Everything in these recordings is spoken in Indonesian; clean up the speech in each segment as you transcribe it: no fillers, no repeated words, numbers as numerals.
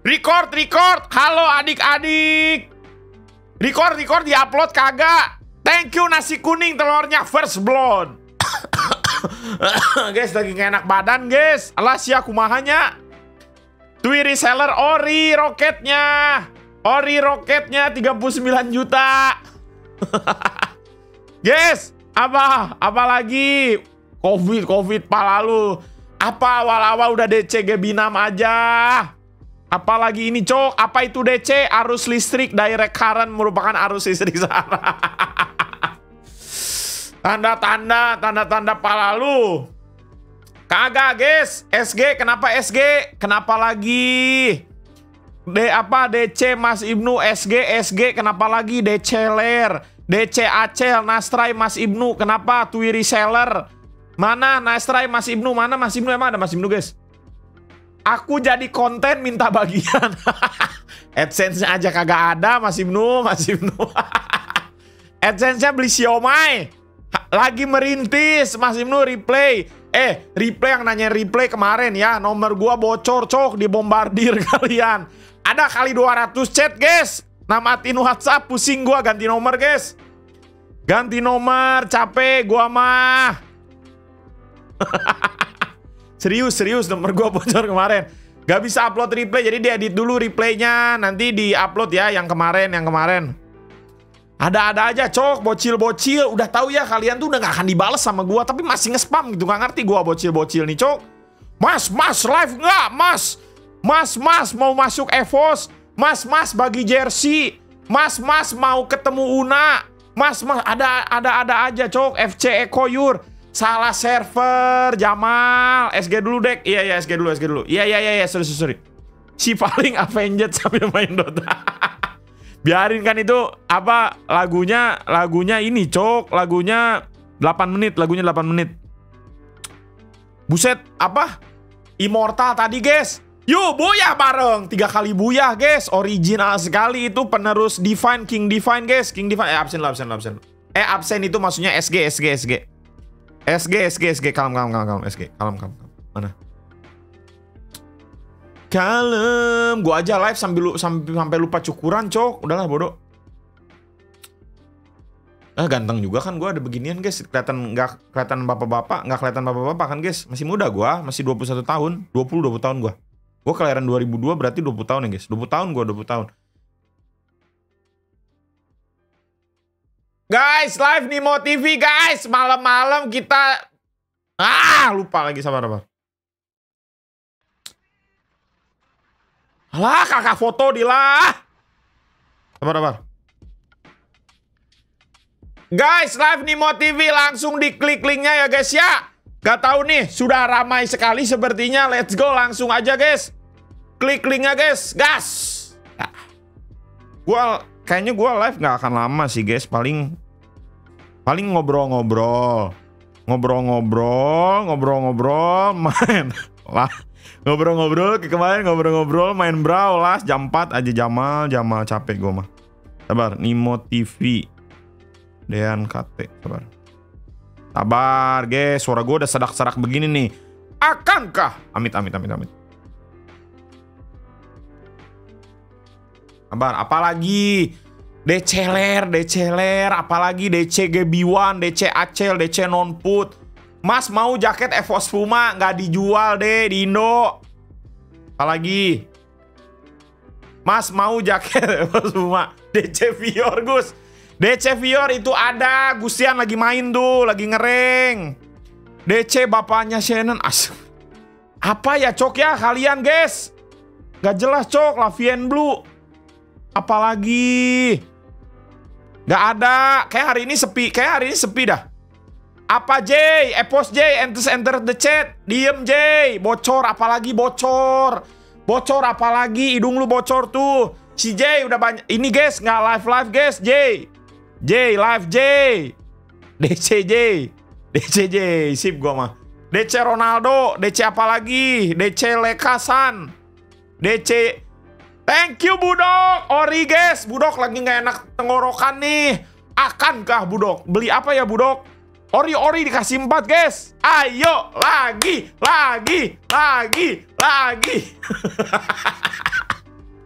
Record. Halo adik-adik. Record di-upload kagak. Thank you nasi kuning telurnya First Blood. Guys, lagi gak enak badan, guys. Alah sia kumahanya. Twi reseller ori roketnya. Ori roketnya 39 juta. Guys, apa lagi? Covid pala lu. Apa awal-awal udah DC Gebinam aja. Apalagi ini cok, apa itu DC? Arus listrik direct current merupakan arus listrik sana. Tanda pala lu. Kagak guys, SG kenapa SG? Kenapa lagi? DC Mas Ibnu SG kenapa lagi? DC Ler, DC Acel, Nastrai Mas Ibnu kenapa? Twi reseller. Mana Nastrai Mas Ibnu? Mana Mas Ibnu? Emang ada Mas Ibnu guys? Aku jadi konten minta bagian. AdSense-nya aja kagak ada Mas Ibnu. AdSense-nya beli siomay. Lagi merintis Mas Ibnu replay. Replay yang nanya replay kemarin ya. Nomor gua bocor cok, dibombardir kalian. Ada kali 200 chat guys. Namatin WhatsApp, pusing gua ganti nomor guys. Ganti nomor, capek gua mah. Serius nomor gua bocor kemarin. Gak bisa upload replay, jadi diedit dulu replaynya. Nanti di-upload ya yang kemarin. Ada aja cok, bocil. Udah tahu ya kalian tuh udah gak akan dibales sama gua, tapi masih nge-spam gitu. Gak ngerti gua bocil nih cok. Mas live nggak? Mas mau masuk EVOS. Mas bagi jersey. Mas mau ketemu Una. Mas ada aja cok. FC Ekoyur. Salah server, Jamal. SG dulu dek. Iya SG dulu. Iya, sorry. Si paling Avenged sambil main Dota. Biarin kan itu apa lagunya ini cok. Lagunya 8 menit. Buset, apa? Immortal tadi guys. Yuk buyah bareng. 3 kali buyah guys. Original sekali itu penerus Divine, King Divine guys. King Divine, absen. Absen itu maksudnya SG. Kalem. SG, kalem. Mana? Kalem. Gua aja live sampai lupa cukuran, cok. Udahlah, bodoh. Ganteng juga kan gua ada beginian, guys. Nggak kelihatan bapak-bapak kan, guys. Masih muda gua, masih 21 tahun. 20 tahun gua. Gua kelahiran 2002 berarti 20 tahun ya, guys. 20 tahun. Guys, live Nimo TV guys. Malam-malam kita lupa lagi, sabar. Alah, kakak foto dilah. Sabar. Guys, live Nimo TV langsung diklik linknya ya guys ya. Gak tahu nih, sudah ramai sekali sepertinya. Let's go langsung aja guys. Klik linknya guys. Gas. Kayaknya gue live gak akan lama sih guys. Paling ngobrol-ngobrol main lah. Ngobrol-ngobrol main brawl lah. Jam 4 aja Jamal capek gue mah. Sabar, Nimo TV Dean KT, sabar guys. Suara gue udah serak-serak begini nih. Akankah? Amit. Sabar, apalagi DC Ler, apalagi DC GB1, DC Acel, DC Nonput. Mas mau jaket EVOS Puma, nggak dijual deh di Indo. Apalagi Mas mau jaket EVOS Puma, DC Vior Gus. DC Vior itu ada, Gustian lagi main tuh, lagi ngereng. DC bapaknya Shannon. Apa ya cok ya kalian guys? Gak jelas cok, Lavian Blue. Apalagi gak ada. Kayak hari ini sepi dah. Apa J? Epos J, enter the chat. Diem J. Bocor apalagi bocor apalagi. Hidung lu bocor tuh. Si J udah banyak. Ini guys gak live guys. J live J. DC J. Sip gua mah. DC Ronaldo. DC apalagi. DC Lekasan. DC. Thank you Budok. Ori guys. Budok lagi gak enak tenggorokan nih. Akankah Budok? Beli apa ya Budok? Ori dikasih 4 guys. Ayo lagi.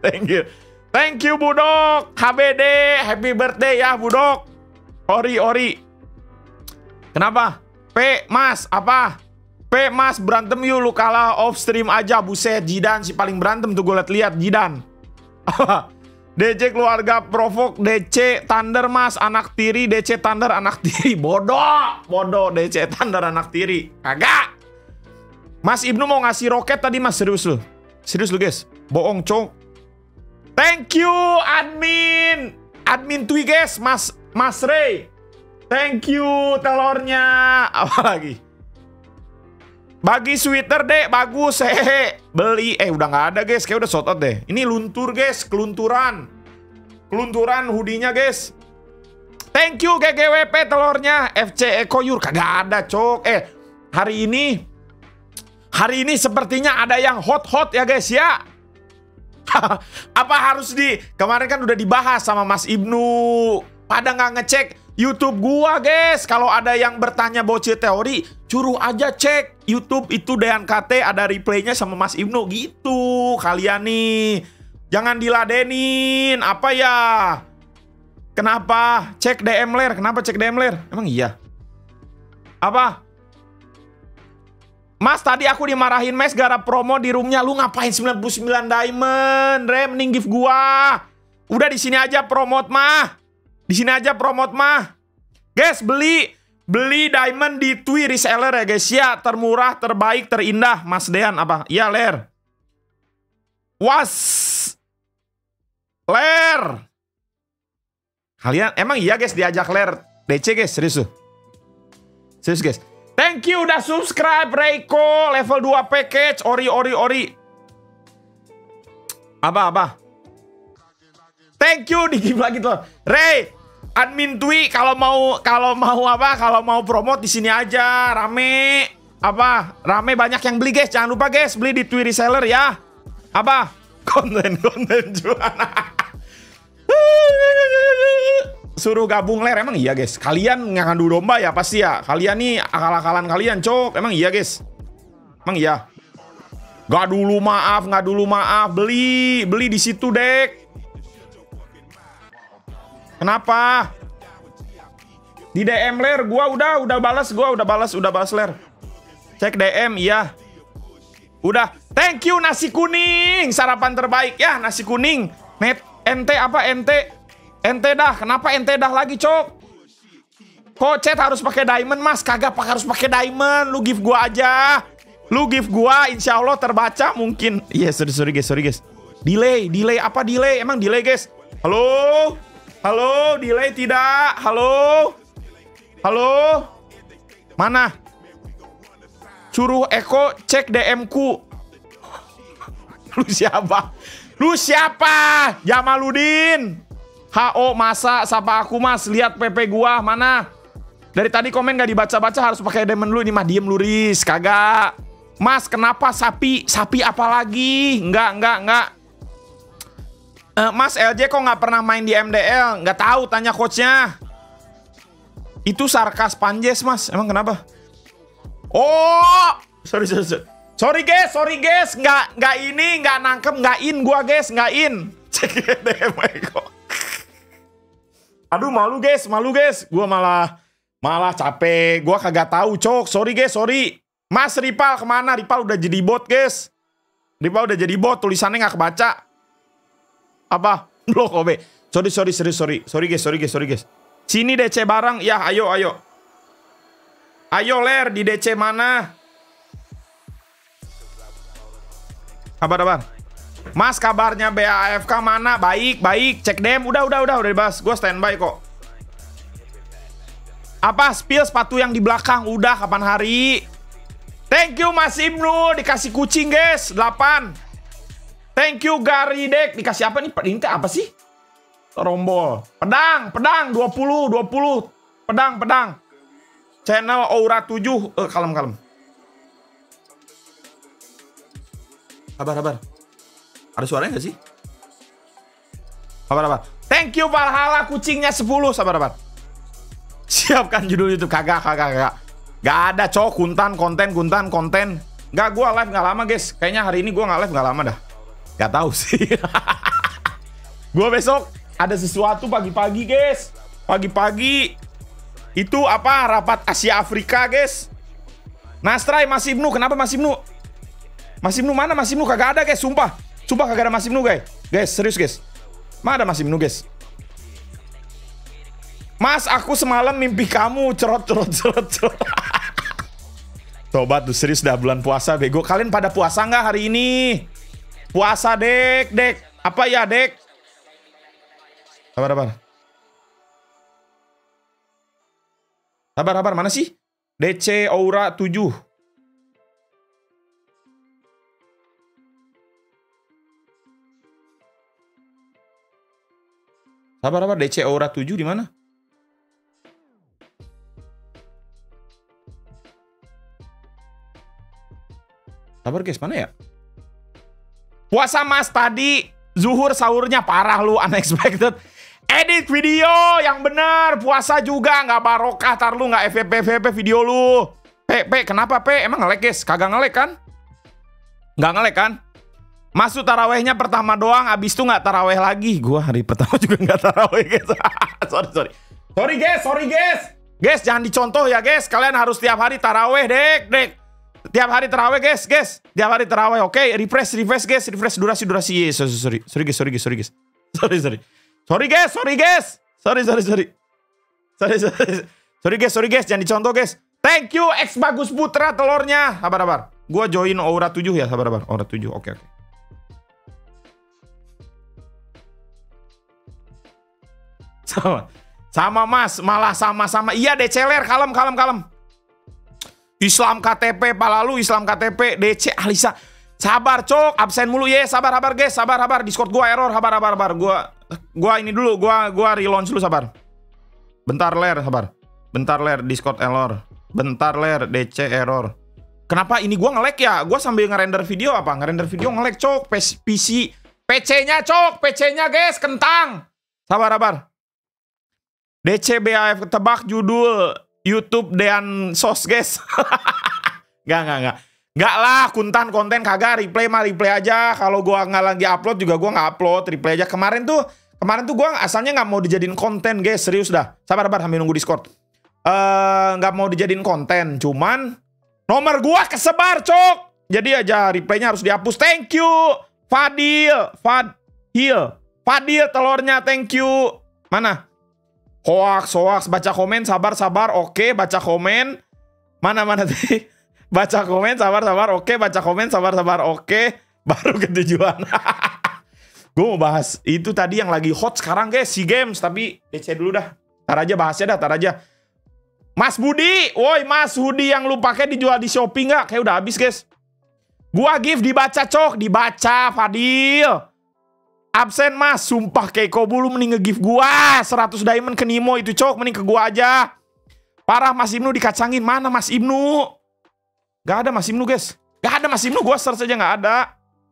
Thank you. Thank you Budok. HBD, happy birthday ya Budok. Ori. Kenapa? P, Mas, apa? P, Mas, berantem yuk, lu kalah off stream aja. Buset, Jidan si paling berantem tuh, gue liat-liat, Jidan. DC keluarga provok, DC Thunder Mas, anak tiri, DC Thunder anak tiri. Bodoh, DC Thunder anak tiri. Kagak. Mas Ibnu mau ngasih roket tadi Mas, serius lu guys. Bohong, cok. Thank you, admin. Admin Twi guys, Mas Ray. Thank you telurnya. Apa lagi? Bagi sweater deh, bagus. Hehe. Beli. Udah nggak ada guys. Kayak udah sold out deh. Ini luntur guys. Kelunturan hoodie-nya guys. Thank you GGWP telurnya. FC Ekoyur. Kagak ada cok. Hari ini sepertinya ada yang hot ya guys ya. Apa harus kemarin kan udah dibahas sama Mas Ibnu. Pada nggak ngecek YouTube gua guys. Kalau ada yang bertanya bocil teori, suruh aja cek YouTube itu DNKT, ada replaynya sama Mas Ibnu gitu. Kalian nih jangan diladenin. Apa ya? Kenapa? Cek DM ler. Kenapa cek DM ler? Emang iya? Apa? Mas tadi aku dimarahin Mes gara promo di roomnya. Lu ngapain 99 diamond? Mending give gua. Udah di sini aja promote mah. Guys, beli diamond di Twi reseller ya guys ya. Termurah, terbaik, terindah. Mas Dean apa? Iya ler. Ler. Kalian emang iya guys diajak ler DC guys, serius guys. Thank you udah subscribe Reiko level 2 package ori. Apa? Thank you di-give lagi tuh. Ray, admin Twi kalau mau promote di sini aja rame. Rame banyak yang beli guys. Jangan lupa guys beli di Twi reseller ya. Konten jualan. Suruh gabung ler. Emang iya guys. Kalian ngadu domba ya pasti ya. Kalian nih akal-akalan kalian cok. Emang iya guys. Emang iya. Gak dulu maaf. Beli di situ dek. Kenapa? Di DM ler. Gua udah balas ler. Cek DM iya. Udah. Thank you nasi kuning. Sarapan terbaik ya nasi kuning. Ente apa ente? Ente dah, kenapa ente dah lagi cok? Kok chat harus pakai diamond mas? Kagak harus pakai diamond. Lu give gua aja. Insya Allah terbaca mungkin. Iya sorry guys. Delay apa delay? Emang delay guys? Halo delay tidak? Halo mana? Suruh Eko cek DM ku. Lu siapa? Jamaludin. HO masa sapa aku mas. Lihat PP gua mana? Dari tadi komen gak dibaca-baca harus pakai diamond lu. Ini mah diem luris. Kagak. Mas kenapa sapi apa lagi? Enggak. Mas LJ kok nggak pernah main di MDL? Nggak tahu, tanya coachnya. Itu sarkas Panjes mas. Emang kenapa? Oh sorry guys. Nggak nangkep, nggak in gua guys, nggak in. Cek DM kok. Aduh malu guys. Gua malah capek. Gua kagak tahu cok. Sorry guys. Mas Ripal kemana? Ripal udah jadi bot guys. Tulisannya nggak kebaca. Apa? Loh kobe. Sorry guys. Sini DC barang. Ya ayo. Ayo ler di DC mana? Kabar. Mas kabarnya BAFK mana? Baik. Cek DM. Udah dibahas. Gue standby kok. Apa? Spill sepatu yang di belakang. Udah kapan hari? Thank you Mas Ibnu. Dikasih kucing guys. 8. Thank you Garidek. Dikasih apa nih? Ini apa sih? Rombol. Pedang. 20. Pedang. Channel Aura 7. Kalem. Kabar. Ada suaranya gak sih? Sabar. Thank you Valhalla kucingnya 10. Sabar. Siapkan judul itu. Kagak. Gak ada cok. Konten. Gak, gue live gak lama guys. Kayaknya hari ini gue gak live gak lama dah. Gak tahu sih. Gua besok ada sesuatu pagi-pagi, guys. Pagi-pagi. Itu apa? Rapat Asia Afrika, guys. Nastrai, Mas Ibnu. Kenapa Mas Ibnu? Mas Ibnu mana? Mas Ibnu kagak ada, guys. Sumpah. Sumpah kagak ada Mas Ibnu, guys. Guys, serius, guys. Mana ada Mas Ibnu, guys? Mas, aku semalam mimpi kamu. Cerot. Sobat, tuh serius dah bulan puasa, bego. Kalian pada puasa nggak hari ini? Puasa, Dek. Apa ya, Dek? Sabar. Sabar, mana sih? DC Aura 7. Sabar, DC Aura 7 di mana? Sabar, guys, mana ya? Puasa, Mas, tadi zuhur sahurnya parah lu, unexpected. Edit video yang bener, puasa juga nggak barokah, tar lu nggak FVP video lu. Kenapa emang nge-lag, guys? Kagak nge-lag kan? Nggak nge-lag kan? Masuk tarawehnya pertama doang, abis itu nggak taraweh lagi. Gua hari pertama juga nggak taraweh, guys. Sorry, guys. Guys, jangan dicontoh ya, guys. Kalian harus tiap hari taraweh, Dek. Tiap hari taraweh, guys. Tiap hari taraweh, oke? Refresh, guys. Refresh durasi. Yes, sorry, guys. Sorry guys, jangan dicontoh guys. Thank you X Bagus Putra telurnya. Sabar. Gua join Aura 7 ya, sabar. Aura 7. Oke. Sama Mas, malah sama-sama. Iya Deceler, kalem. Islam KTP palalu, Islam KTP DC Alisa. Sabar, Cok. Absen mulu ya. Sabar guys. Sabar. Discord gua error. Sabar. Gua ini dulu. Gua relaunch dulu, sabar. Bentar, Ler, sabar. Bentar, Ler, Discord error. Bentar, Ler, DC error. Kenapa ini gua nge-lag ya? Gua sambil ngerender video apa? Ngerender video nge-lag, Cok. PC. PC-nya, Cok. PC-nya, guys. Kentang. Sabar. DC BAF tebak judul YouTube Dean Sos, guys. Enggak. Nggak lah, kuntan konten kagak, replay aja. Kalau gua nggak lagi upload juga gua nggak upload, replay aja. Kemarin tuh gua asalnya nggak mau dijadiin konten, guys, serius dah. Sabar sambil nunggu Discord. Nggak mau dijadiin konten, cuman nomor gua kesebar, Cok. Jadi aja replaynya harus dihapus. Thank you, Fadil telurnya, thank you. Mana? Hoax, baca komen, sabar. Oke, baca komen. Mana tadi? Baca komen, sabar. Oke, baca komen, sabar. Oke, baru ke tujuan. Gue mau bahas itu tadi yang lagi hot sekarang, guys, SEA Games. Tapi DC dulu dah. Tar aja. Mas Budi, woi Mas, hoodie yang lu pakai dijual di Shopee nggak? Kayak udah habis, guys. Gua gift dibaca, Cok. Dibaca, Fadil. Absen, Mas. Sumpah Keiko bulu mending nge-gift gua. 100 diamond ke Nimo itu, Cok. Mending ke gua aja. Parah, Mas Ibnu dikacangin. Mana Mas Ibnu? Gak ada Mas Ibnu, guys. Gak ada Mas Ibnu, gue search aja gak ada.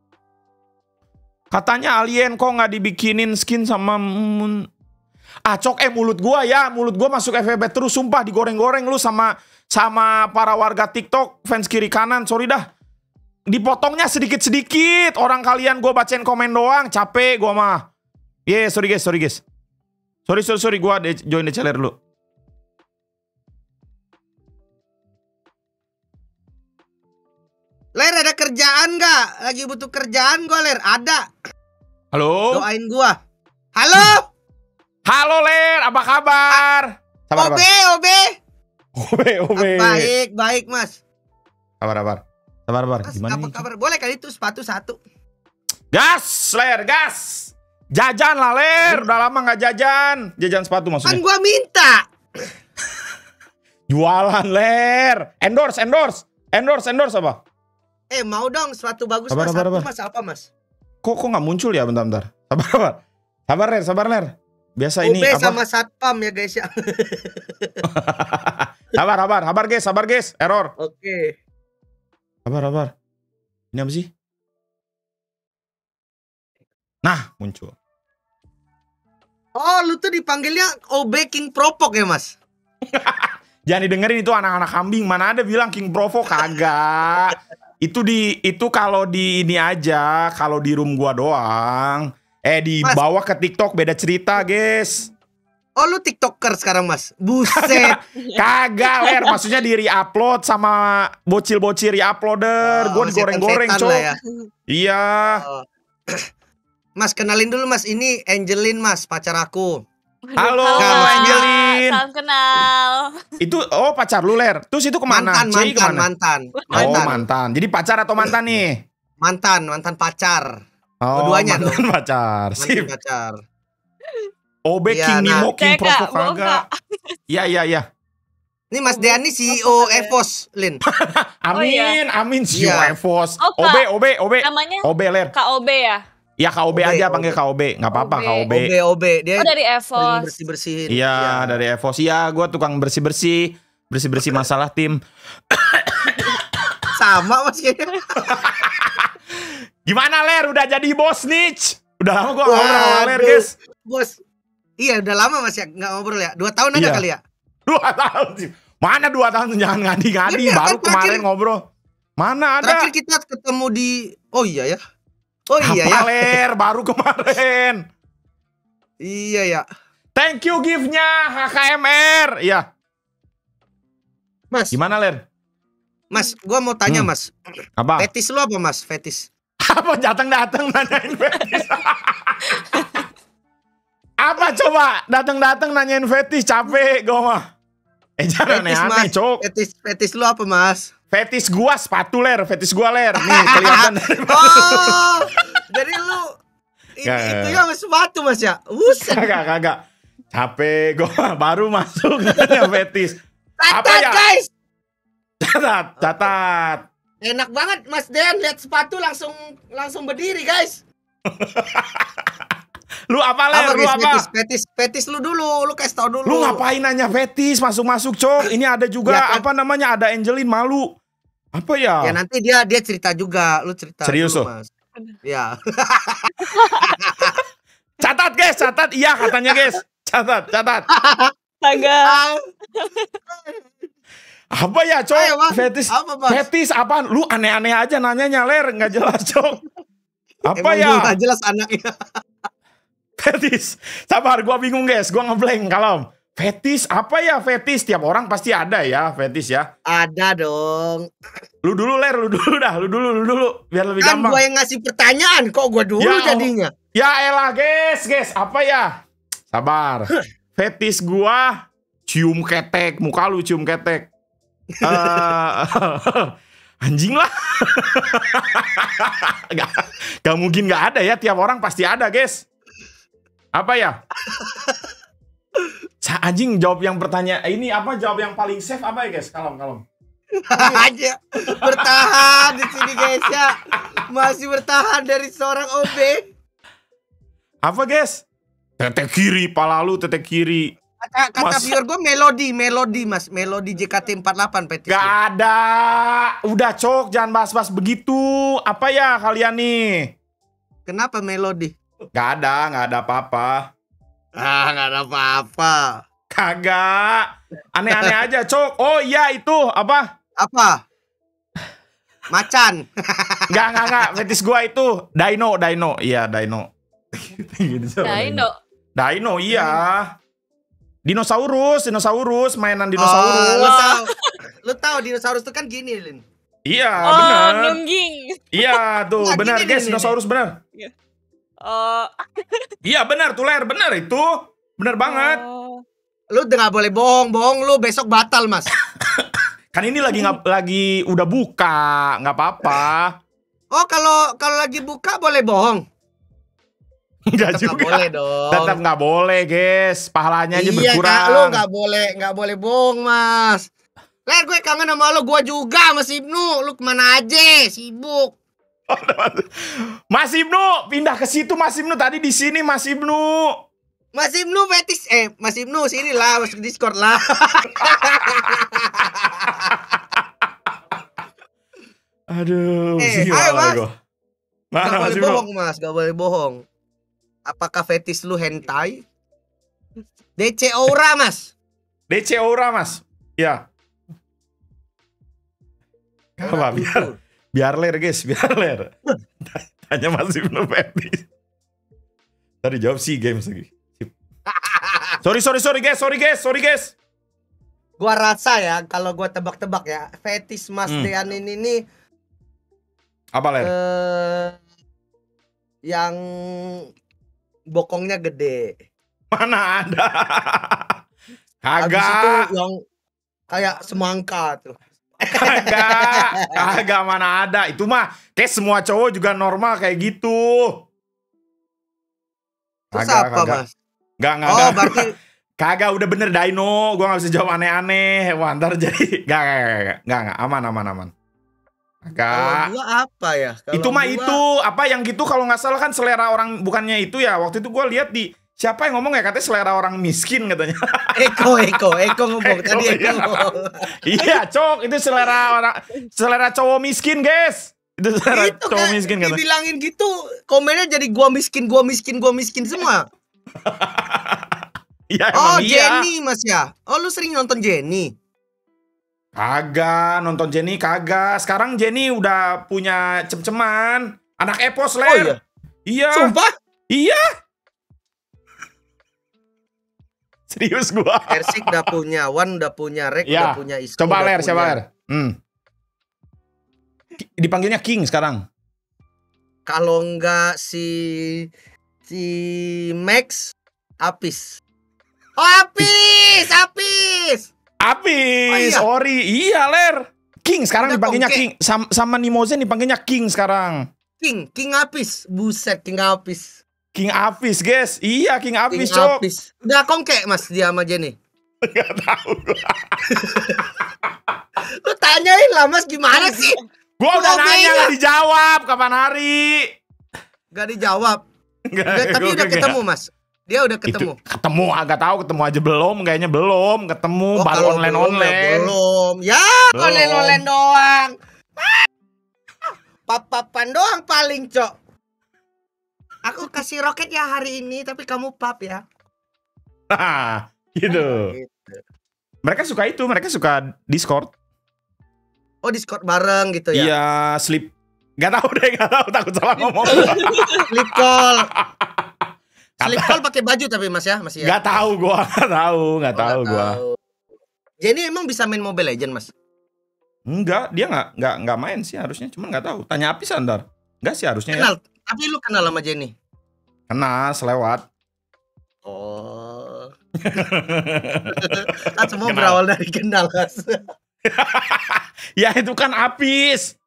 Katanya alien kok gak dibikinin skin sama... Cok, mulut gue ya. Mulut gue masuk FVP terus, sumpah. Digoreng-goreng lu sama para warga TikTok, fans kiri kanan. Sorry dah. Dipotongnya sedikit-sedikit. Orang kalian gue bacain komen doang. Capek gue mah. Sorry guys. Sorry. Gue join Deceler dulu. Ler, ada kerjaan nggak? Lagi butuh kerjaan gue, Ler. Ada. Halo? Doain gue. Halo? Halo, Ler. Apa kabar? Sabar, OB. Baik, Mas. Sabar. Mas, Gimana apa nih? kabar? Boleh kali itu sepatu satu. Gas, Ler, gas. Jajan lah, Ler. Udah lama nggak jajan. Jajan sepatu maksudnya. Kan gue minta. Jualan, Ler. Endorse apa? Mau dong sepatu bagus, sabar, Mas. Sabar. Mas, apa, Mas? Kok nggak muncul ya? Bentar. Sabar, Ler. Biasa OB ini apa? sama satpam ya, guys ya. Sabar, guys. Error. Oke. Sabar. Ini apa sih? Nah, muncul. Oh, lu tuh dipanggilnya OB King Propok ya, Mas? Jangan didengerin, itu anak-anak kambing. Mana ada bilang King Provo, kagak. Itu kalau di ini aja, kalau di room gua doang. Di Mas. bawah ke TikTok beda cerita, guys. Oh lu TikToker sekarang mas? Buset. Kagak, Ler. Maksudnya di re-upload sama bocil-bocil re-uploader. Gue digoreng-goreng, setan-setan Cok. lah ya. Iya. Oh. Mas kenalin dulu mas, ini Angelin mas, pacar aku. Halo, Kak. Angelin. Salam kenal. Itu pacar lu, Ler. Terus itu kemana? Cei kemana? Oh, mantan. Jadi pacar atau mantan nih? Mantan pacar. Oh, Keduanya mantan dong. pacar. Mantan Sip. pacar. Obe Iya, King Nimo King Cek, Kak. Provo Bohong, kagak. Iya. Ini Mas Dean nih CEO Evos, Lin. Amin, amin CEO Iya. Evos. Oh, Kak. Obe. Namanya Obe, Ler. KOB ya? Ya KOB Obe, aja, Obe. panggil KOB. Nggak apa-apa, Obe. KOB. OB. Dia Oh dari sering Evos. bersih-bersihin. Iya, dari Evos. Iya, gue tukang bersih-bersih masalah tim. Sama Mas kayaknya. Gimana, Ler? Udah jadi bos nih? Udah lama gue ngobrol sama Ler, Waduh. guys. Bos. Iya, udah lama Mas ya nggak ngobrol ya. 2 tahun ada Iya. kali ya? 2 tahun sih. Mana 2 tahun? Jangan ngadi-ngadi. Iya, Baru kan kemarin terakhir- ngobrol. Mana ada? Terakhir kita ketemu di Oh iya ya. Oh iya Apa, ya. Ler? Baru kemarin. Iya ya. Thank you gift-nya HKMR. Iya. Mas, Gimana, Ler? Mas, gua mau tanya Hmm. Mas. Apa? Fetis lu apa Mas? Fetis. Apa datang-datang nanyain fetis? Apa coba? Datang-datang nanyain fetis, capek gue mah. Jangan Fetis, aneh-aneh, Mas. Cok. Fetis lu apa Mas? Fetis gua sepatu, Ler. Fetis gua, Ler. Nih, kelihatan dari Oh, jadi lu Gak. itu yang sepatu Mas ya? Buset. kagak. Capek gue mah baru masuk nanya fetis. Apa Catat ya? guys. Catat. Enak banget Mas Dean lihat sepatu langsung berdiri guys. Lu apa, Ler? Lu guys? apa? Fetis lu dulu, lu kasih tau dulu. Lu ngapain nanya fetis? Masuk-masuk, Cok. Ini ada juga Ya kan? apa namanya? Ada Angelin malu. Apa ya? Ya nanti dia cerita juga, lu cerita Serius, dulu, lu? Mas. Ya. Catat, guys, catat. Iya katanya, guys. Catat. Agak. Apa ya, Cok? Ayo, Mas. Fetis. Apa, Mas? Fetis apaan? Lu aneh-aneh aja nanyanya, Ler. Nggak jelas, Cok. Apa Emang ya? lu nggak jelas anaknya. Fetis. Sabar, gua bingung, guys. Gua ngeblank, kalem. Fetis, apa ya fetis? Tiap orang pasti ada ya, fetis ya. Ada dong. Lu dulu, Ler. Lu dulu. Biar lebih Kan gampang. gua yang ngasih pertanyaan, kok gua dulu Ya, jadinya. Ya elah, guys. Apa ya? Sabar. Fetis gua cium ketek. Muka lu cium ketek. Anjing lah. gak mungkin gak ada ya. Tiap orang pasti ada, guys. Apa ya? Anjing jawab yang pertanyaan. Ini apa jawab yang paling safe apa ya, guys? Kalem. Aja bertahan di sini guys ya. Masih bertahan dari seorang OB. Apa, guys? Tetek kiri, pala lu tetek kiri. Kata Mas. viewer gue melodi Mas, melodi JKT48 Fetis. Gak ada. Udah, Cok, jangan bahas-bahas begitu. Apa ya kalian nih? Kenapa melodi? Gak ada apa-apa. Nggak ada apa-apa. Kagak. Aneh-aneh aja, Cok. Oh iya itu apa? Apa? Macan. Enggak. Fetis gua itu Dino. Iya, Dino. Gitu, Dino, iya. Dinosaurus, mainan dinosaurus. Oh, lu tahu dinosaurus itu kan gini, Lin. Iya, Oh, benar. nungging. Iya, tuh, Nah, benar, gini, guys, nih. dinosaurus benar. Oh. Iya, benar tuh, Ler, benar itu. Benar banget. Oh. Lu udah nggak boleh bohong lu besok batal, Mas. Kan ini lagi udah buka, nggak apa-apa. Oh, kalau lagi buka boleh bohong. Enggak Tetap nggak juga. boleh dong. Tetap nggak boleh, guys. Pahalanya aja Iya, berkurang. Kak, lu nggak boleh bohong, Mas. Ler, gue kangen sama lu, gue juga sama si Ibnu. Lu kemana aja? Sibuk. Mas Ibnu, pindah ke situ, Mas Ibnu. Tadi di sini, Mas Ibnu. Mas Ibnu fetis, Mas Ibnu sini lah, masuk Discord lah. Aduh, ayo, Mas. gua. Mana Gak Mas boleh Ibnu? bohong, Mas, gak boleh bohong. Apakah fetis lu hentai? DC Aura, Mas. DC Aura, Mas. Ya. Apa biar Ler, guys, biar Ler. Tanya Mas Ibnu fetis. Tadi jawab SEA Games lagi. Sip. Sorry guys. Gua rasa ya, kalau gua tebak-tebak ya, fetish Mas Dean ini Apa, Ler? yang bokongnya gede. Mana ada? Habis itu Kagak. yang kayak semangka tuh. Kagak mana ada. Itu mah kayak semua cowok juga normal kayak gitu. Terus apa, Mas? Enggak. Oh, berarti Kagak, udah bener Dino. Gua gak bisa jawab aneh-aneh. Wah, ntar jadi Enggak. Aman. kalau Kagak. gua apa ya? Kalau Itu mah gua- itu. Apa yang gitu kalau nggak salah kan selera orang. Bukannya itu ya. Waktu itu gua lihat di. Siapa yang ngomong ya? Katanya selera orang miskin katanya. Eko ngomong tadi Eko, iya. Eko. Iya, Cok. Itu selera cowok miskin, guys. Itu selera Itu cowok kan miskin katanya. dibilangin gitu, komennya jadi gua miskin semua. Iya, Oh, emang iya. Jenny Mas ya. Oh, lu sering nonton Jenny? Kagak, nonton Jenny kagak. Sekarang Jenny udah punya cem-ceman. Anak Epos, Ler. Oh iya. Iya. Sumpah? Iya. Serius gua. Ersik udah punya, Wan udah punya, Rek Iya. udah punya, Isko Coba udah Ler, siapa punya. Ler? Dipanggilnya King sekarang. Kalau enggak si Max, Apis. Oh, Apis. Apis, Oh, iya. Ori. Iya, Ler. King sekarang Udah dipanggilnya kongke. King. Sama Nimozen dipanggilnya King sekarang. King Apis. Buset, King Apis. King Apis, guys. Iya, King King Apis, Cok. Apis. Udah kongke Mas dia sama Jenny. Gak tahu. Lu tanyain lah Mas gimana sih? Gua udah Gua nanya beda. gak dijawab kapan hari. Gak dijawab. Tapi udah ketemu Mas. Dia udah ketemu. Ketemu, agak tahu ketemu aja belum, kayaknya belum ketemu, Oh, baru kalau online. belum. Ya, Belum. online doang. Pap-papan doang paling, Cok. Aku kasih roket ya hari ini, tapi kamu pap ya. Nah, gitu. Mereka suka Discord. Oh, Discord bareng gitu ya. Iya, sleep. Gak tahu takut salah ngomong. Sleep call. Sleep call pakai baju tapi Mas ya, masih ya. Gak tahu gua, gak tahu gua. Jenny emang bisa main Mobile Legend, Mas? Enggak, dia nggak main sih harusnya, cuman nggak tahu. Tanya Apis ntar. Enggak sih harusnya ya. Kenal, tapi lu kenal sama Jenny? Kenal selewat. Oh. Kan semua Kenal. berawal dari kenal, Mas. Ya itu kan Apis.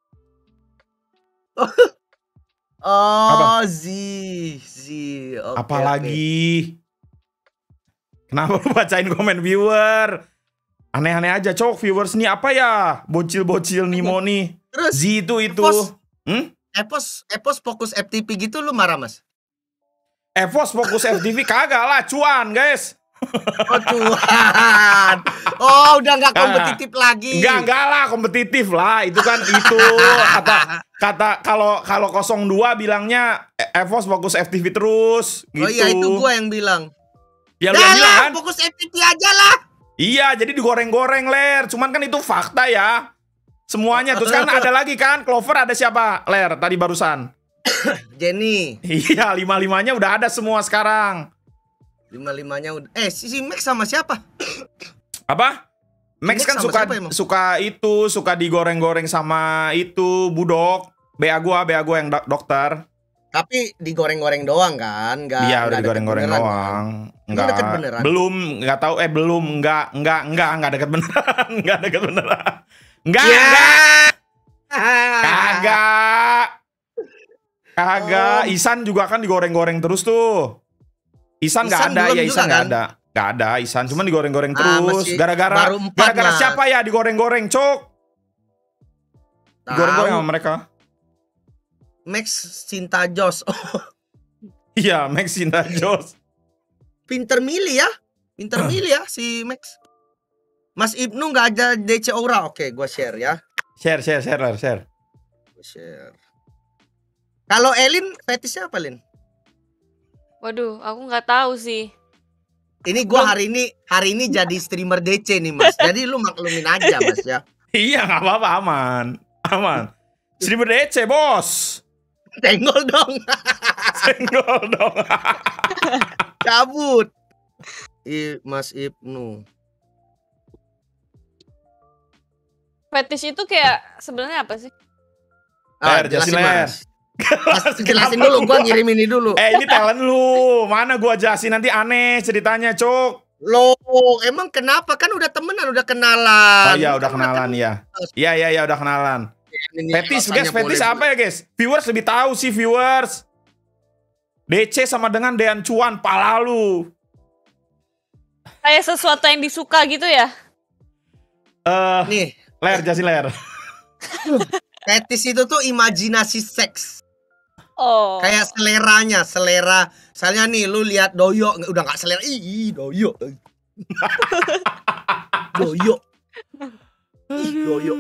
Oh, Z. Oke, Apalagi. Kenapa lu bacain komen viewer? Aneh-aneh aja, Cok. Viewers nih apa ya? Bocil-bocil Nimo nih. Terus Z itu. Epos fokus FTP gitu lu marah, Mas? Evos fokus FTV kagak lah, cuan guys. Oh Tuhan. Oh, udah nggak kompetitif lagi. Enggak lah, kompetitif lah. Itu kan itu kata kalau 02 bilangnya Evos fokus FTV terus gitu. Oh iya, itu gua yang bilang. Ya lu yang bilang kan? Fokus FTP aja lah. Iya, jadi digoreng-goreng, Ler. Cuman kan itu fakta ya. Semuanya. Terus kan ada lagi kan, Clover ada siapa, Ler, tadi barusan? Jenny. Iya, 5-5-nya udah ada semua sekarang. 5-5-nya udah. Si Max sama siapa? Apa? Max Max kan sama siapa emang? suka digoreng-goreng sama itu Budok. BA gua yang dokter. Tapi digoreng-goreng doang kan? Nggak, Iya, udah nggak digoreng-goreng deket beneran, doang. kan? Emang deket beneran? Belum, enggak tahu belum, enggak deket beneran. Enggak deket beneran. Enggak, Ya. Kagak. Oh. Isan juga kan digoreng-goreng terus tuh. Isan nggak Isan ada belum ya, juga Isan nggak kan? ada. Nggak ada Isan, cuma digoreng-goreng Ah, terus. masih Gara-gara baru 4, Mas. siapa ya digoreng-goreng, Cok? Digoreng-goreng Tahu. sama mereka. Max cinta Jos. Oh, Iya, Max Sinta Jos. pinter milih ya si Max. Mas Ibnu nggak ada DC Aura. Oke, gua share ya. Share. Gua share. Kalau Elin fetishnya apa, Lin? Waduh, aku nggak tahu sih. Ini gua hari ini jadi streamer DC nih, Mas. Jadi lu maklumin aja, Mas ya. Iya, nggak apa-apa, aman. Streamer DC, bos. Tenggol dong. Senggol dong. Cabut. Mas Ibnu. Fetish itu kayak sebenarnya apa sih? Ler, jelasin, Ler. Mas, jelasin dulu, gua ngirim ini dulu. Ini talent lu. Mana gua jelasin nanti aneh ceritanya, Cuk. Loh, emang kenapa? Kan udah temenan, udah kenalan. Oh iya, udah kenalan ya. Iya, udah kenalan. Fetish, guys, fetish apa ya, guys? Viewers lebih tahu sih, viewers. DC sama dengan Dean Cuan, pala lu. Kayak sesuatu yang disuka gitu ya? Nih, Ler, jelasin, Ler. fetish itu tuh imajinasi seks. Oh. Kayak selera. Misalnya nih, lu lihat doyo, udah nggak selera. Ih, doyo. Doyo. Ih, doyo.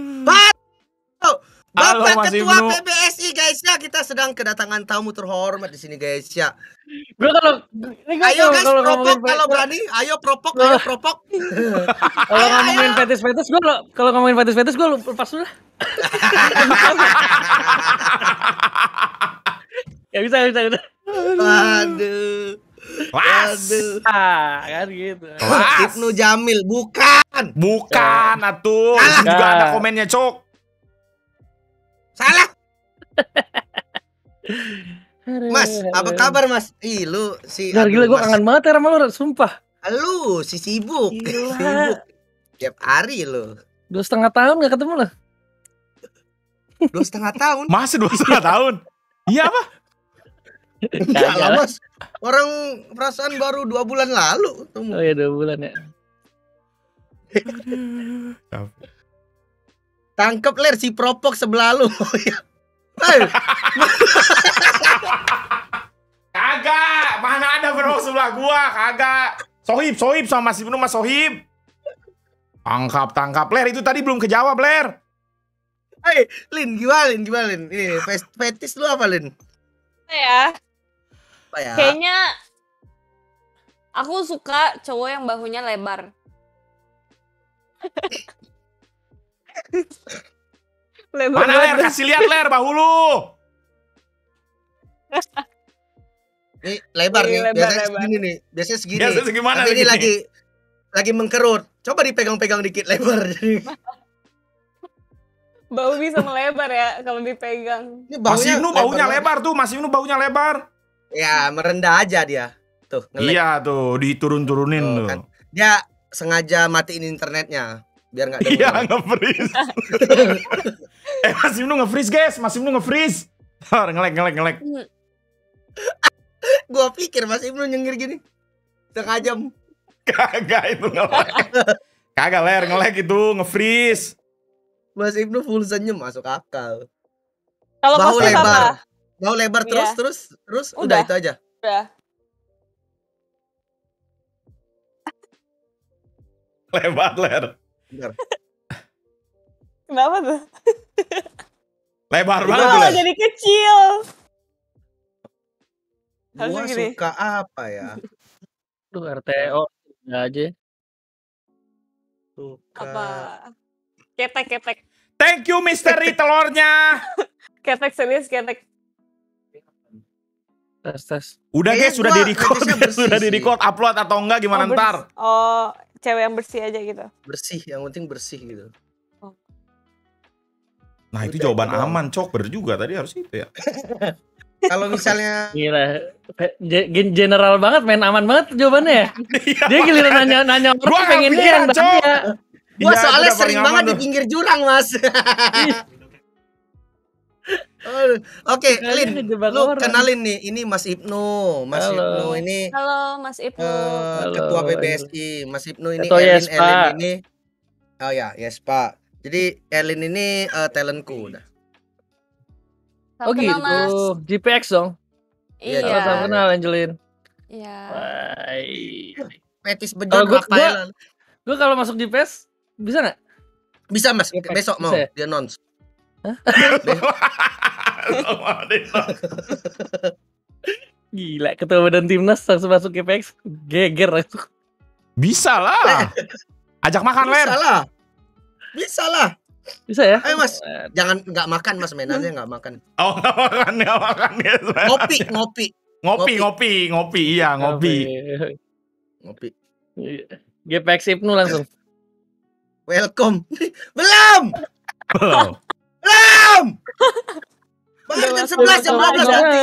Halo, Bapak Mas Ketua Ibnu. PBSI guys ya, kita sedang kedatangan tamu terhormat di sini guys ya. Gue Ayo guys, propok kalau berani, ayo propok. kalau ngomongin fetis-fetis gue lepas dulu. Ya bisa. Aduh. Kelas. Kan gitu. Kelas. Ibnu Jamil, bukan. Bukan, atuh. Di sini juga ada komennya, Cok. Salah. Mas, apa kabar Mas? Ih, lu si Gila, gue kangen banget ya sama lu, sumpah. Lu si sibuk. Gila. Sibuk. Tiap hari lu. 2,5 tahun gak ketemu lah. 2,5 tahun. Masih 2,5 tahun. Iya apa? Enggak lah Mas. Orang perasaan baru 2 bulan lalu. Oh iya 2 bulan ya. Tangkep Ler si propok sebelah lu. Hey. Kagak, mana ada bro sebelah gua, kagak. Sohib sama Mas Ibnu, Mas Sohib. Tangkap, Ler, itu tadi belum kejawab, Ler. Hey, Lin, gimana Lin? Ini fetis lu apa Lin? Ya. Apa ya? Kayaknya aku suka cowok yang bahunya lebar. Lebar Mana Ler, banget. kasih lihat Ler bahu lu. Ini lebar Ini nih, lebar, biasanya lebar. segini nih. Biasanya segini. Biasanya segimana Tapi ini lagi? lagi mengkerut. Coba dipegang-pegang dikit lebar. Bau bisa melebar ya kalau dipegang. Ini Mas Ibnu baunya banget. lebar tuh, Mas Ibnu baunya lebar. Ya, merendah aja dia. Tuh, ngelek. Iya tuh, diturun-turunin Tuh, tuh. kan. Dia sengaja matiin internetnya biar nggak Iya, dengar. nge-freeze. Mas Ibnu nge-freeze, guys. Mas Ibnu nge-freeze. Ngelek. Gua pikir Mas Ibnu nyengir gini. Setengah jam. Kagak itu ngelek. Kagak Ler, ngelek itu, nge-freeze. Mas Ibnu full senyum masuk akal. Kalau Bahu kostum lebar. apa? Bahu lebar Iya. terus udah Udah. itu aja. Udah. Lebar, Ler. Bentar. Kenapa tuh? Lebar Itu banget tuh, malah Ler. jadi kecil. Gua Harusnya gini. suka apa ya? Duh RTO aja. Suka. Apa? Ketek. Thank you, misteri telurnya. Ketek serius ketek. Tes. Udah Kayaknya guys, sudah gua di-record. fetishnya bersih Sudah sih. di-record, upload atau enggak gimana ntar? Oh, cewek yang bersih aja gitu. Bersih, yang penting bersih gitu. Nah, itu Udah, jawaban itu doang. aman, Cok. Bener juga tadi harus itu ya. Kalau misalnya Gila. General banget, main aman banget jawabannya ya. Dia giliran nanya Gua orang nggak pengennya pikiran, yang Cok. bahaya. gua Iya, soalnya udah paling sering aman banget di tuh. pinggir jurang, Mas. Oke, Kayaknya Lin, ngejebak lu orang. kenalin nih, ini Mas Ibnu. Mas Halo. Ibnu ini Halo Mas Ibnu. Halo. ketua PBSI. Mas Ibnu ini Ketua Elin Yespa. ini. Oh ya, yes Pak. Jadi Elin ini talentku udah. Oh Salam kenal, Mas. gitu. GPX dong. Iya, Halo, salam Iya. kenal Angelin. Iya. Baik. Petis Kalau bejon gua- Rafael. Gue kalau masuk GPX bisa nggak? Bisa Mas, Bisa besok mau ya? dia announce. Gila, ketua badan timnas langsung masuk GPX. Geger langsung. Bisa lah. Ajak makan, Ler. Bisa lah. Bisa lah. Bisa ya? Ayo Mas, jangan nggak makan Mas, mainannya nggak makan. Oh, nggak makan, guys. Ngopi. Ngopi. Iya, ngopi. Ngopi. GPX Ibnu langsung. Welcome. Belum. Belum. Baru jam 11 jam 12 nanti.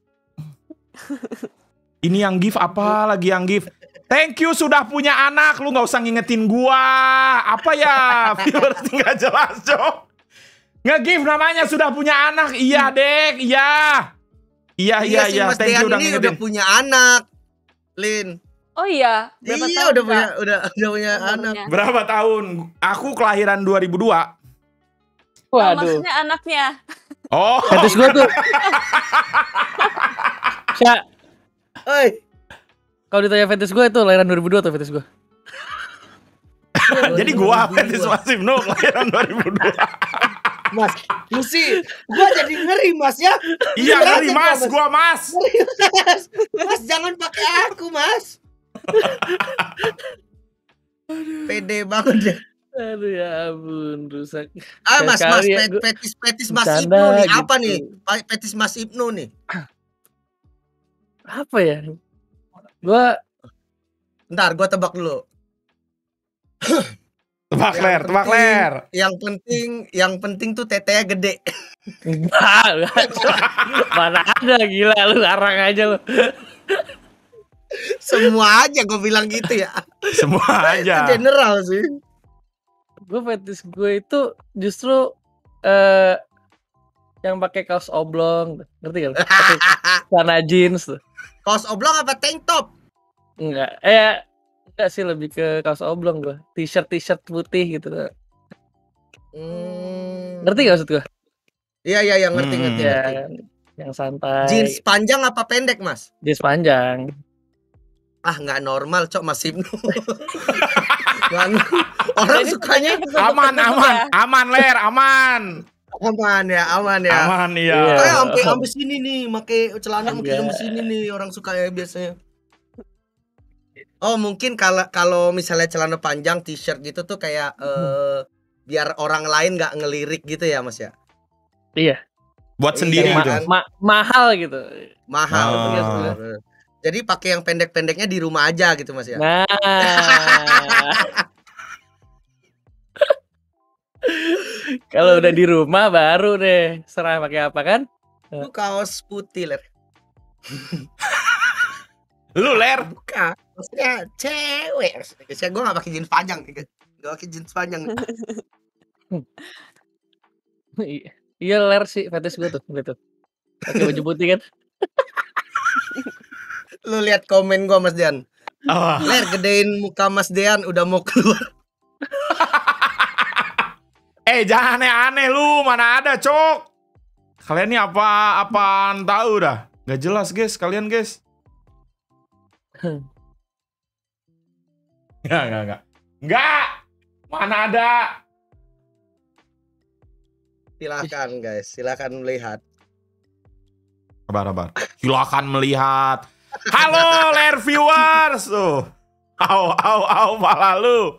Ini yang gift apa lagi yang gift? Thank you sudah punya anak. Lu nggak usah ngingetin gua. Apa ya? Viewers nggak jelas, Cok. Nge-gift namanya sudah punya anak. Iya, Dek. Iya. Iya. Mas Thank you Dean udah ini ngingetin. udah punya anak. Lin. Oh iya. Berapa Iya tahun, udah Kak? punya anak. Umurnya? Berapa tahun? Aku kelahiran 2002. Oh, Waduh. maksudnya anaknya. Oh. Fetis gue tuh. Sya, Oi. kalau ditanya fetis gue itu lahiran 2002 tuh fetis gue. Jadi gua Fetis Mas Ibnu kelahiran 2002. Mas, lu sih gua jadi ngeri Mas ya. Iya, ngeri Ngeri, Mas, gua Mas. Mas jangan pakai aku, Mas. Pede banget deh. Aduh ya ampun, rusak. Mas, Sekali ya, petis Mas bercanda Ibnu nih, gitu. apa nih? Petis Mas Ibnu nih. Apa ya? Gua Ntar gua tebak dulu. Tebak ler. Yang penting tuh tetenya gede. enggak. Mana ada, gila lu, arang aja lu. Semua aja gua bilang gitu ya. Semua Itu aja. general sih. Gue fetis gue itu justru yang pakai kaos oblong, ngerti gak? Pakai celana jeans tuh. Kaos oblong apa tank top? Enggak, enggak sih, lebih ke kaos oblong gue. T-shirt putih gitu. Ngerti gak maksud gue? Iya, ngerti. Ya, yang santai. Jeans panjang apa pendek, Mas? Jeans panjang. Ah, nggak normal, Cok, Mas Ibnu. Orang sukanya Aman ler, aman. aman ya. Aman Iya. ya. Kayak sampai sini nih, pakai celana mungkin sampai sini nih orang sukanya biasanya. Oh, mungkin kalau misalnya celana panjang, t-shirt gitu tuh kayak biar orang lain nggak ngelirik gitu ya, Mas ya. Iya. Buat sendiri Iya, gitu. kan? Mahal gitu. Mahal. Oh. Bener. Jadi pakai yang pendek-pendeknya di rumah aja gitu, Mas ya. Nah. Kalau udah di rumah baru deh serah pakai apa kan? Lu kaos putih, Ler. Lu ler. Bukan. Maksudnya cewek. Maksudnya gue gak pakai jeans panjang nih. Gak pakai jeans panjang. Iya, ler sih fetis gue tuh gitu. Pakai baju putih kan? Lu lihat komen gue, Mas Dean. Oh. Ler, gedein muka Mas Dean udah mau keluar. Jangan aneh-aneh lu, mana ada, Cok. Kalian nih apaan tahu dah. Gak jelas, guys, kalian, guys. Enggak. Mana ada. Silakan, guys. Silakan melihat. Sabar. Silakan melihat. Halo, ler viewers. Tuh. Au, pala lu.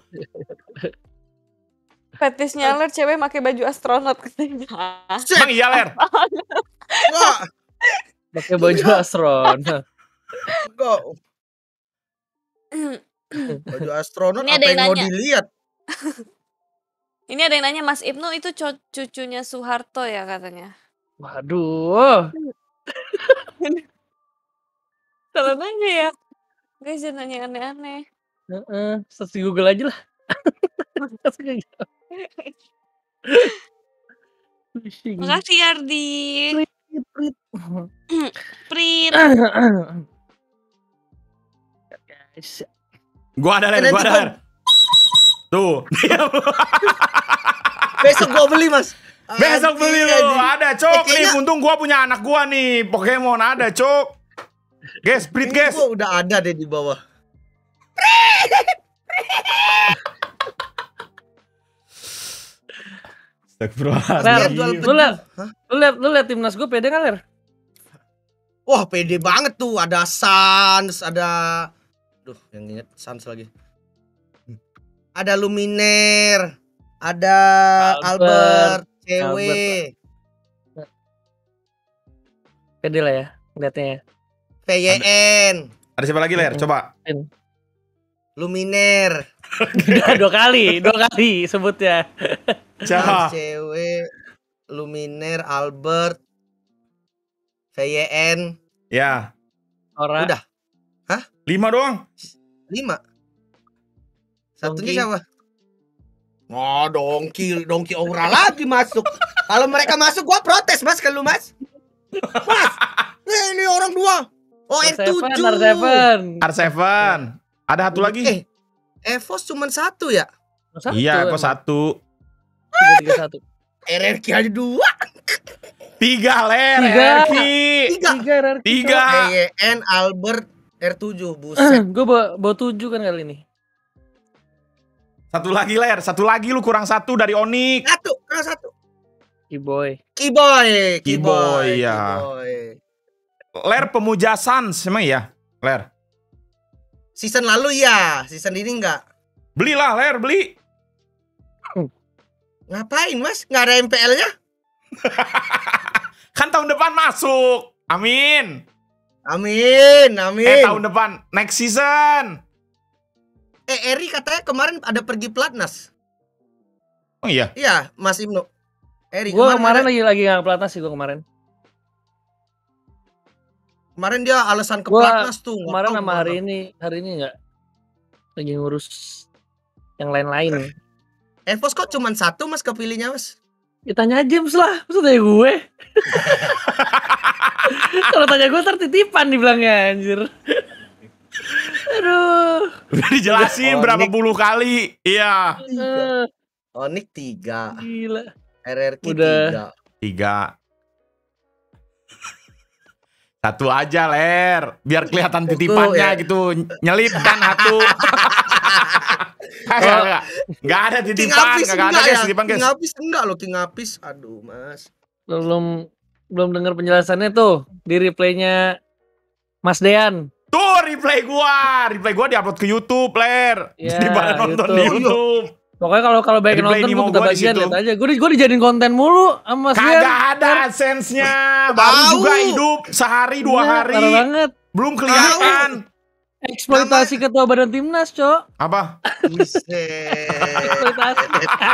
Fetisnya ler cewek pakai baju astronot katanya. Emang iya, ler? Enggak. Pakai baju astronot. Enggak. Baju astronot Ini apa ada yang yang mau nanya. dilihat? Ini ada yang nanya, Mas Ibnu itu cucunya Soeharto ya katanya. Waduh. Salah nanya ya. Guys, jangan nanya aneh-aneh. Search di Google aja lah. Makasih Ardi. Prit. Gua ada, ler. Tuh. Besok gua beli, Mas. Besok beli lu. Ada, Cok. Nih, Kayaknya- untung gua punya anak gua nih. Pokemon ada, Cok. Guys, Prit, Kayaknya guys. gua udah ada deh di bawah. Astagfirullahaladzim. Lu liat timnas gue pede nggak, ler? Wah, pede banget tuh. Ada Sans, ada yang inget Sans lagi. Ada Luminer, ada Albert, cewek. Pede lah ya liatnya ya. VYN, Ada siapa lagi, Ler? Coba. Luminer, Udah 2 kali sebutnya. Siapa? cewek, Luminer, Albert, VYN, Ya, Orang udah 5 doang. 5. Satunya Dongki. siapa? Oh, Dongki Aura lagi masuk. Kalau mereka masuk gua protes, Mas, kalau Mas. Mas, ini orang 2. Oh, R7. R7. R7. Ada satu lagi. EVOS cuma 1 ya? Iya, kok 1. 331. RRQ ada 2. 3, Ler. 3. RRQ. 3. 3. VYN, Albert, R7. Buset. Gue bawa 7 kan kali ini. Satu lagi, Ler. Satu lagi lu kurang 1 dari Onyx. 1. Keyboy. Keyboy, ya. Keyboy. Ler pemuja Sans, emang iya? Ler. Season lalu ya, season ini enggak. Belilah, Ler, beli. Ngapain, Mas? Nggak ada MPL-nya? Kan tahun depan masuk. Amin. Amin. Tahun depan. Next season. Eri katanya kemarin ada pergi Platnas. Oh iya? Iya, Mas Ibnu. Eri Gue kemarin ada- lagi nggak pelatnas sih gue kemarin. Kemarin dia alasan ke Gua Platnas tuh. nggak Kemarin tahu sama kemana. hari ini nggak lagi ngurus yang lain-lain. EVOS kok cuma 1 Mas kepilihnya, Mas? Ya tanya James lah, masa tanya gue? Kalau tanya gue tertitipan dibilangnya anjir. Aduh. Udah dijelasin berapa puluh kali. Iya. Onyx 3, Gila. RRQ Udah. 3. 3. Satu aja, Ler. Biar kelihatan titipannya ya. gitu. Nyelip kan satu. Enggak ada King titipan, Apis enggak ada enggak guys, ya? titipan guys. King Apis enggak loh, King Apis. Aduh, Mas. Belum dengar penjelasannya tuh di replaynya Mas Dean. Tuh replay gua diupload ke YouTube, Ler. Ya, Jadi pada nonton di YouTube. YouTube. Pokoknya kalau banyak Replay nonton Nimo gue minta gua di bagian situ. lihat aja. Gue dijadiin konten mulu sama Mas Dean. Kagak ada AdSense-nya. Baru Tahu. juga hidup sehari 2 Iya, hari. parah banget. Belum kelihatan. Eksploitasi ketua badan timnas, Cok. Apa? Buset. Eksploitasi.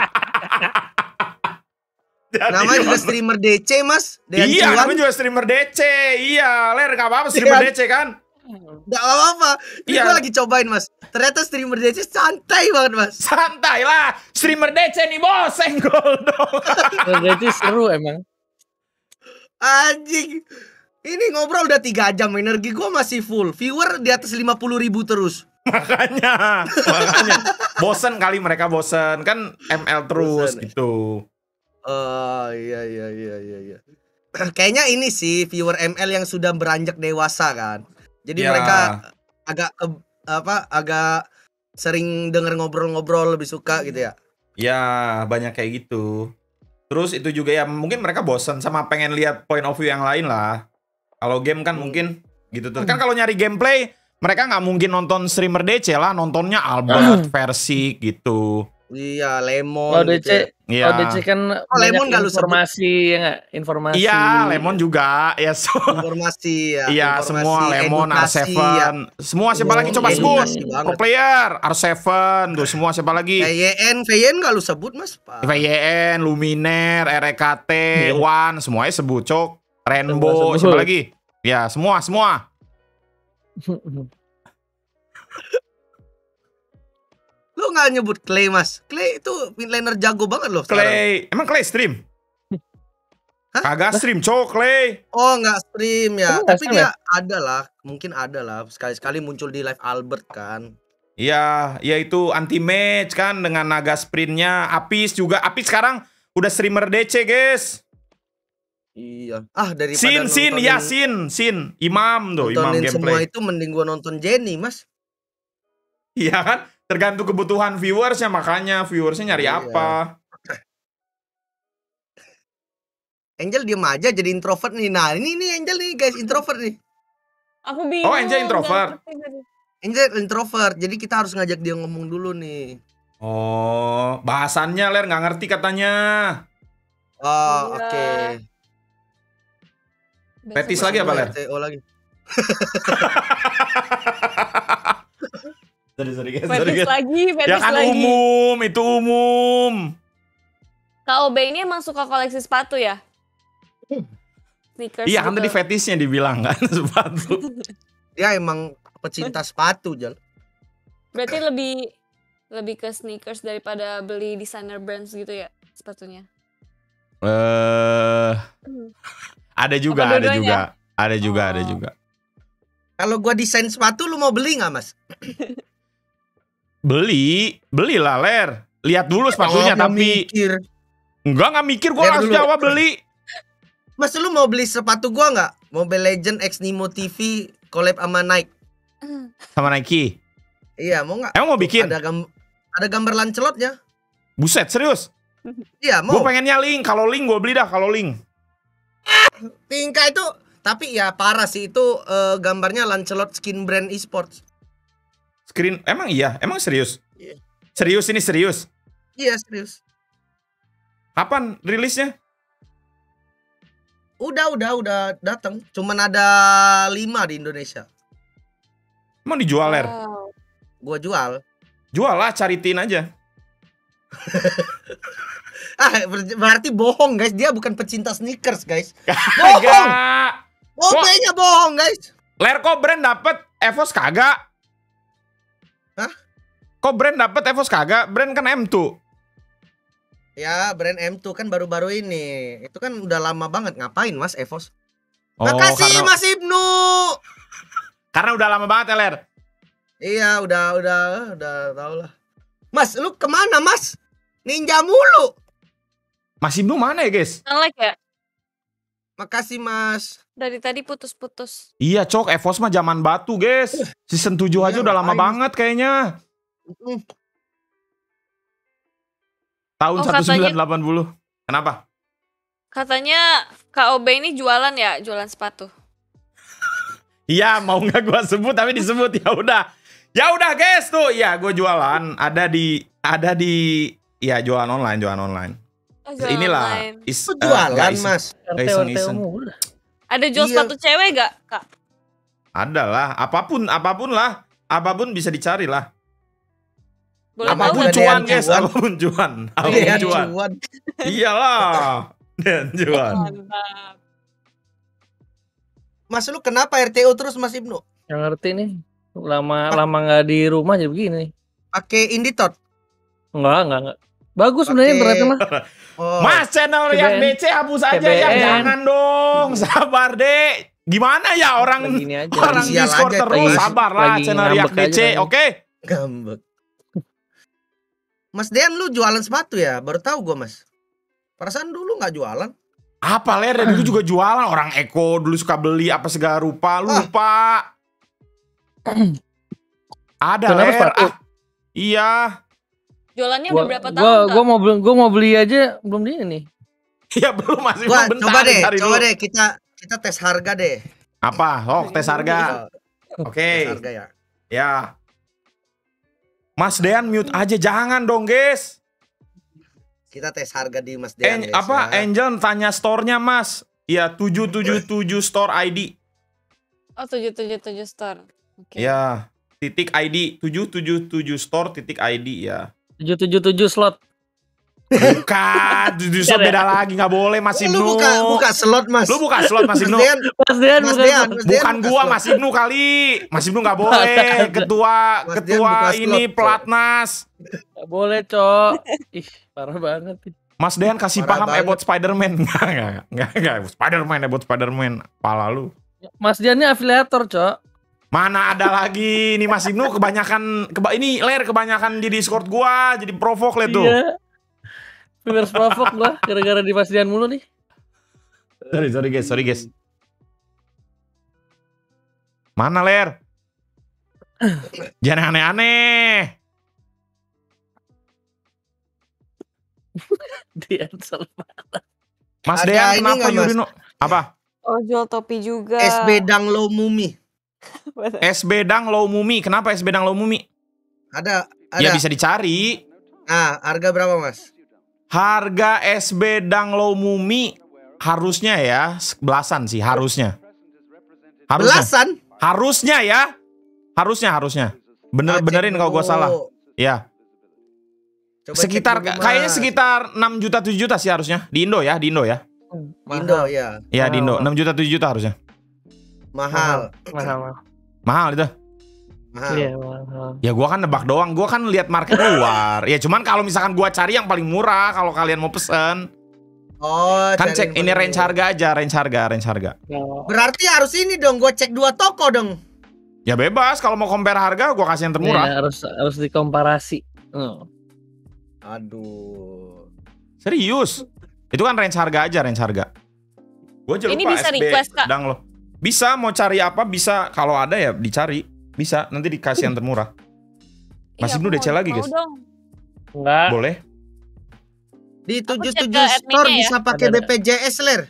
Namanya juga streamer DC, Mas. Dean Iya, Cuan. namanya juga streamer DC. Iya, Ler, gak apa-apa streamer Iya. DC kan? Nggak apa-apa. Ini Iya. gue lagi cobain, Mas. Ternyata streamer DC santai banget, Mas. Santai lah, streamer DC nih bos, senggol dong. Berarti seru emang. Anjing. Ini ngobrol udah 3 jam, energi gue masih full. Viewer di atas 50.000 terus. makanya. Bosen kali mereka bosen. Kan ML terus Bosen. gitu. Oh, iya. Kayaknya ini sih viewer ML yang sudah beranjak dewasa kan. Jadi Ya. mereka agak sering denger ngobrol-ngobrol, lebih suka gitu ya. Ya, banyak kayak gitu. Terus itu juga ya, mungkin mereka bosen sama pengen lihat point of view yang lain lah. Kalau game kan mungkin gitu tuh. Kan kalau nyari gameplay, mereka nggak mungkin nonton streamer DC lah, nontonnya Albert versi gitu. Iya, Lemon Kalau gitu ya. DC, Iya. kalau DC kan Lemon nggak banyak lu sebut? informasi ya nggak? Informasi. Iya, Lemon juga. Ya, Informasi ya. iya, informasi, semua Lemon, edukasi, R7. ya. Semua siapa lagi coba Edukasi sebut? banget. Pro player, R7, tuh semua siapa lagi? VYN nggak lu sebut, Mas? Pak. VYN, Luminer, RKT, Iya. One, semuanya sebut, Cok. Rainbow, Semua sebut. siapa lagi? Ya, semua. Lu nggak nyebut Clay, Mas? Clay itu midlaner jago banget loh sekarang. Clay, emang Clay stream? Hah? Kagak stream, Cok, Clay. Oh, nggak stream ya. Oh, nggak Tapi stream dia ada lah, mungkin ada lah. Sekali-sekali muncul di live Albert kan. Iya, ya itu anti match kan dengan naga sprintnya. Apis juga, Apis sekarang udah streamer DC, guys. Iya. Ah, daripada Sin, ya Sin, Imam tuh, Imam nontonin semua gameplay. itu mending gua nonton Jenny, Mas. Iya kan? Tergantung kebutuhan viewersnya, makanya viewersnya nyari Iya. apa. Angel diem aja jadi introvert nih. Nah, ini Angel nih guys, introvert nih. Aku bingung. Oh, Angel introvert. nggak ngerti tadi. Angel introvert. Jadi kita harus ngajak dia ngomong dulu nih. Oh, bahasannya Ler nggak ngerti katanya. Oh, Iya. oke. Besok Petis baru lagi apa, mulai. Ler? TO lagi. Sorry guys, Fetish lagi, Ya fetish kan lagi. umum, itu umum. Kak OB ini emang suka koleksi sepatu ya? Sneakers Iya kan gitu. tadi fetishnya dibilang kan sepatu. Dia emang pecinta sepatu, Jal. Berarti lebih ke sneakers daripada beli designer brands gitu ya sepatunya? Ada juga, Apa ada dua-duanya? juga. Ada juga, Oh. ada juga. Kalau gua desain sepatu lu mau beli nggak, Mas? Belilah Ler. Lihat dulu sepatunya Oh, tapi mikir. nggak mikir gue Lihat langsung dulu. jawab beli. Mas lu mau beli sepatu gua nggak? Mobile Legend X Nemo TV collab sama Nike. Sama Nike. Iya, mau nggak? Emang mau bikin? Ada gambar Lancelotnya. Buset, serius? Iya, Gue mau. pengennya link. Kalau link gue beli dah, kalau link. Tingkah itu, tapi ya parah sih itu gambarnya Lancelot skin brand esports. Screen, emang iya? Emang serius? Iya. Serius ini serius? Iya, serius. Kapan rilisnya? Udah datang. Cuman ada 5 di Indonesia. Emang dijual Ler? Wow. Gua jual. Jual lah, caritin aja. Berarti bohong, guys. Dia bukan pecinta sneakers, guys. Bohong. Kagak. OB-nya bohong, guys. Ler, kok brand dapet Evos kagak? Hah? Kok brand dapet Evos kagak? Brand kan M2. Ya, brand M2 kan baru-baru ini. Itu kan udah lama banget. Ngapain, Mas Evos? Oh, Makasih, Mas Ibnu. Karena udah lama banget ya Ler. Iya, udah tau lah. Mas, lu kemana, Mas? Ninja mulu. Mas Ibnu mana ya guys? Nge-lag ya? Makasih, Mas. Dari tadi putus-putus. Iya cok, Evos mah zaman batu guys. Season 7 aja Iya, udah lama ngapain? banget kayaknya. Tahun Oh, katanya- 1980. Kenapa? Katanya Kak OB ini jualan ya? Jualan sepatu. Iya, mau nggak gua sebut tapi disebut ya udah. Ya udah guys tuh, ya gue jualan ada di ya jualan online. Oh, jualan Inilah online. Lu jualan, Mas. Nggak iseng-iseng. RT-RT mulu. Ada jual Iya. sepatu cewek gak, Kak? Ada lah, apapun lah, apapun bisa dicari lah. Boleh Apa tahu Apapun nggak? ada cuan yang guys, cuan? apapun cuan, Iya, apapun cuan. cuan. Iyalah, dan cuan. Mantap. Mas, lu kenapa RTO terus, Mas Ibnu? Yang ngerti nih. Lama nggak di rumah jadi begini. Pakai Inditot? Enggak. Bagus sebenarnya Pakai- beratnya mah. Oh. Mas, channel yang TBN. BC hapus aja TBN. ya, jangan dong, sabar dek. Gimana ya orang Lagi ini aja. orang Lagi sial Discord aja, terus, Mas. sabar lah Lagi channel Riak ngambek aja BC, kan. oke? Ngambek. Mas Dean, lu jualan sepatu ya? Baru tahu gua, Mas. Perasaan dulu nggak jualan. Apa Ler, dari dulu juga jualan, orang Eko dulu suka beli apa segala rupa, lupa. Ada Kenapa Ler, sepatu? iya. Jualannya udah berapa tahun, Kak? Gua mau beli aja belum di ini. Ya belum masih Gua belum, bentar, coba dulu. deh kita tes harga deh. Apa? Oh, tes harga. Oke. Tes harga ya. Ya. Mas Dean mute aja, jangan dong guys. Kita tes harga di Mas Dean. guys, Apa ya. Angel tanya store-nya Mas? Ya 777 store ID. Oh, 777 store. Oke. Ya, titik ID 777 store titik ID ya. 777 slot. Bukan, 7 store beda lagi, nggak boleh Mas Lu Ibnu. buka slot, Mas. Lu buka slot Mas Mas Ibnu. Dean, Mas Dean Mas bukan Dean, slot. Mas Dean Bukan buka gua slot. Mas Ibnu kali. Mas Ibnu nggak boleh. Ketua Mas Dean buka slot, ini Cok. pelatnas. Nggak boleh, Cok. Ih, parah banget. Mas Dean kasih Parah paham banget. about Spider-Man. Enggak. Spider-Man about Spider-Man. Pala lu. Mas Dean ini afiliator, Cok. Mana ada lagi nih Mas Ibnu kebanyakan ini Ler kebanyakan di Discord gua jadi provok le tuh. Iya. Viewers provok gua gara-gara di Mas Dean mulu nih. Sorry guys. Mana Ler? Jangan aneh-aneh. Dean salah. Mas Ada Dean ini kenapa nggak, Mas? Yurino? Apa? Oh, jual topi juga. SB Danglo Mumi. SB Dang Low Mumi. Kenapa SB Dang Low Mumi? Ada. Ya bisa dicari. Nah, harga berapa, Mas? Harga SB Dang Low Mumi harusnya ya belasan sih harusnya. Harusnya. Belasan. Harusnya ya. Harusnya. Benerin kalau gua salah. Ya. Coba Sekitar cek dulu, kayaknya Mas. sekitar 6 juta 7 juta sih harusnya. Di Indo ya. Indo ya. Iya, di Indo 6 juta 7 juta harusnya. Mahal. Mahal itu. Mahal. Iya, mahal. Ya gua kan nebak doang. Gua kan lihat market luar. Ya cuman kalau misalkan gua cari yang paling murah kalau kalian mau pesen. Oh, Kan cari cek ini info range dulu. harga aja, range harga. Berarti harus ini dong, gue cek 2 toko dong. Ya bebas kalau mau compare harga gua kasih yang termurah. Iya, harus dikomparasi. Aduh. Serius. Itu kan range harga aja, range harga. Gua aja Ini lupa bisa SB request, Kak? dang lo. Bisa mau cari apa bisa kalau ada ya dicari. Bisa nanti dikasih yang termurah. Masih Iya, belum aku DC mau- lagi, mau guys. dong. Enggak. Boleh. Di Aku cek 77 ke adminnya store ya. bisa pakai Ada. BPJS, Ler.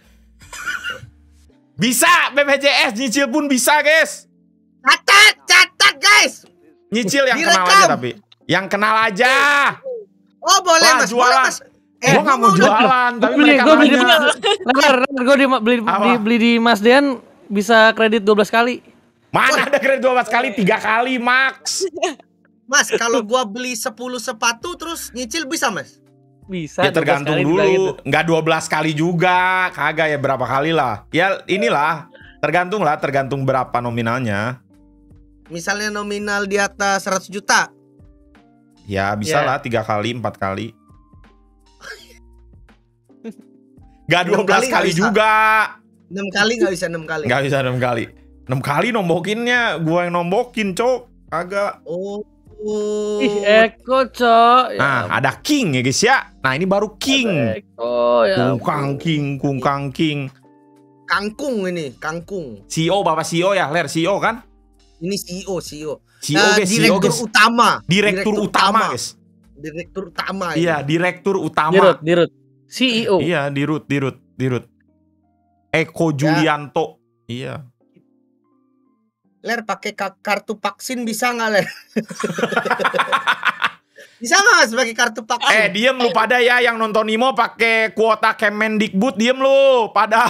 Bisa BPJS nyicil pun bisa, guys. Catat, guys. Nyicil yang kenal Direkam. aja tapi. Yang kenal aja. Oh, boleh, Wah, Mas. jualan. Boleh, Mas. Gua nggak mau jualan, tapi mereka Gue beli di nanya. Apa? beli di Mas Dean bisa kredit 12 kali. Mana ada kredit 12 kali, 3 kali max. Mas, kalau gua beli 10 sepatu terus nyicil bisa, Mas? Bisa. Ya tergantung 12 kali dibilang gitu. dulu. Nggak 12 kali juga. Kagak ya berapa kali lah. Ya inilah. Tergantung berapa nominalnya. Misalnya nominal di atas 100 juta. Ya bisa Ya. lah 3 kali, 4 kali. Gak 6 12 kali kali nggak bisa. juga. 6 kali nggak bisa 6 kali. Gak bisa 6 kali. 6 kali nombokinnya. Gua yang nombokin, Cok. Agak. Oh. Ih, Eko, Cok. Nah, ada King ya guys ya. Nah, ini baru King. Eko, ya. Kungkang King. Kangkung ini, kangkung. CEO, Bapak CEO ya, Ler CEO kan? Ini CEO. CEO Eh, guys, CEO direktur guys. utama. Direktur utama guys. Direktur utama. ini. Iya, direktur utama. Dirut. CEO. Iya, dirut. Eko Julianto. Iya. Ler pakai kartu vaksin bisa nggak, Ler? Bisa nggak, Mas, pakai kartu vaksin? Diem lu pada ya yang nonton Nimo pakai kuota Kemendikbud, diem lu pada.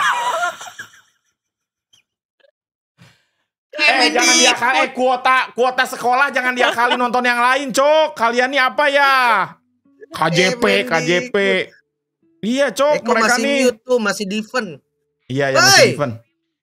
Jangan diakali kuota sekolah jangan diakali nonton yang lain, Cok. Kalian nih apa ya? KJP. Iya, Cok, Eko mereka masih nih. mute tuh, masih defend. Iya, Hey! masih event.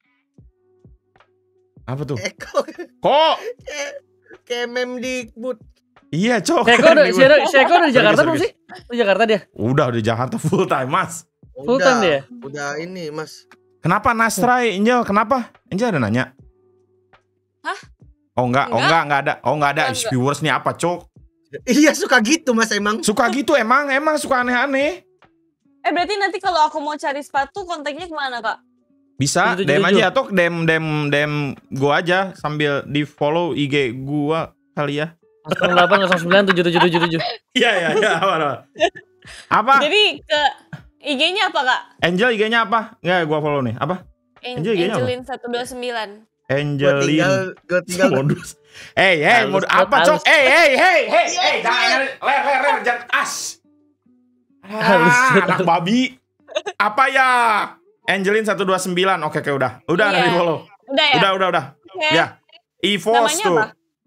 Apa tuh? Eko Kok? Kemendikbud. Iya, Cok. Si Eko udah di Jakarta belum sih? Di Jakarta dia. Udah di Jakarta full time, Mas. Full time dia? Udah ini, Mas. Kenapa Nastrai, Angel? Kenapa? Angel ada nanya? Hah? Oh enggak ada. Oh enggak ada. Enggak. Viewers nih apa, Cok? Iya, suka gitu, Mas, emang. Suka gitu emang suka aneh-aneh. Berarti nanti kalau aku mau cari sepatu kontaknya kemana, Kak? Bisa 777. DM aja atau DM gua aja sambil di follow IG gua kali ya. 08097777. Iya apa? Jadi ke IG-nya apa, Kak? Angel IG-nya apa? Enggak, gua follow nih. Apa? Angel IG-nya apa? Angelin 129. Angelin. Gua tinggal. Modus. Halus, Modus apa, halus. Cok? Jangan ler jangan as. Halus. Anak babi. Apa ya? Angelin 129. Oke, udah. Udah Iya. di follow. Udah ya? Udah. Oke. Ya. EVOS Namanya tuh. apa?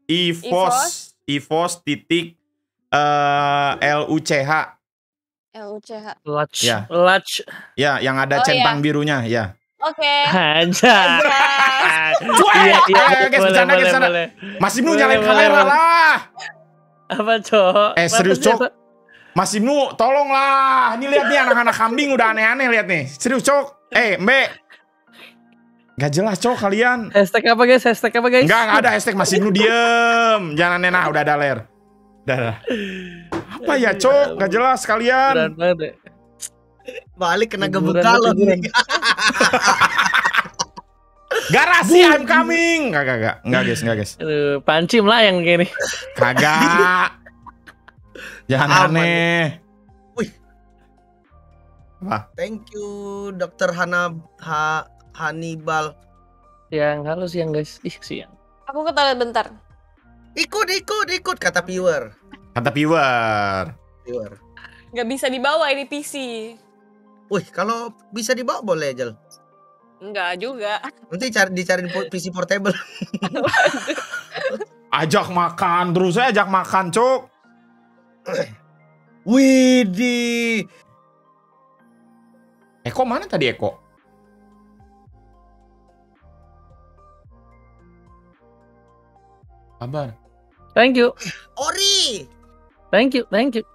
EVOS titik LUCH. LUCH. Lach. Ya. Lach. Ya, yang ada Oh, centang birunya, ya. Oke. Aja. Guys, bercanda. Masih mau nyalain Boleh, kamera boleh. lah. Apa, Cok? Serius, Cok. Mas Ibnu, tolonglah. Ini lihat nih anak-anak kambing udah aneh-aneh lihat nih. Serius, Cok. Mbak. Gak jelas, Cok, kalian. Hashtag apa, guys? Enggak ada hashtag Mas Ibnu diem. Jangan aneh, udah ada ler. Udah. Apa ya, Cok? Gak jelas kalian. Berat banget ya. Balik kena gebuk Hiburan, galon hiburan. nih. Garasi, I'm coming. Enggak, guys. Aduh, panci melayang kayak ini. Kagak. Jangan Aman. aneh. Wih. Apa? Thank you, Dokter Hannibal. Yang halus yang guys. Siang. Aku ke toilet bentar. Ikut kata viewer. Kata viewer. Gak bisa dibawa ini PC. Wih, kalau bisa dibawa boleh, Jel. Enggak juga. Nanti dicariin PC portable. Ajak makan, terus saya ajak makan, Cok. Widih. Eko mana tadi Eko? Kabar. Thank you. Ori. Thank you.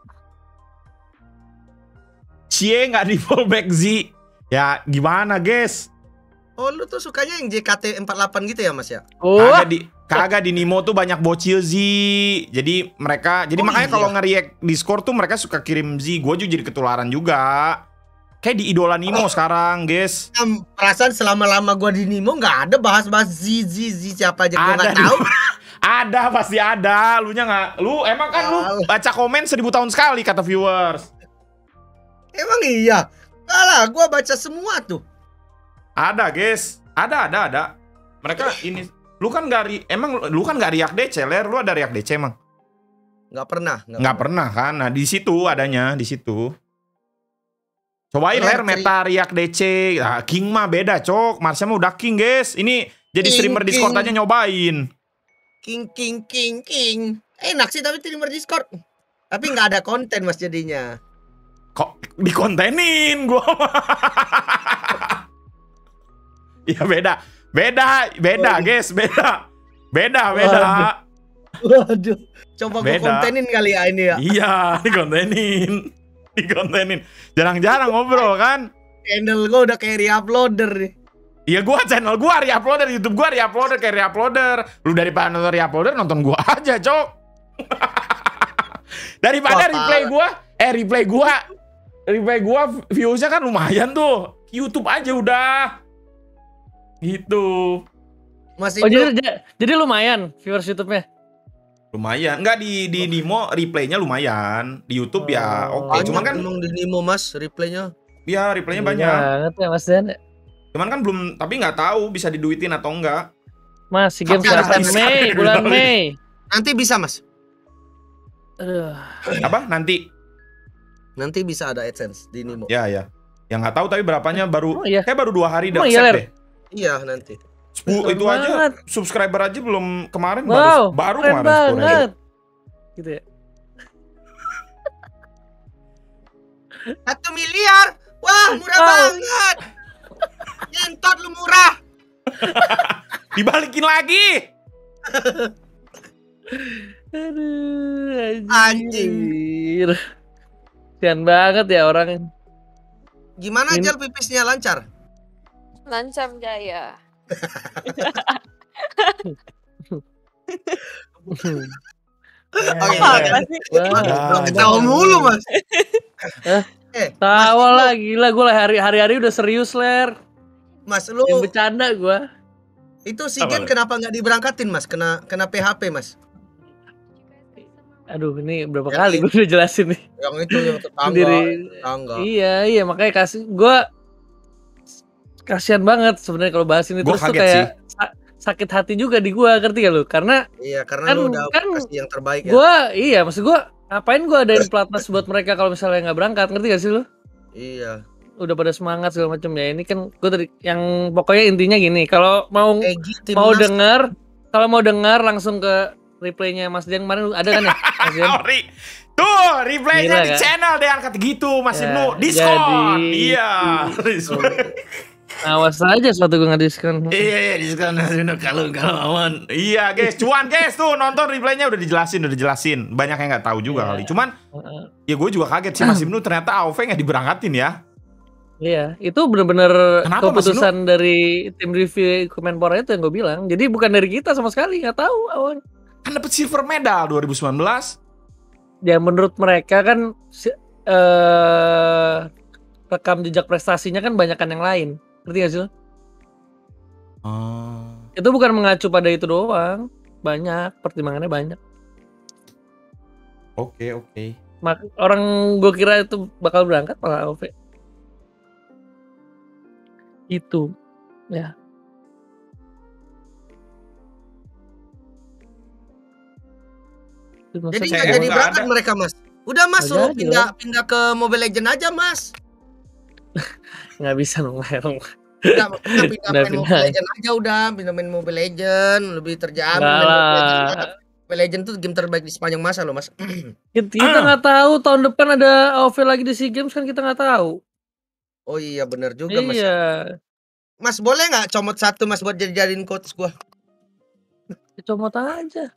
Cie nggak di fallback Z. Ya gimana guys? Oh lu tuh sukanya yang JKT48 gitu ya Mas ya? Oh, Kagak di Nimo tuh banyak bocil Z. Jadi makanya iya. kalau nge-react Discord tuh mereka suka kirim Z. Gue juga jadi ketularan juga. Kayak di idola Nimo sekarang, guys. Perasaan selama-lama gua di Nimo nggak ada bahas-bahas Z siapa aja gua nggak Ada tahu. Ada pasti ada. Lu emang kan lu baca komen 1000 tahun sekali kata viewers. Emang iya? Alah, gua baca semua tuh. Ada, guys. Ada. Mereka ini lu kan nggak riak DC, Ler. Lu ada riak DC emang? Nggak pernah. Nggak pernah kan? Nah, di situ adanya, di situ. Cobain Ler meta riak DC. Nah, King mah beda, Cok. Marsha mah udah King, guys. Ini jadi streamer Discord aja nyobain. King. Enak sih tapi streamer Discord. Tapi nggak ada konten Mas jadinya. Kok dikontenin gua mah. Ya beda, guys, beda. Waduh. Coba gua Beda. kontenin kali ya ini ya. Iya, dikontenin. Jarang-jarang ngobrol kan? Channel gua udah kayak re-uploader nih. Iya, channel gua re-uploader, YouTube gua re-uploader kayak re-uploader. Lu daripada nonton re-uploader, nonton gua aja, Cok. Daripada replay gua views-nya kan lumayan tuh. YouTube aja udah. Gitu. Mas oh Ibnu, jadi lumayan viewers YouTube-nya. Lumayan. Enggak di Nimo replaynya lumayan. Di YouTube ya oke. banyak Cuman kan emang di Nimo Mas replaynya. ya replaynya Iya banyak. banget ya Mas Dan. Cuman kan belum, tapi nggak tahu bisa diduitin atau enggak. Mas, si game Tapi kapan bisa. Mei, bulan Mei. Nanti bisa Mas. Aduh. Apa? Nanti bisa ada AdSense di Nimo. ya. Yang nggak tahu tapi berapanya baru Oh, iya. kayak baru 2 hari Oh, dapet iya, Ler. deh. Iya nanti. Itu aja banget. subscriber aja belum kemarin Wow, baru keren kemarin 10.000. banget. Gitu ya. 1 miliar. Wah, murah Wow. banget. Nyentot lu murah. Dibalikin lagi. Aduh, Anjing. anjir. Kasian banget ya orang. Gimana Ini- Jal pipisnya lancar? Lancar Jaya. Oke, Apa sih? Lo ketawa mulu Mas. Tawa lah, gila gue hari-hari udah serius Ler. Mas lu Yang bercanda gue. itu si Gen kenapa nggak diberangkatin Mas? Kena PHP Mas. Aduh, ini berapa Yang kali gue udah jelasin nih. Yang itu yang tetangga. Sendiri. Tetangga. Iya, makanya gue kasihan banget sebenarnya kalau bahas ini. Gua Terus tuh kaget kayak sakit hati juga di gue, ngerti gak lu? Karena Iya, karena lu udah kasih yang terbaik ya. gue, maksud gue ngapain gue adain pelatnas buat mereka kalau misalnya nggak berangkat, ngerti gak sih lu? Iya. Udah pada semangat segala macam ya. Ini kan gue tadi yang pokoknya intinya gini, kalau mau Egy dengar, langsung ke replaynya Mas Dian kemarin ada kan ya? Mas Dian? Tuh, replaynya Gila, di kan? channel deh angkat gitu, Mas Ya, Ibnu. Diskon. jadi- Iya, diskon. Awas aja suatu gue nggak diskon. Iya, diskon Mas Ibnu kalau aman. Iya, guys, cuan guys tuh nonton replaynya udah dijelasin. Banyak yang nggak tahu juga kali. Cuman ya gue juga kaget sih Mas Ibnu ternyata AOV nggak diberangkatin ya. Iya, itu benar-benar Kenapa, Mas keputusan dari tim review Kemenpora itu yang gue bilang. Jadi bukan dari kita sama sekali, nggak tahu awalnya. Kan dapet silver medal 2019. Ya menurut mereka kan rekam jejak prestasinya kan banyakan yang lain. Ngerti gak sih lo? Itu bukan mengacu pada itu doang. Banyak, pertimbangannya banyak. Oke. Orang gue kira itu bakal berangkat malah AOV. Itu. Ya. Jadi Saya nggak jadi nggak berangkat ada. mereka Mas. Udah Mas, Nggak suruh jadi, pindah ke Mobile Legend aja Mas. Nggak bisa dong, Ler. Enggak, kita pindah main Pindah. Mobile Legend aja udah, pindah main Mobile Legend, lebih terjamin Enggak main Mobile Legend. lah. Mobile Legend tuh game terbaik di sepanjang masa loh, Mas. Kita nggak tahu tahun depan ada AoV lagi di SEA Games kan kita nggak tahu. Oh iya bener juga, Mas. Iya. Mas boleh nggak comot satu, Mas, buat jadiin coach gua? Comot aja.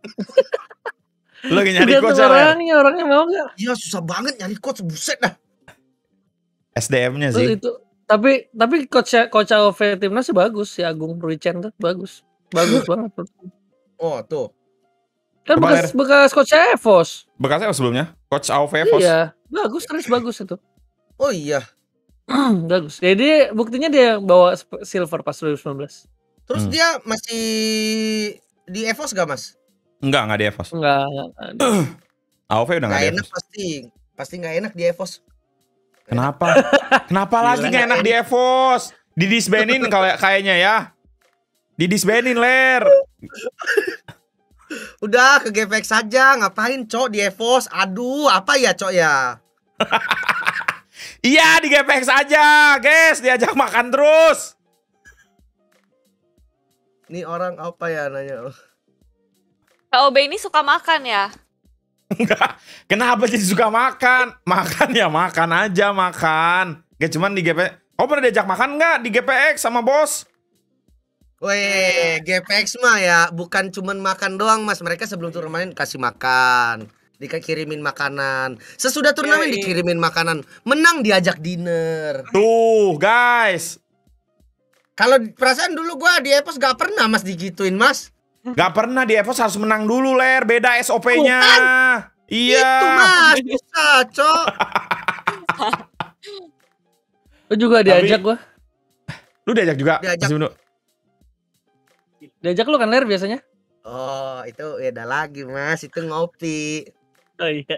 Lu lagi nyari coach Tergantung orangnya mau nggak? Iya susah banget nyari coach, buset dah. SDM-nya Terus sih. itu tapi coach AoV timnas sih bagus si Agung Ruicen tuh bagus banget. Oh tuh. Kan Coba, bekas coach EVOS. Bekasnya sebelumnya coach AoV Evos. Iya, bagus itu. Oh iya. Bagus. Jadi buktinya dia bawa silver pas 2019. Terus dia masih di EVOS gak, Mas? Enggak di Evos. Enggak. AoV udah enggak Gak di enak Evos. pasti gak enak di EVOS. Kenapa? Kenapa lagi nggak enak di Evos? Didisbandin kayaknya ya. Didisbandin, Ler. Udah ke GPX saja, ngapain Cok di EVOS? Aduh, apa ya Cok ya? Iya, di GPX aja, guys. Diajak makan terus. Ini orang apa ya nanya? KOB ini suka makan ya? Enggak. Kenapa jadi suka makan? Makan ya makan aja, makan. Gak cuman di GPX. Kau pernah diajak makan nggak di GPX sama bos? Weh, GPX mah ya bukan cuman makan doang, Mas. Mereka sebelum turnamen kasih makan, dikirimin makanan. Sesudah turnamen dikirimin makanan. Menang diajak dinner. Tuh, guys. Kalau perasaan dulu gua di EVOS gak pernah, Mas, digituin, Mas. Gak pernah di Evos harus menang dulu, Ler. Beda SOP-nya. Iya. Itu, Mas. Bisa, Cok. Lu juga diajak gua. Lu diajak juga? Diajak. Mas Ibnu? Diajak lu kan Ler biasanya? Oh, itu beda lagi, Mas. Itu ngopi. Oh iya.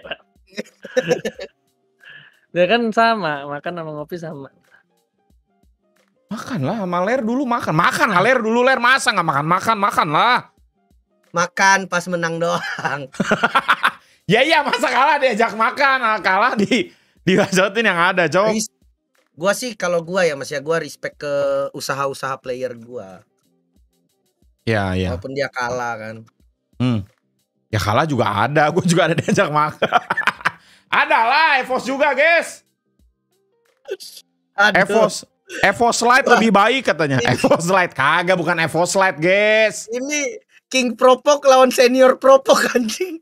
Dia kan sama, makan sama ngopi sama. Makan lah sama Ler dulu makan. Makan lah Ler dulu, Ler. Masa gak makan lah. Makan pas menang doang. Ya iya, masa kalah diajak makan. Kalah diwajotin yang ada, Cok. Gua sih kalau gua ya, Mas, ya gua respect ke usaha-usaha player gua. Ya. Walaupun dia kalah kan. Ya kalah juga ada. Gue juga ada diajak makan. Ada lah, Evos juga, guys. Aduh. Evos Lite lebih baik katanya. Evos Lite kagak, bukan Evos Lite, guys. Ini King Propok lawan Senior Propok anjing.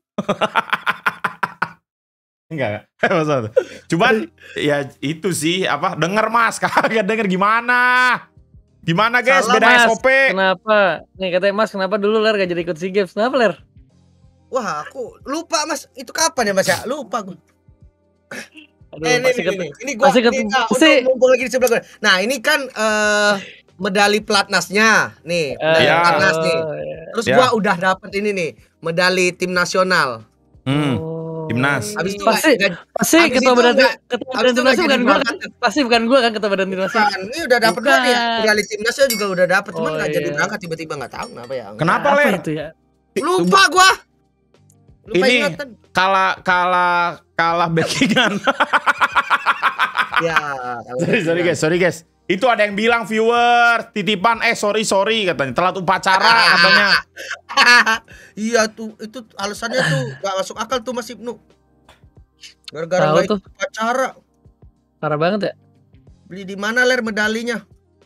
Enggak. Cuman ya itu sih apa? Denger Mas, kagak denger gimana? Gimana, guys? Salah, Beda Mas, SOP. kenapa? Nih katanya Mas, kenapa dulu Ler gak jadi ikut SEA Games? Kenapa Ler? Wah, aku lupa, Mas. Itu kapan ya, Mas ya? Lupa gua. Aduh, Ini gua pasti untuk mumpung lagi di sebelah gua. Nah, ini kan medali pelatnasnya nih, medali Ya. pelatnas nih. Terus Ya. gua udah dapet ini nih, medali tim nasional. Timnas. Habis itu Pasti habis ketua itu badan nggak- timnasnya nggak bukan jadi gua berangkat. kan? Pasti bukan gua kan ketua badan timnasnya. Bukan, ini udah dapet Bukan. dua nih. Medali timnasnya juga udah dapet, cuman Oh, nggak jadi iya. berangkat tiba-tiba, nggak tahu kenapa ya. Kenapa, Apa Ler? itu ya? Lupa gua. Lupa Ini ingatan. kalah backingan. Ya. sorry guys. Itu ada yang bilang viewer titipan sorry katanya telat upacara katanya. Iya tuh, itu alasannya tuh gak masuk akal tuh Mas Ibnu. Gara-gara Tahu nggak tuh. ikut upacara. Parah banget ya. Beli di mana Ler medalinya?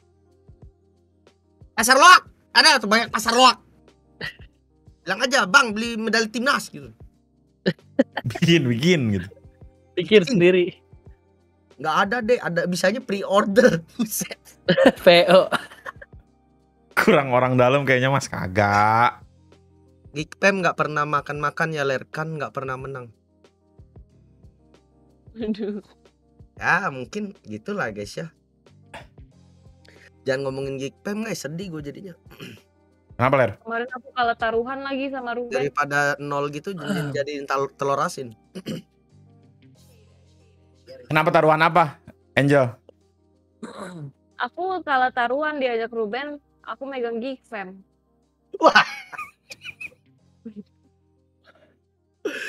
Pasar Loak. Ada tuh banyak pasar Loak. Bilang aja, Bang, beli medali timnas gitu. bikin gitu. Pikir sendiri. Nggak ada deh, ada bisanya pre-order. Buset. PO. Kurang orang dalam kayaknya Mas, kagak. Geekpem nggak pernah makan-makan ya Ler, kan nggak pernah menang. Aduh. Ya mungkin gitulah guys ya. Jangan ngomongin Geekpem guys, sedih gue jadinya. Kenapa, Ler? Kemarin aku kalah taruhan lagi sama Ruben. Daripada nol gitu jadiin telur asin. Kenapa taruhan apa? Angel. Aku kalah taruhan diajak Ruben, aku megang Geek Fam. Wah.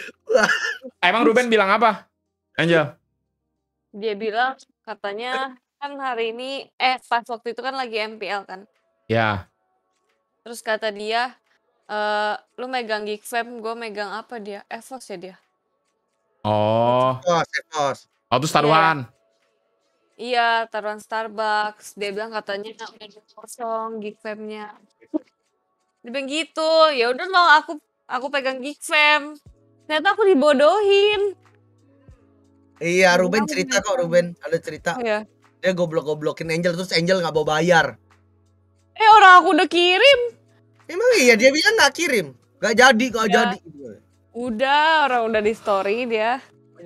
Emang Ruben bilang apa? Angel. Dia bilang katanya Kan hari ini pas waktu itu kan lagi MPL kan. Ya. Terus kata dia, lu megang Geek Fam, gue megang apa dia? EVOS ya dia. Oh. Evos. Oh, terus taruhan. Iya, taruhan Starbucks. Dia bilang katanya udah kosong Geek Fam-nya. Dia bilang gitu. Ya udah loh, aku pegang Geek Fam. Ternyata aku dibodohin. Iya, Ruben cerita kok, Ruben. Ada cerita. Iya. Dia goblok-goblokin Angel, terus Angel nggak mau bayar. Orang aku udah kirim. Emang iya, dia bilang nggak kirim. Nggak jadi. Udah, orang udah di story dia.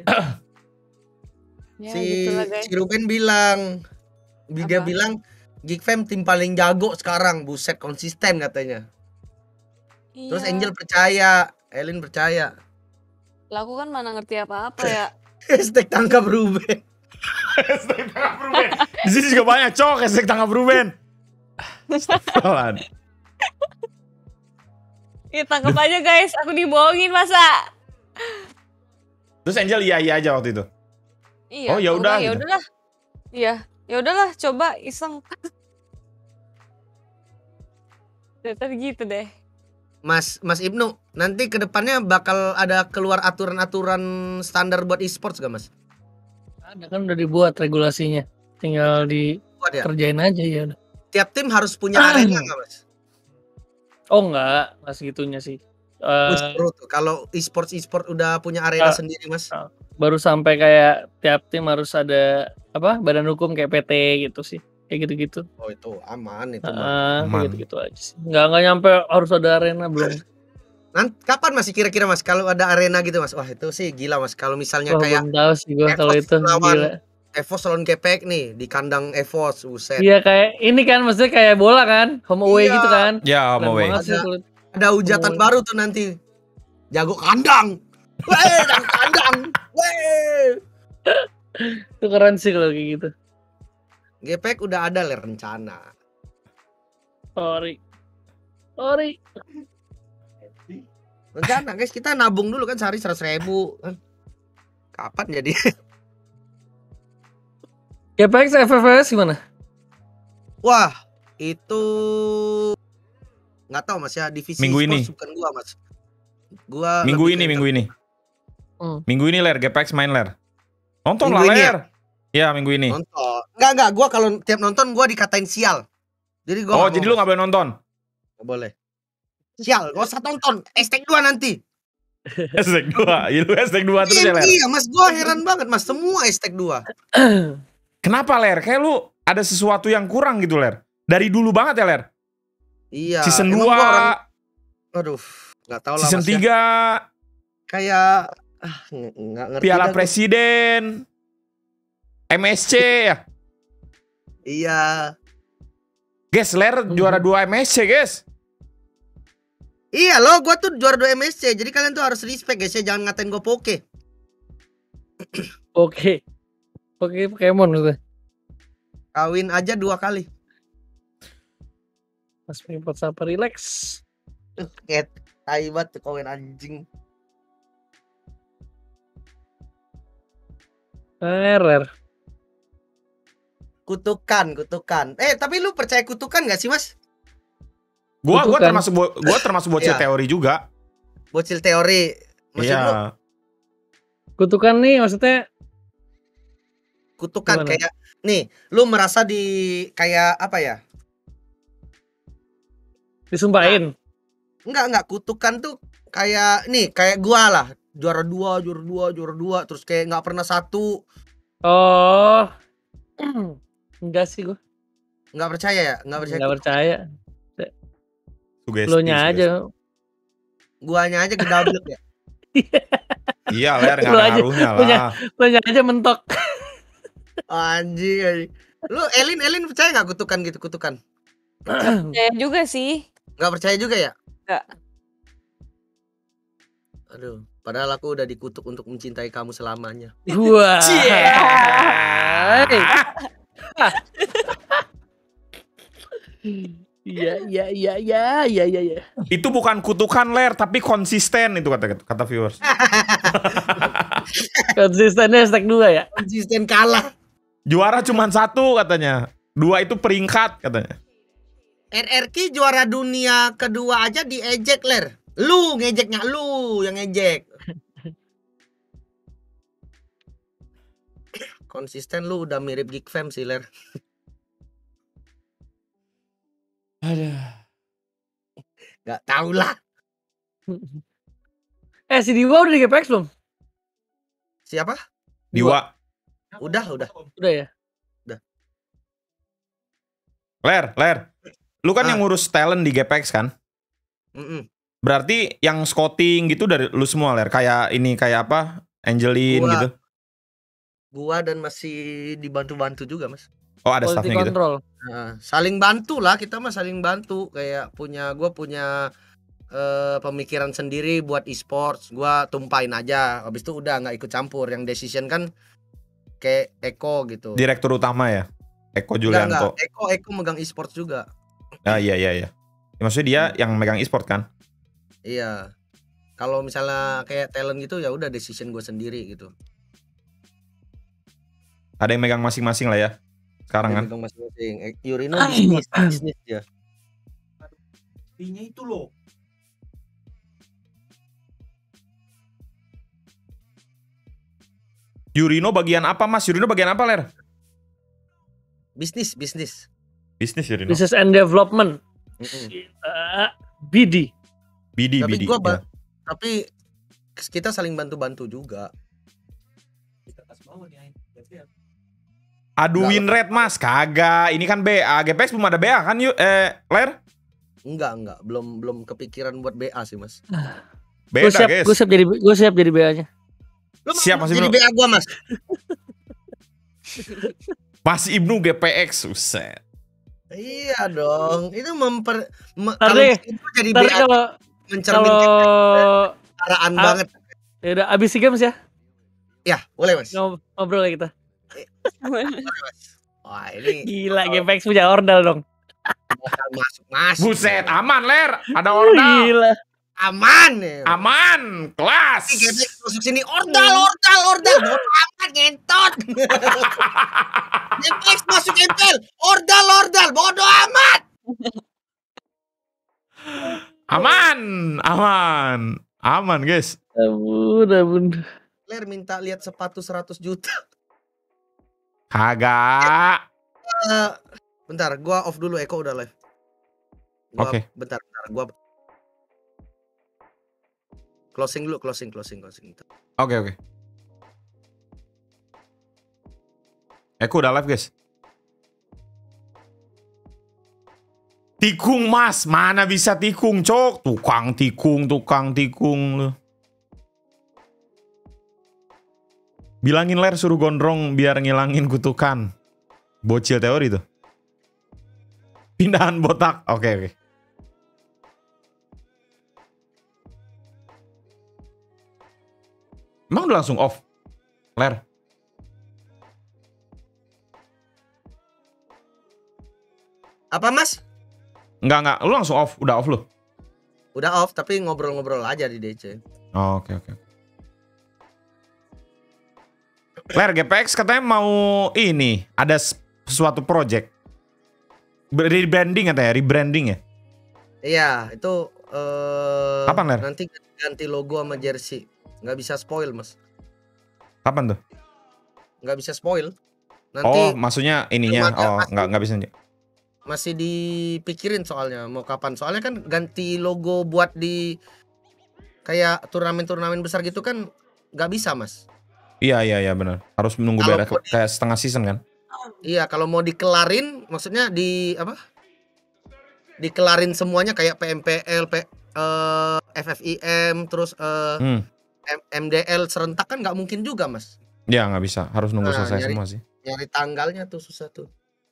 Ya, gitulah, guys. Si Ruben bilang, dia Apa? bilang Geek Fam tim paling jago sekarang, buset konsisten katanya. Iya. Terus Angel percaya, Elin percaya. Lah aku kan mana ngerti apa-apa ya. Hashtag tangkap Ruben. Hashtag tangkap Ruben. Di sini juga banyak cok hashtag tangkap Ruben. Astagfirullahaladzim. Ya tangkap aja guys, aku dibohongin masa. Terus Angel iya aja waktu itu. Iya. Oh, ya udah, Ya gitu. udahlah. Iya, ya udahlah coba iseng. Tadi gitu deh. Mas Ibnu, nanti kedepannya bakal ada keluar aturan-aturan standar buat e-sports gak Mas? Ada kan udah dibuat regulasinya. Tinggal Buat ya? dikerjain aja ya. Tiap tim harus punya arena gak Mas? Oh enggak segitunya sih. Seru tuh. Kalau e-sports udah punya arena sendiri Mas. Baru sampai kayak tiap tim harus ada badan hukum kayak PT gitu sih. Kayak gitu-gitu. Oh itu aman itu. Aman. Gitu aja sih. Enggak nyampe harus ada arena belum. Nanti kapan masih kira-kira Mas kalau ada arena gitu Mas? Wah itu sih gila Mas. Kalau misalnya kayak belum tahu sih gua kalau itu gila. EVOS lawan Gepek nih di kandang EVOS, buset. Iya kayak ini kan maksudnya kayak bola kan, home away gitu kan. Ya, home away. Ada hujatan baru tuh nanti. Jago kandang. Weh, jago kandang. Weh. Itu keren sih kalau kayak gitu. Gepek udah ada rencana. Sorry. Rencana guys, kita nabung dulu kan sehari 100.000 kan. Kapan jadi? GPX FFS gimana? Wah, itu nggak tahu Mas ya, divisi Minggu ini. bukan gua Mas. Gua Minggu ini. Minggu ini Ler, GPX main Ler. Nonton Minggu lah ini Ler. Ya minggu ini. Nonton. Enggak, gua kalau tiap nonton gua dikatain sial. Jadi gua Oh, jadi lu gak boleh nonton? Gak boleh. Sial, gak usah tonton. Hashtag 2 nanti. Hashtag 2. Ya lu hashtag 2 terus ya Ler. Iya Mas, gua heran banget Mas, semua hashtag 2. Kenapa Ler? Kayak lu ada sesuatu yang kurang gitu Ler. Dari dulu banget ya Ler. Iya. Season 2. Aduh, gak tahu lah Season Mas 3. ya. Kayak nggak ngerti. Piala Presiden. MSC ya. Iya. Guys, Ler juara 2 MSC guys. Iya loh, gua tuh juara 2 MSC. Jadi kalian tuh harus respect guys ya, jangan ngatain gua poke. Oke. Pokemon gitu. Kawin aja 2 kali. Mas Pimpot Sapa relax. Kayak tai banget tuh kawin anjing. RR. Kutukan. Tapi lu percaya kutukan gak sih Mas? Gua termasuk bocil Iya. teori juga. Bocil teori. Maksud lu Iya. Kutukan nih maksudnya kutukan gimana? kayak nih, lu merasa di kayak apa ya? Disumpahin. Enggak, kutukan tuh kayak nih, kayak gua lah, juara 2, terus kayak nggak pernah 1. Oh. Enggak sih gua. Nggak percaya ya? Nggak percaya. Enggak percaya. Sugesti, Lo nya aja. Guanya aja gedablek ya. Iya Ler, gak Lu ada aja ngaruhnya punya. lah. Lo nya aja mentok. Anjing. Lu Elin percaya nggak kutukan gitu, kutukan? Percaya juga sih. Nggak percaya juga ya? Nggak. Aduh, padahal aku udah dikutuk untuk mencintai kamu selamanya. Wah. Iya. Itu bukan kutukan Ler, tapi konsisten itu kata viewers. Konsistennya hashtag 2 ya. Konsisten kalah. Juara cuma 1 katanya. 2 itu peringkat katanya. RRQ juara dunia kedua aja diejek, Ler. Lu ngejeknya, lu yang ngejek. Konsisten lu udah mirip Geek Fam sih, Ler. Aduh. Gak tau lah. Si Diwa udah di GPX belum? Siapa? Diwa. Udah. Udah ya. Ler. Lu kan yang ngurus talent di GPX kan? Mm-mm. Berarti yang scouting gitu dari lu semua, Ler. Kayak ini, kayak apa? Angelin gitu. Gua dan masih dibantu-bantu juga, Mas. Oh, ada Quality staffnya gitu. control. Nah, saling bantu lah, kita mah saling bantu. Kayak gua punya pemikiran sendiri buat e-sports, gua tumpahin aja. Habis itu udah nggak ikut campur. Yang decision kan kayak Eko gitu. Direktur utama ya? Eko Julianto. Enggak. Eko megang e-sports juga. Ah, iya. Maksudnya dia yang megang e-sport kan? Iya. Kalau misalnya kayak talent gitu ya udah decision gue sendiri gitu. Ada yang megang masing-masing lah ya. Sekarang kan? Megang masing-masing. Yurino bisnis ya. Artinya itu loh. Yurino bagian apa, Mas? Yurino bagian apa, Ler? Bisnis. Bisnis Yurino. Business and Development. BD. Tapi BD. gua Ya. tapi kita saling bantu-bantu juga. Adu win rate, Mas. Kagak. Ini kan BA. GPX belum ada BA kan, Ler? Enggak. Belum kepikiran buat BA sih, Mas. Beda, guys. Gue siap jadi BA-nya. Lu Siap, mau Mas jadi Ibnu. BA gua, Mas. Mas Ibnu GPX. Uset. Iya dong. Itu Ntar deh. itu jadi Ntar BA kalau mencerminkan kesetaraan banget. ya udah abis SEA Games ya Ya, boleh, Mas. ngobrol ya kita. Boleh, Mas. Wah, ini Gila GPX punya ordal dong. bakal masuk. Buset, aman, Ler. Ada ordal. Gila. Aman ya. Aman, kelas. GPX masuk sini ordal. Bodo amat ngentot. GPX masuk MPL, ordal, bodo amat. Aman, guys. Ampun. Ler minta lihat sepatu 100 juta. Kagak. Bentar, gua off dulu, Eko udah live. Oke. Bentar, gua closing dulu, closing. Oke. Eko udah live, guys. Tikung, Mas. Mana bisa tikung, Cok? Tukang tikung lu. Bilangin Ler suruh gondrong biar ngilangin kutukan. Bocil teori tuh. Pindahan botak. Oke. Emang udah langsung off, Ler? Apa, Mas? Enggak. Lu langsung off. Udah off lu? Udah off, tapi ngobrol-ngobrol aja di DC. Oh, oke. Ler, GPX katanya mau ini. Ada suatu project. Rebranding katanya. Rebranding ya? Iya, itu Kapan, Ler? nanti ganti logo sama jersey. Nggak bisa spoil, Mas. Kapan tuh? Nggak bisa spoil. Nanti Oh, maksudnya ininya. Belum ada, Oh, nggak bisa. masih dipikirin soalnya mau kapan. Soalnya kan ganti logo buat di kayak turnamen-turnamen besar gitu kan nggak bisa, Mas. Iya benar. Harus menunggu Kalau beres kayak setengah season kan? Iya, kalau mau dikelarin, maksudnya dikelarin semuanya kayak PMPL, FFIM, terus MDL serentak kan nggak mungkin juga, Mas. Ya nggak bisa. Harus nunggu Nah, selesai semua sih. Nyari tanggalnya tuh susah tuh.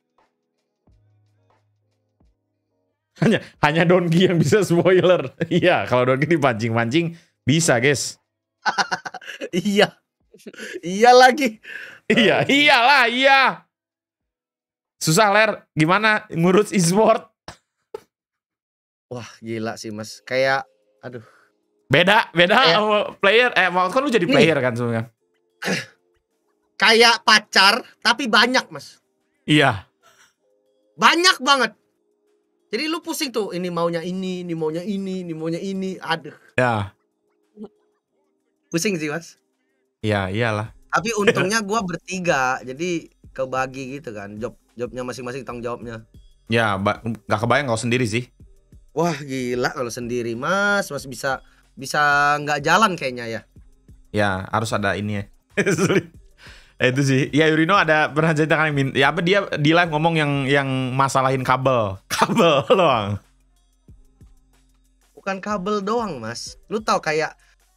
Hanya Dongi yang bisa spoiler. Iya, kalau Dongi dipancing-pancing bisa, guys. Iya. Iya lagi. Iya. Susah, Ler. Gimana ngurus e-sport? Wah, gila sih, Mas. Kayak aduh. Beda sama player. Waktu kan lu jadi player kan sebenarnya. kayak pacar tapi banyak, Mas. Iya. Banyak banget. Jadi lu pusing tuh, ini maunya ini maunya ini maunya ini. Aduh, Ya. pusing sih, Mas. Iya, iyalah. Tapi untungnya gua bertiga, jadi kebagi gitu kan. Jobnya masing-masing, tanggung jawabnya. Ya, nggak kebayang kalau sendiri sih. Wah, gila kalau sendiri, Mas bisa nggak jalan kayaknya ya. Ya, harus ada ini ya. Sulit. Itu sih. Ya, Yurino ada pernah cerita kan ya apa dia di live ngomong yang masalahin kabel. Kabel doang. Bukan kabel doang, Mas. Lu tahu kayak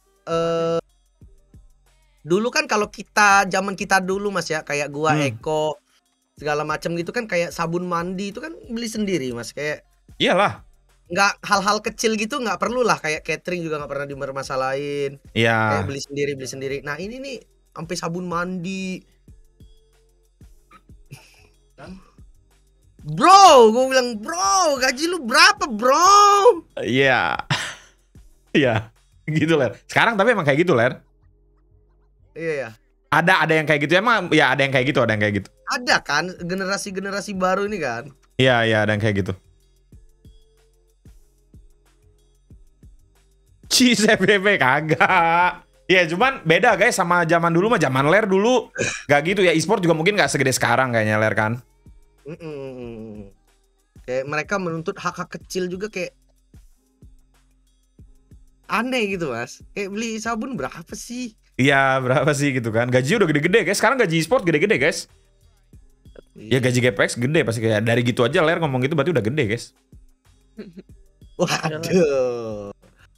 dulu kan kalau zaman kita dulu, Mas ya, kayak gua Eko segala macam gitu kan, kayak sabun mandi itu kan beli sendiri, Mas. Kayak Iyalah. nggak, hal-hal kecil gitu nggak perlu lah, kayak catering juga nggak pernah dipermasalahin. Iya. Kayak beli sendiri. Nah ini nih sampai sabun mandi. Bro, gue bilang, bro, gaji lu berapa, bro? Iya. Iya. Gitu, Ler. Sekarang tapi emang kayak gitu, Ler. Iya ya. Ada yang kayak gitu emang, ya ada yang kayak gitu, Ada kan generasi baru ini kan. Iya, ada yang kayak gitu. Cheese FBB kagak. Ya cuman beda guys sama zaman dulu mah, zaman Ler dulu gak gitu ya. E-sport juga mungkin gak segede sekarang kayaknya Ler kan. Kayak mereka menuntut hak-hak kecil juga, kayak aneh gitu, Mas. Kayak beli sabun berapa sih? Iya berapa sih gitu kan. Gaji udah gede-gede guys. Sekarang gaji e-sport gede-gede guys. Ya gaji GPX gede pasti, kayak dari gitu aja Ler ngomong gitu berarti udah gede guys. Waduh.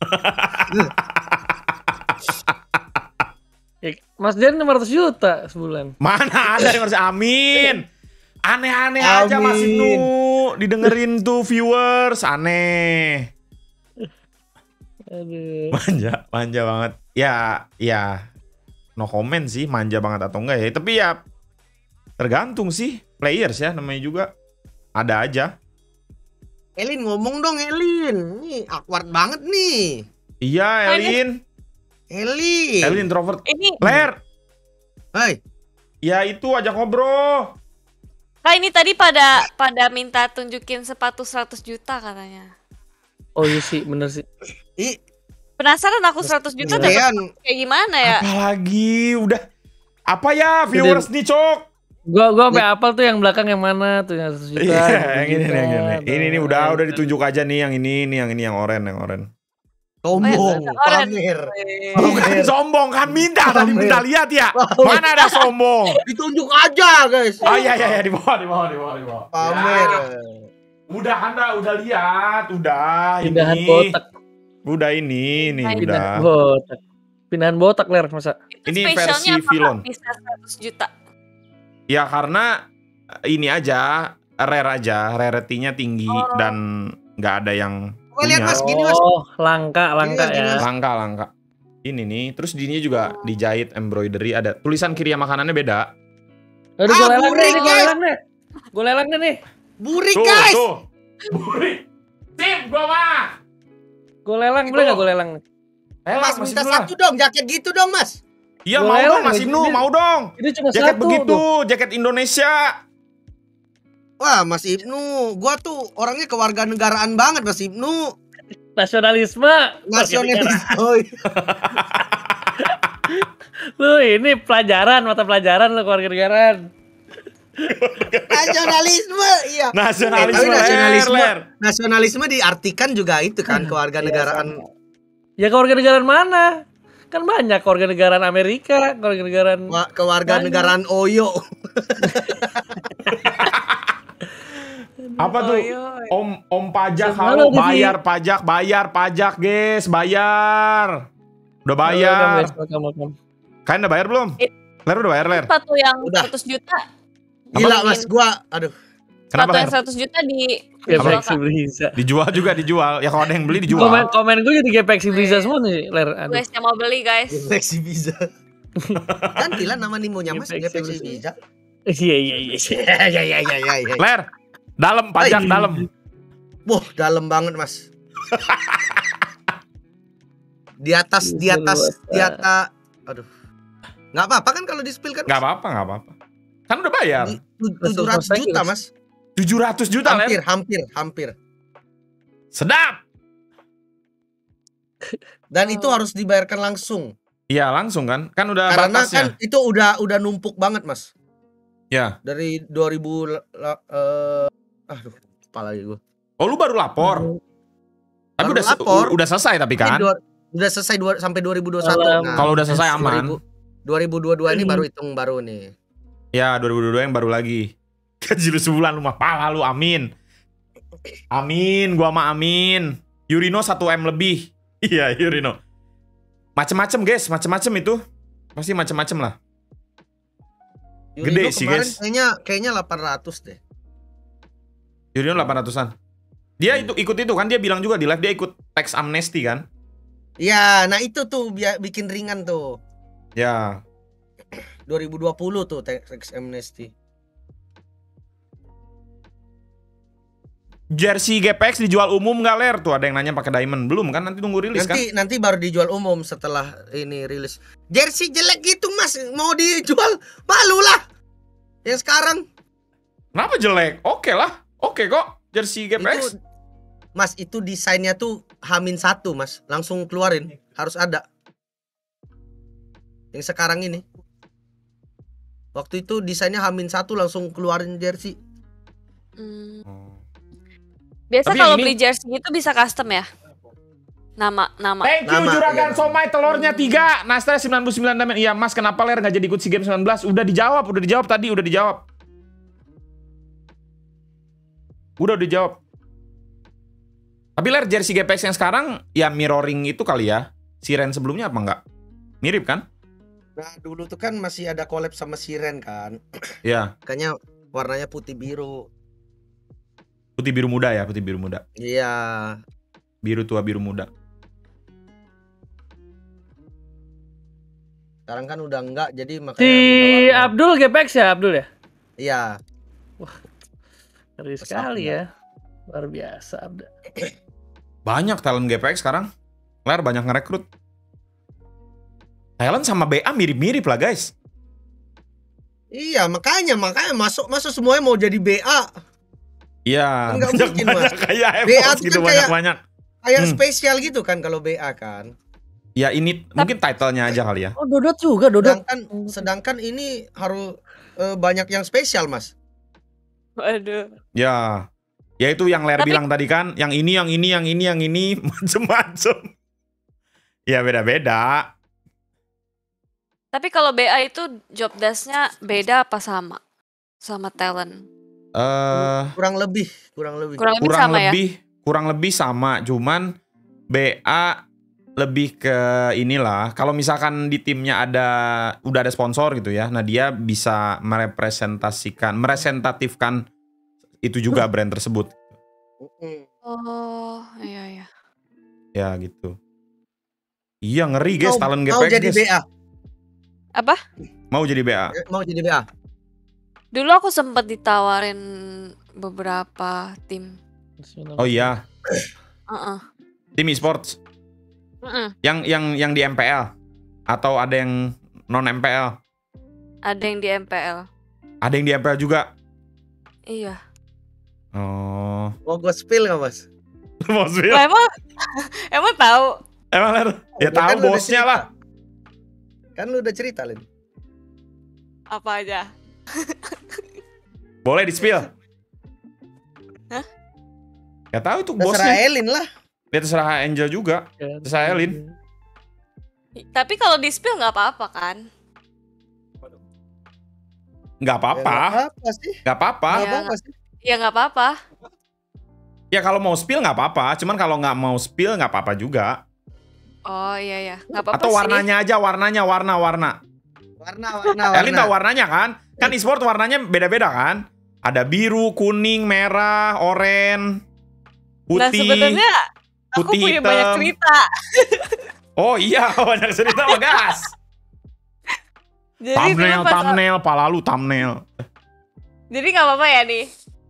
Mas Dian 500 juta sebulan. Mana ada yang harus amin. Aneh-aneh aja Mas Amin. Ibnu. Didengerin tuh viewers, aneh. Aduh. Manja banget. Ya no comment sih, manja banget atau enggak ya. Tapi ya tergantung sih players ya, namanya juga ada aja. Elin ngomong dong, Elin. Nih awkward banget nih. Iya, Elin. Elin introvert. Ini Ler, Hai. ya itu ajak ngobrol. Kak, ini tadi pada minta tunjukin sepatu 100 juta katanya. Oh iya sih, bener sih. Ih, Penasaran aku 100 juta dapat Dean, kayak gimana ya? Apalagi udah apa ya viewers nih, Cok? Gua sampai apal tuh yang belakang yang mana tuh yang 100 juta. Iya, yang 100 ini juta, nih, yang ini. Ini nih udah tuh. ditunjuk aja nih yang ini yang oren, sombong, Orang. pamer. Bukan sombong kan, minta tadi Pamer. minta lihat ya. Mana ada sombong? Ditunjuk aja, guys. Oh iya di bawah. Pamer. Ya, udah lihat, udah Pindahan ini. botak. Udah ini Pindahan udah. botak. Pindahan botak Ler masa. Itu Ini spesialnya versi apa, Kak? Vilon. Bisa 100 juta. Ya karena ini aja rarity-nya tinggi dan nggak ada yang Coba lihat, punya. Mas, gini, Mas. Oh, langka Gini, ya. Mas. Langka. Ini nih, terus dininya juga dijahit embroidery, ada tulisan kiri sama kanannya beda. Aduh, gue lelang burik, deh, guys. Gue lelang deh nih. Burik, guys. Tuh. Burik. Sip, gua mah. Gue lelang, boleh gak gue lelang? Mas, minta satu dong, jaket gitu dong, Mas. Iya Gua mau lelang, dong Mas Ibnu, ini- mau dong. Ini cuma Jaket satu begitu, tuh. jaket Indonesia. Wah, Mas Ibnu, gua tuh orangnya kewarganegaraan banget, Mas Ibnu. Nasionalisme. Nasionalis. Oh, Lu ini pelajaran, mata pelajaran lu kewarganegaraan. nasionalisme, iya. Nasionalisme, Tapi nasionalisme, Ler. nasionalisme diartikan juga itu kan, kewarganegaraan. Ya kewarganegaraan mana? Kan banyak kewarganegaraan Amerika, kewarganegaraan Kewarganegaraan Oyo. Apa tuh? Oyoy. Om pajak, Sama halo, lu, Devi. bayar pajak, guys, bayar. Udah bayar. Kalian udah bayar belum? Ler udah bayar, Ler. Sepatu yang Udah. 100 juta. Gila, Mas, gua aduh. Kenapa, Sepatu yang Ler? 100 juta Ya, dijual, Galaxy Kak. Brisa. Dijual. Ya kalau ada yang beli dijual. Komen gue jadi Galaxy Brisa semua nih, Ler. Aduh. Guys yang mau beli, guys. Galaxy Visa. Gantilah nama Nimonya, Mas, Galaxy Galaxy Visa. Iya. Ya. Ler, dalam pajak Hai. dalam. Wah, dalam banget, Mas. Di atas, aduh. Nggak apa-apa kan kalau di spill kan? Nggak apa-apa, nggak apa-apa. Kan udah bayar. 700 juta, Mas. 700 juta, Ler. Hampir. Sedap. Dan itu harus dibayarkan langsung. Iya, langsung kan? Kan udah Karena batasnya. kan itu udah numpuk banget, Mas. Ya. Dari 2000 aduh, kepala lagi gua. Oh, lu baru lapor. Tapi Baru lapor. udah selesai tapi kan? Udah selesai sampai 2021. Nah, Kalau udah selesai aman. 2022 ini baru hitung baru nih. Ya, 2022 yang baru lagi. Gaji lu sebulan lu mah pala lu, amin. Amin, gua mah amin. Yurino 1M lebih. Iya, Yurino. Macem-macem guys, macem-macem itu. Pasti macem-macem lah. Gede Yurino sih kemarin guys. Kayaknya 800 deh. Yurino 800-an. Dia itu ikut itu kan, dia bilang juga di live dia ikut tax amnesty kan? Iya, nah itu tuh bikin ringan tuh. Ya. 2020 tuh tax amnesty. Jersey GPX dijual umum nggak, Ler? Tuh ada yang nanya pakai diamond. Belum kan, nanti tunggu rilis kan? Nanti baru dijual umum setelah ini rilis. Jersey jelek gitu, Mas. Mau dijual malu lah. Yang sekarang. Kenapa jelek? Oke lah. Oke kok. Jersey GPX. Mas, itu desainnya tuh H-1, Mas. Langsung keluarin. Harus ada. Yang sekarang ini. Waktu itu desainnya H-1 langsung keluarin jersey. Biasa Tapi kalau ini- beli jersey itu bisa custom ya? Nama. Thank you Nama, Juragan iya. Somai telurnya 3. Nastra 99 damen. Iya Mas, kenapa Ler nggak jadi ikut SEA Games 19? Udah dijawab tadi, udah dijawab. Udah dijawab. Tapi Ler, jersey GPX yang sekarang ya mirroring itu kali ya. Siren sebelumnya apa enggak? Mirip kan? Nah, dulu tuh kan masih ada collab sama Siren kan. Iya, Kayaknya warnanya putih biru. putih biru muda ya, putih biru muda. Iya. Biru tua, biru muda. Sekarang kan udah enggak, jadi makanya Si beda warna. Abdul GPX ya, Abdul ya? Iya. Ngeri sekali ya. Luar biasa Abdul. Banyak talent GPX sekarang. Ler banyak ngerekrut. Talent sama BA mirip-mirip lah guys. Iya, makanya masuk semuanya mau jadi BA. Iya, Nggak banyak mungkin, banyak Mas. kayak BA Evos tuh gitu kan kayak- banyak. Kayak Hmm. spesial gitu kan kalau BA kan. Ya ini mungkin title-nya aja kali ya. Oh, Dodot juga, Dodot. Sedangkan ini harus banyak yang spesial, Mas. Waduh. Ya. Ya itu yang Ler Tapi- bilang tadi kan, yang ini macem-macem. Ya beda-beda. Tapi kalau BA itu job desk-nya beda apa sama? Sama talent? Kurang lebih. Kurang lebih kurang sama ya? lebih sama, cuman BA lebih ke inilah. Kalau misalkan di timnya udah ada sponsor gitu ya, nah dia bisa meresentatifkan itu juga brand tersebut. Oh, iya. Ya gitu. Iya ngeri guys, talent Mau GPX jadi guys. BA. Apa? Mau jadi BA. Mau jadi BA. Dulu aku sempat ditawarin beberapa tim. Oh iya, Heeh. tim esports. Heeh. Yang di MPL atau ada yang non MPL? Ada yang di MPL. Ada yang di MPL juga. Iya. Oh. Mau gue spill nggak, Mas? Mau spill? Lah, emang tahu? Emang Ler? Ya Kan tahu lu udah bosnya cerita. lah. Kan lu udah cerita, Lin. Apa aja? Boleh di spill? Hah? Ya tahu itu Terserah bosnya. Elin lah. Ya terserah Angel juga. Terserah Elin. Tapi kalau di spill nggak apa-apa kan? Nggak apa-apa. Ya, nggak apa sih. Nggak apa-apa. Nggak Ya, apa-apa sih. Ya nggak apa-apa. Ya kalau mau spill nggak apa-apa. Cuman kalau nggak mau spill nggak apa-apa juga. Oh iya. Nggak apa-apa Atau sih. warnanya aja, warna. Warna. Elin tahu warnanya kan? Kan e-sport warnanya beda-beda kan? Ada biru, kuning, merah, oranye, Nah putih. sebenarnya aku putih, punya banyak hitam. cerita. Oh iya, banyak cerita mah gas. Jadi dulu pas thumbnail, pala lu thumbnail. Jadi nggak apa-apa ya nih.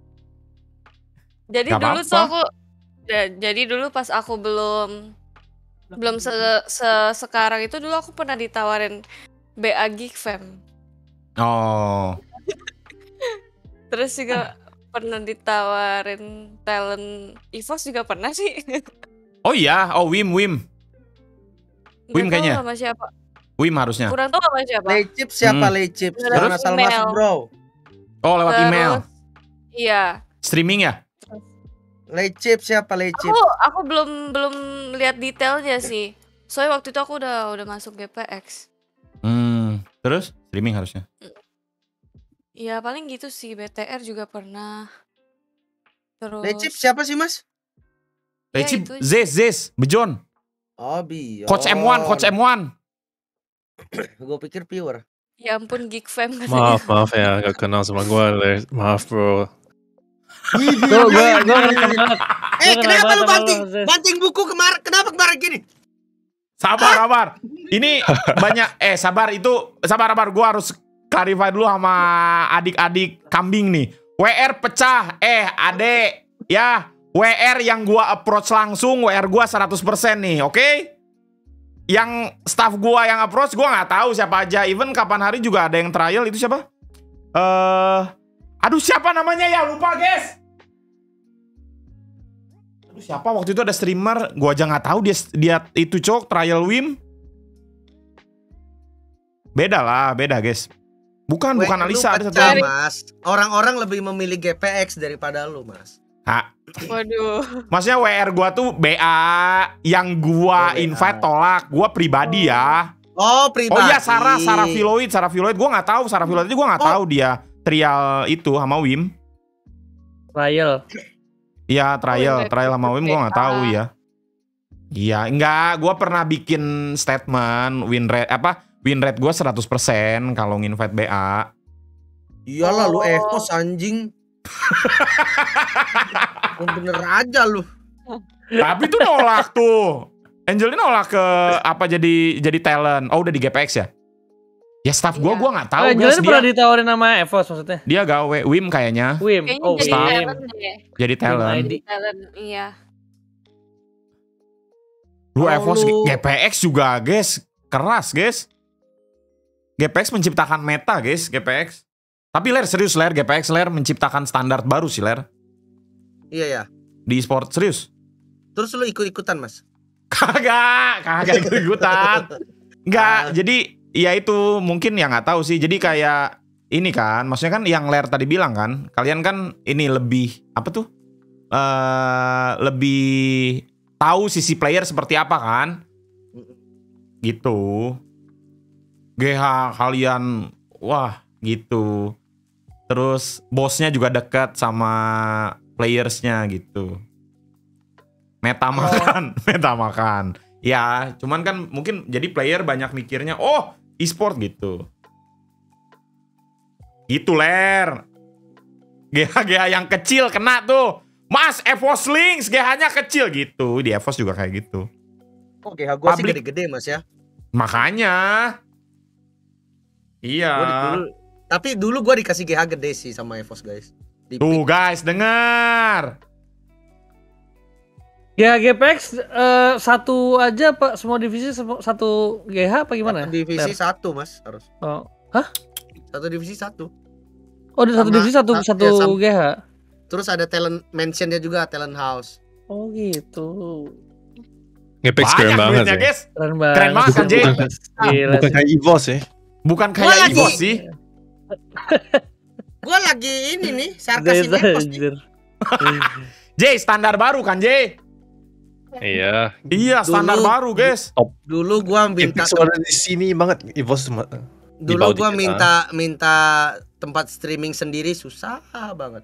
Jadi Nggak dulu tuh apa-apa. jadi dulu pas aku belum sekarang itu dulu aku pernah ditawarin BA Geek Fam. Oh. Terus juga pernah ditawarin talent EVOS juga pernah sih. Oh iya, oh Wim. Nggak Wim tahu kayaknya. sama siapa. Wim harusnya. Kurang tahu sama siapa. Lecip siapa Hmm. Lecip? Terus Jangan asal email. masuk bro. Oh lewat Terus, email. Iya. Streaming ya? Lecip siapa Lecip? Aku belum lihat detailnya sih. Soalnya waktu itu aku udah masuk GPX. Terus streaming harusnya. Ya paling gitu sih. BTR juga pernah. Terus Lecip siapa sih mas? Ya, Lecip, itu. Zez, Bejon. Oh Bion. Coach M1. Gue pikir pure. Ya ampun Geek Fam katanya. Maaf ya, gak kenal sama gue. Maaf bro. Tuh gue kenal banget. Kenapa lu sama banting? Zez. Banting buku kemarin. Kenapa kemarin gini? Sabar. Ini banyak sabar. Gua harus clarify dulu sama adik-adik kambing nih. WR pecah. Adek, ya. WR yang gua approach langsung, WR gua 100% nih, oke? Yang staff gua yang approach gua nggak tahu siapa aja. Even kapan hari juga ada yang trial, itu siapa? Aduh siapa namanya ya? Lupa, guys. Aduh siapa waktu itu ada streamer, gua aja nggak tahu dia itu cok trial Wim. Beda guys. Bukan Lu Alisa, ada satu pecah, lagi. mas. Orang-orang lebih memilih GPX daripada lu mas. Waduh. Maksudnya WR gua tuh BA yang gua Oh, BA. invite tolak, gua pribadi ya. Oh pribadi. Oh iya Sarah Filoid gua nggak tahu Sarah Filoid itu gua nggak tahu dia trial itu sama Wim. Trial. Iya trial sama Wim gua nggak BA. tahu ya. Iya enggak, gua pernah bikin statement win rate gua 100% kalau nginvite BA. Iyalah lu Oh. Evos anjing. Bener aja lu. Tapi tuh nolak tuh. Angelina nolak ke apa jadi talent. Oh udah di GPX ya? Ya staff gua Iya. nggak tahu guys Jangan pernah dia. ditawarin nama EVOS maksudnya. Dia gawe Wim kayaknya Wim. Kayaknya Oh, jadi staff. Wim. talent deh. jadi talent. ID. Jadi talent, iya. Lu Kalau EVOS lu- GPX juga guys. Keras guys. GPX menciptakan meta guys GPX. Tapi serius GPX menciptakan standar baru sih Iya ya. di e-sport serius. Terus lu ikut-ikutan mas? Kagak ikut-ikutan. Enggak, jadi ya itu mungkin ya nggak tahu sih. Jadi kayak ini kan, maksudnya kan yang tadi bilang kan, kalian kan ini lebih apa tuh? Lebih tahu sisi player seperti apa kan? Gitu. GH kalian wah gitu. Terus bosnya juga dekat sama playersnya gitu. Meta makan. Ya, cuman kan mungkin jadi player banyak mikirnya, oh e-sport gitu. Gitu GH yang kecil kena tuh. Mas, EVOS Links GH-nya kecil gitu. Di EVOS juga kayak gitu. Oh GH gua sih Public. gede-gede mas ya. Makanya. Iya. Tapi dulu gua dikasih GH gede sih sama Evos guys. Di Tuh guys, dengar. Ya GPX satu aja Pak, semua divisi satu GH apa gimana? Satu divisi Ter? satu mas harus. Oh. Satu divisi satu. Oh, di satu Sama- divisi satu ya, satu sama- GH. Terus ada talent mentionnya juga talent house. Oh gitu. GPX keren Banyak banget duitnya ya. guys. Keren banget. Keren banget kan, Jay? Gila Bukan sih. kayak EVOS ya. Bukan Gua kayak lagi- EVOS sih. Gua lagi ini nih sarkasin Beda, Evos nih. anjir. Jay, standar baru kan, Jay? Iya. Iya, standar Dulu- baru, guys. Dulu gua minta GPX ada di sini banget. EVOS dulu bawah gua dikit lah. minta tempat streaming sendiri susah banget.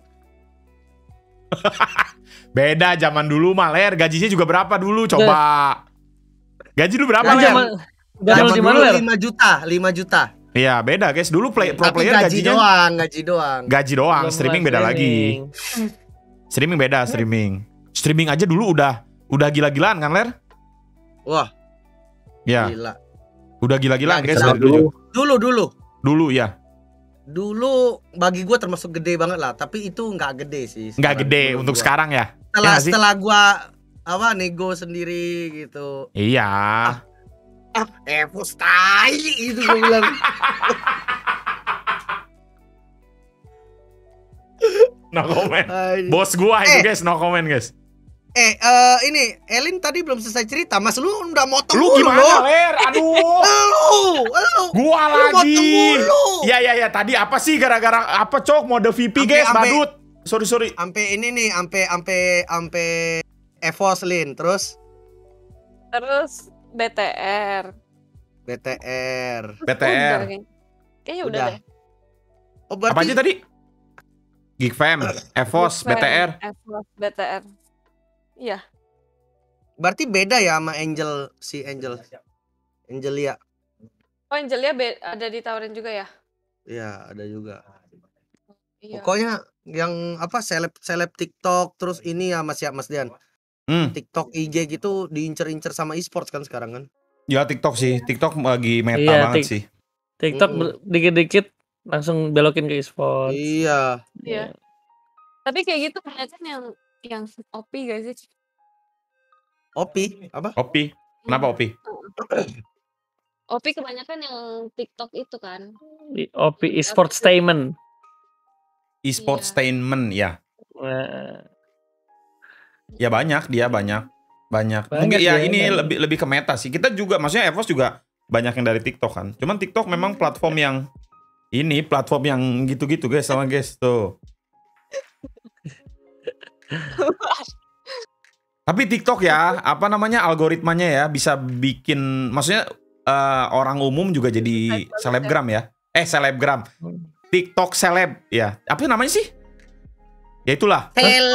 Beda zaman dulu mah, gajinya juga berapa dulu? Coba. Gaji dulu berapa, Kan Ler? zaman zaman di mana, Ler? 5 juta, 5 juta. Iya, beda, guys. Dulu pro Tapi player gaji gajinya doang. gaji doang, Belum streaming lah, beda lagi. Streaming beda, streaming. Streaming aja dulu udah gila-gilaan kan, Ler? Wah, Ya, gila. udah gila-gilaan, Ya, guys. gila. Ler dulu. Dulu Ya. Dulu bagi gua termasuk gede banget lah, tapi itu nggak gede sih. Nggak sekarang. gede Dulu untuk gua. sekarang ya. Setelah Ya nggak sih? setelah gua nego sendiri gitu. Iya. Evos tai itu gue bilang. No comment. Ay. Bos gua itu guys, no comment guys. Ini Elin tadi belum selesai cerita, Mas. Lu udah motong Lu mulu, gimana, lo. Ler? Aduh. Lu. Gua Lu lagi. motong mulu. Iya. Tadi apa sih gara-gara apa cok mode VP guys, badut. Sorry. Sampai ini nih, sampai Evos Lin, terus BTR. BTR. BTR. Kayaknya udah deh. Oh, berarti Apa aja tadi? Geekfam, Evos, BTR. Evos, BTR. Iya. Berarti beda ya sama Angelia. Oh, Angelia ada ditawarin juga ya? Iya, ada juga. Iya. Pokoknya yang apa seleb TikTok terus ini ya Mas Dian. TikTok IG gitu diincer-incer sama e-sports kan sekarang kan. Ya TikTok sih, TikTok lagi meta Iya, banget sih. TikTok dikit-dikit langsung belokin ke e-sport. Iya. Tapi kayak gitu kebanyakan yang OP gak sih? Opi apa? Opi, kenapa Opi? OP kebanyakan yang TikTok itu kan. OP e-sports statement. E-sport statement ya. Nah, Ya banyak. Mungkin ya, ya ini banyak. lebih ke meta sih. Kita juga maksudnya Evos juga banyak yang dari TikTok kan. Cuman TikTok memang platform yang gitu-gitu guys sama guys tuh. Tapi TikTok ya, apa namanya algoritmanya ya bisa bikin, maksudnya orang umum juga jadi selebgram ya. Selebgram. TikTok seleb ya. Apa namanya sih? Ya itulah.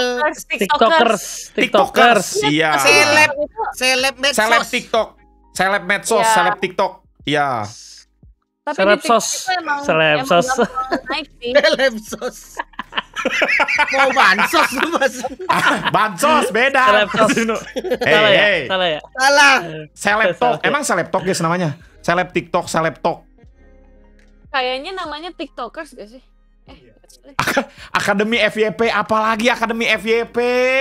TikTokers. Iya. Seleb medsos. Seleb TikTok. Seleb medsos, Iya. seleb TikTok. Iya. Tapi Seleb di TikTok sos. itu emang Seleb sos. gampang naik sih. Selebsos. Mau bansos lu Mas. Bansos beda. Selebsos. Salah ya? Salah ya? Salah. Seleb Talk. Emang Seleb Talk guys namanya? Seleb TikTok, Seleb Talk. Kayaknya namanya TikTokers gak sih? Akademi FYP, apalagi Akademi FYP?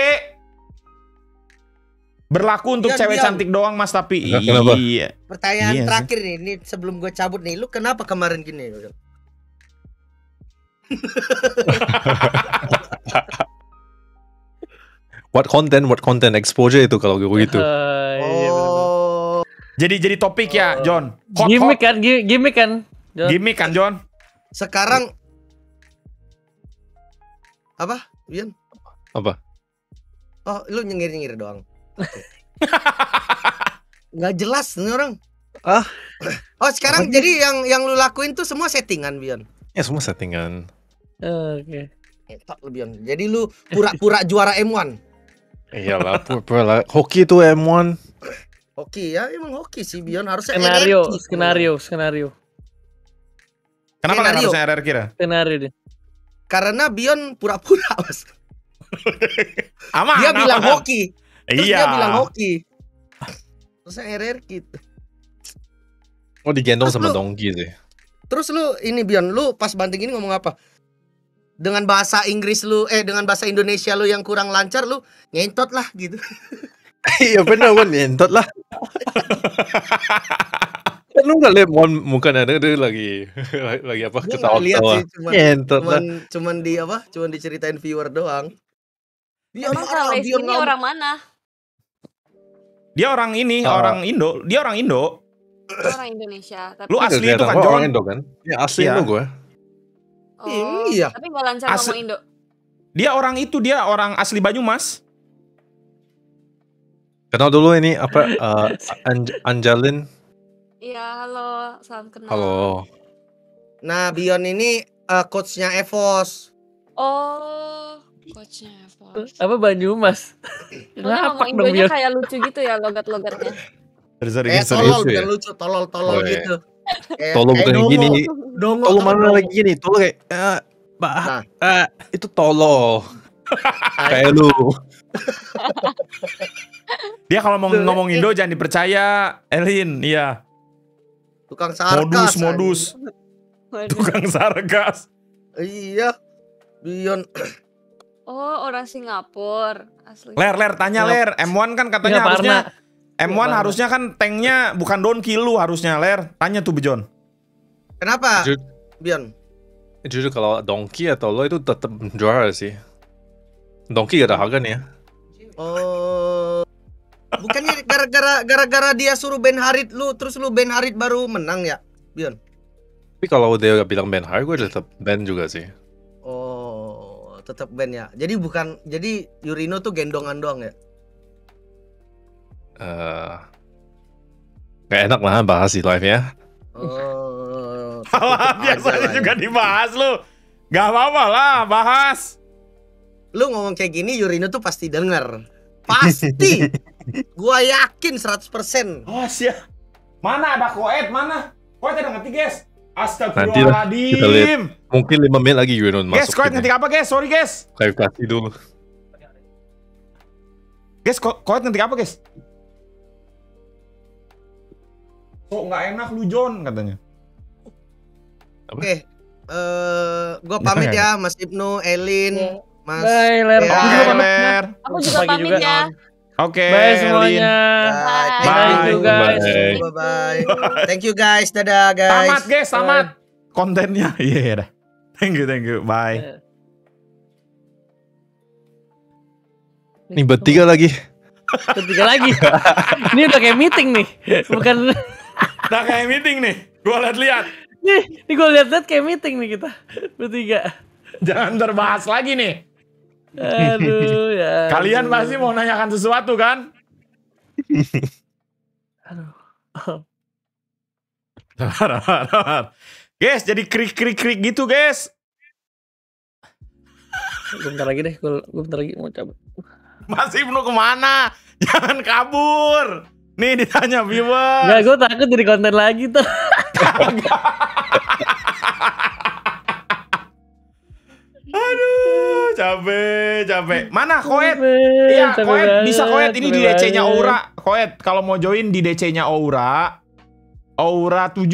Berlaku untuk Dian, cewek Dian. cantik doang Mas, tapi Kenapa? iya. Pertanyaan Iya sih. terakhir nih sebelum gue cabut nih, lu kenapa kemarin gini? What content exposure itu kalau gitu. Iya, bener-bener. Oh, Jadi topik ya, John. Hot, Gimik hot. kan, gimik kan. John. Gimik kan, John? sekarang apa? Bian? Apa? Oh, lu nyengir-nyengir doang. Oke. Nggak jelas nih orang. Ah. Oh, sekarang jadi yang lu lakuin tuh semua settingan, Bion. Ya semua settingan. Oke. Etak lu, Bion. Jadi lu pura-pura juara M1. Iyalah, pura lah. Hoki itu M1. Hoki ya, emang hoki sih Bion harusnya Skenario, energi. skenario. Kenapa nggak Skenario. harusnya RR kira? Skenario deh. Karena Bion pura-pura, Mas. Aman. Dia aman. bilang hoki. Terus Iya. dia bilang hoki. Terusnya RR gitu. Oh digendong Terus sama lu- Dongki sih. Terus lu ini Bion, lu pas banting ini ngomong apa? Dengan bahasa Inggris lu, dengan bahasa Indonesia lu yang kurang lancar lu ngentot lah gitu. Iya benar kan nyentot lah. Kan lu nggak lihat muka ada lagi apa Gua nggak lihat ketawa-ketawa. sih, Nyentot lah. cuman di apa? Cuman diceritain viewer doang. Bion Emang marah, Kak Bion ini ngomong. orang mana? Dia orang ini, Oh. orang Indo. Dia orang Indo. Orang Indonesia. Tapi, Lu asli itu kan, Oh, John? orang Indo kan? Ya asli Iya. Indo gue. oh, Iya. tapi gak lancar Asli- ngomong Indo. Dia orang asli Banyumas. Kenal dulu ini apa Anjalin. Iya, halo, salam kenal. Halo. Nah, Bion ini coachnya Evos. Oh, coachnya Evos. Apa Banyumas? Soalnya Ngapak ngomong dong Indonya dia. kayak lucu gitu ya logat-logatnya. Sorry, Tolol lucu bukan ya? lucu, tolol Oh, iya. gitu. Tolo bukan yang gini. Dongo. Tolo mana lagi gini? Tolo kayak Nah. itu tolo. Kayak lu. Dia kalau mau ngomong Indo jangan dipercaya, Elin. Iya. Tukang sarkas. Modus. Waduh. Tukang sarkas. Iya. Bion. Oh, orang Singapura asli. Ler, tanya Ler. M1 kan katanya Singaparna. harusnya M1 harusnya kan tanknya bukan Donkey lu harusnya, Ler. Tanya tuh Bejon. Kenapa? Ju- Bion. Jujur kalau Donkey atau lo itu tetap juara sih. Donkey gak ada harga nih ya. Oh. Bukannya gara-gara dia suruh ban Harit lu, terus lu ban Harit baru menang ya, Bion? Tapi kalau dia bilang ban hard, gue tetap ban juga sih. Oh, tetap ban ya. Jadi Yurino tuh gendongan doang ya? Gak enak lah bahas di live ya. Oh. Alah, biasanya juga dibahas lu. Gak apa-apa lah, bahas. Lu ngomong kayak gini Yurino tuh pasti denger. Pasti. Gua yakin 100%. Oh, siap. Mana ada Koet, mana? Koet ada ngetik, guys. Nanti lah, kita lihat. Astagfirullahaladzim. Mungkin 5 menit lagi Yunon Guys, masuk. Koet ngetik apa, guys? Sorry, guys. Klarifikasi dulu. Guys, Koet ngetik apa, guys? Kok nggak enak lu, John, katanya. Oke. Gua pamit ya, Mas Ibnu, Elin, Mas. Bye, Ler. Ya. Oke, Ler. Aku juga Pagi pamit juga. ya. Oke, Bye Lin. semuanya. Bye. Thank you guys. Bye. Bye. Thank you guys. Dadah guys. Tamat, guys, tamat. Kontennya. Iya, dah. Thank you. Bye. Ini bertiga lagi. Ketiga lagi. Ini udah kayak meeting nih. Bukan. Udah kayak meeting nih. Gua lihat-lihat. Nih gue lihat kayak meeting nih kita bertiga. Jangan terbahas lagi nih. Aduh ya. Kalian pasti mau nanyakan sesuatu kan? Aduh. Guys, jadi krik gitu, guys. Gue bentar lagi deh. Gue bentar lagi mau cabut. Mas Ibnu kemana? Jangan kabur. Nih ditanya viewer. Gak, gue takut jadi konten lagi tuh. Aduh, capek. Mana Koet? Capek, Iya, capek Koet bisa banget, Koet ini capek di DC-nya banget. Aura. Koet kalau mau join di DC-nya Aura. Aura 7.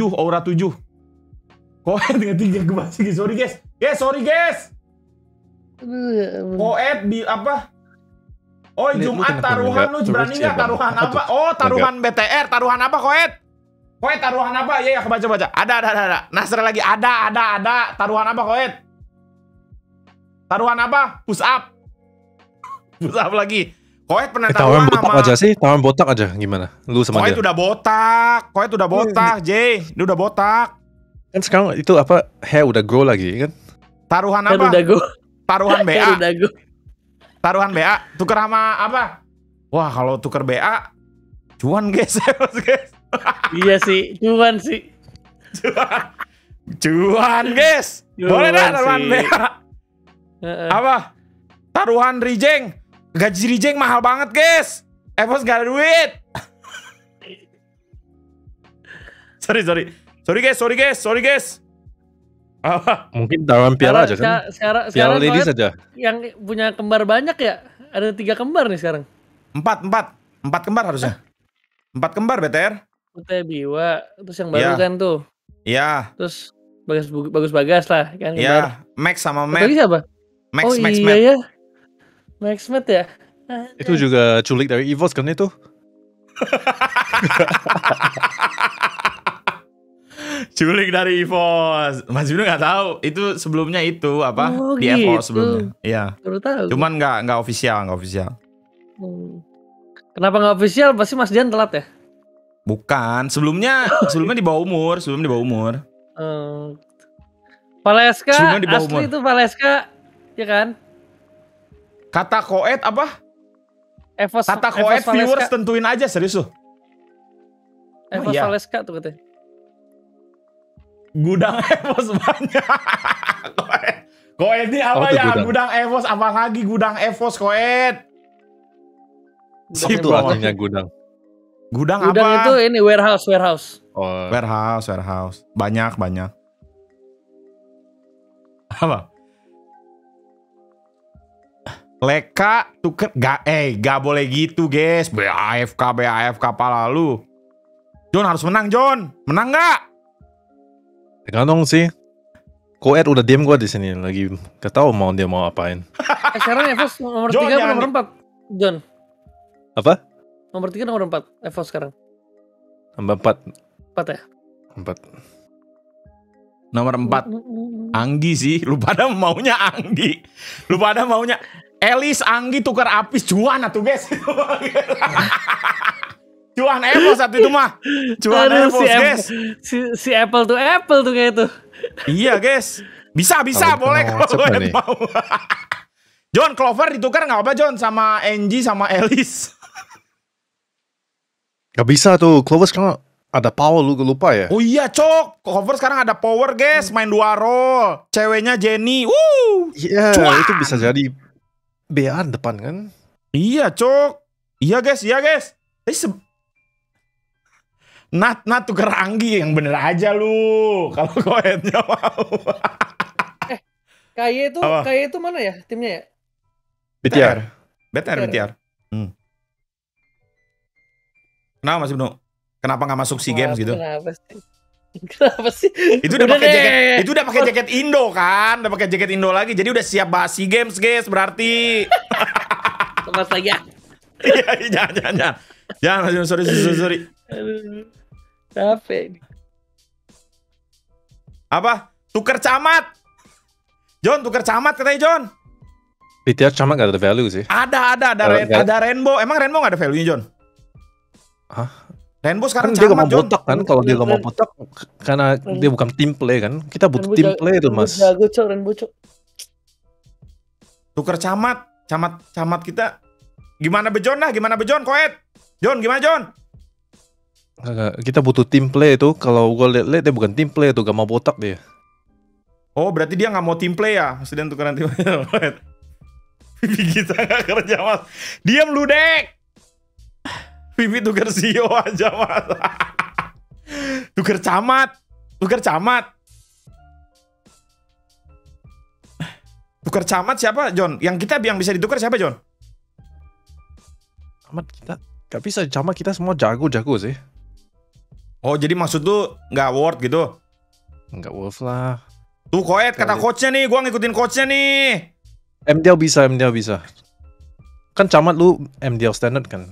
Koet ngetik gue masih. Sorry guys. Sorry guys. Aduh, ya ampun. Koet apa? Oh, Nih, lu Jumat kenapa taruhan nggak lu berani terus ya, nggak Bang? taruhan Apa apa? tuh? Oh, taruhan BTR, taruhan apa Koet? Koet taruhan apa? Iya, baca. Ada. Nasr lagi ada. Taruhan apa Koet? Taruhan apa? Push up. Push up lagi. Koet pernah Tawaran taruhan botak sama aja sih. Tawaran botak aja gimana? Lu sama Koet dia. udah botak, Jay. Dia udah botak. Kan sekarang itu apa? Hair udah grow lagi kan? Taruhan Kan apa? udah gue. Taruhan BA. Udah gue. Taruhan BA. Tuker sama apa? Wah, kalau tuker BA cuan guys. Iya sih. Cuman sih. Cuan guys. Boleh dah Cuan taruhan sih. BA. Apa? Taruhan Rijeng. Gaji Rijeng mahal banget guys. Evos gak ada duit. Sorry guys. Apa? Mungkin tawaran piala aja kan? Sekarang Piala ladies Koet aja. yang punya kembar banyak ya. Ada 3 kembar nih sekarang. 4 kembar harusnya. 4 kembar BTR. Putih Biwa. Terus yang baru Iya. kan tuh. Iya. Terus bagus lah kan. kembar. Iya. Max sama Satu Matt. lagi siapa? Max iya Matt. ya. Max Matt ya. Itu juga culik dari EVOS kan itu? Culik dari EVOS. Mas Bino nggak tahu. Itu sebelumnya itu apa? Oh, di EVOS gitu. sebelumnya. Iya. Baru tahu. Cuman nggak official. Kenapa nggak official? Pasti Mas Dian telat ya. Bukan. Sebelumnya di bawah umur. Valeska Sebelumnya di bawah asli umur. itu Valeska, ya kan? Kata Koet apa? Evos Kata Evos Koet Valeska. viewers tentuin aja serius tuh. Evos iya. Valeska tuh katanya. Gudang EVOS banyak. Koet ini apa Apa tuh ya? gudang? Gudang EVOS apa lagi gudang EVOS Koet? Itu artinya gudang. Gudang Gudang apa? itu ini warehouse. Oh, Warehouse. Banyak. Apa? Leka tuker gak boleh gitu guys. BAFK pala lu. John harus menang John. Menang nggak? tergantung sih. Koet udah diem gua di sini lagi. Gak tahu dia mau apain. Sekarang Evos nomor John, 3 jangan nomor 4? John. Apa? Nomor 3 nomor 4 Evo sekarang. Nomor 4. 4 ya? 4. Nomor 4 Anggi sih. Lu pada maunya Anggi. Lu pada maunya Elis, Anggi tukar Apis, cuan atuh guys. Cuan Evo satu itu mah. Cuan Aduh, Evo guys. si Apple tuh kayak itu. Iya guys. Bisa Kalau boleh kenal kalau WhatsApp Ed nih. mau. John, Clover ditukar nggak apa John sama Angie sama Elis? Gak bisa tuh, Clover sekarang ada power lu lupa ya? Oh iya Cok, Clover sekarang ada power guys, main 2 role. Ceweknya Jenny, Iya, Cuan. itu bisa jadi BA depan kan? Iya Cok. Iya guys. Nat tuker Anggi yang bener aja lu. Kalau Koetnya mau. Apa? Kayak itu mana ya timnya ya? BTR. BTR. Kenapa Mas Ibnu? Kenapa nggak masuk SEA Games gitu? Kenapa sih? Itu udah Udah pakai deh. jaket, itu udah pakai jaket Indo kan? Udah pakai jaket Indo lagi. Jadi udah siap bahas SEA Games guys berarti. Mas lagi ya. Iya, jangan Mas Ibnu, sorry. Aduh. Capek. Apa? Tuker camat. John, tuker camat katanya John. BTR cuma gak ada value sih. Ada Rainbow. Emang Rainbow gak ada value-nya John? Hah? Rainbow sekarang Kan dia gak camat mau John. botak kan? Kalau dia gak mau botak, karena dia bukan tim play kan? Kita butuh tim play tuh mas. Jago cok, Rainbow cok. Tuker camat kita. Gimana Bejon Koet? John, gimana John? Kita butuh tim play itu. Kalau gue liat dia bukan tim play tuh, gak mau botak dia. Oh, berarti dia gak mau team play ya? Maksudnya tukeran tim play. Vivi kita gak kerja mas. Diam lu Dek. Vivi tuker CEO aja mas. Tuker camat. Tuker camat siapa John? Yang bisa ditukar siapa John? Amat kita gak bisa, sama kita semua jago sih. Oh, jadi maksud lu gak worth gitu? Nggak worth lah. Tuh Koet kata coachnya nih, gua ngikutin coachnya nih. MDL bisa. Kan camat lu MDL standard kan?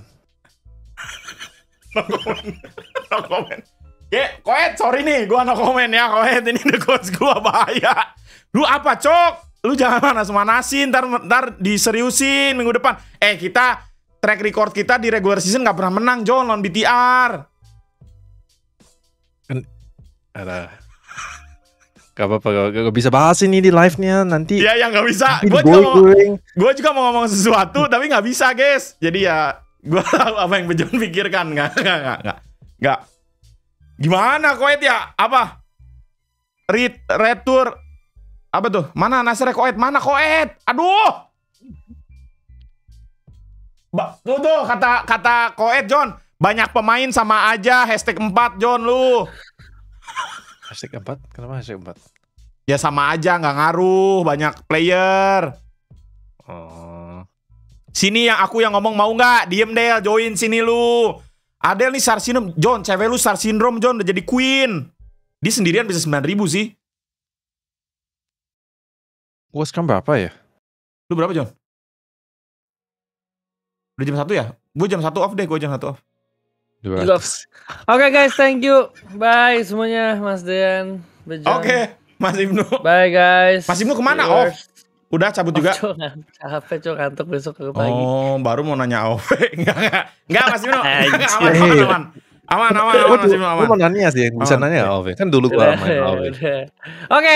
No comment. Koet, sorry nih, gua no comment ya Koet. Ini the coach gua bahaya. Lu apa Cok? Lu jangan manas-manasin, ntar diseriusin minggu depan. Kita track record kita di regular season gak pernah menang John lawan BTR. Ada. Gak apa-apa, gak bisa bahas ini di live-nya nanti. Iya, yang gak bisa. Gue Gua juga mau ngomong sesuatu tapi gak bisa guys. Jadi ya gua tahu apa yang Bejon pikirkan. Gak. Gimana Koet ya? Apa? Retur. Apa tuh? Mana Nasir Koet? Mana Koet? Aduh. Tuh kata Koet John. Banyak pemain sama aja. #4 John lu. #4? Kenapa #4? Ya sama aja, nggak ngaruh, banyak player. Oh. Sini aku yang ngomong mau nggak? Diem Del, join sini lu. Adel nih Star Syndrome, John, cewek lu Star Syndrome John udah jadi queen. Dia sendirian bisa 9.000 sih. Gua sekarang berapa ya? Lu berapa John? Udah jam 1 ya? Gue jam 1 off deh, gue jam 1 off. 200. Oke guys, thank you. Bye semuanya, Mas Dean. Oke, Mas Ibnu. Bye guys. Mas Ibnu kemana? Viewers. Off? Udah cabut juga? Capek cok, ngantuk besok ke pagi. Oh, baru mau nanya off. Enggak Mas Ibnu. Anjir. Aman Mas Ibnu aman. Gue mau nanya sih, bisa Aman. nanya Alve. Kan dulu gua main Alve. Oke.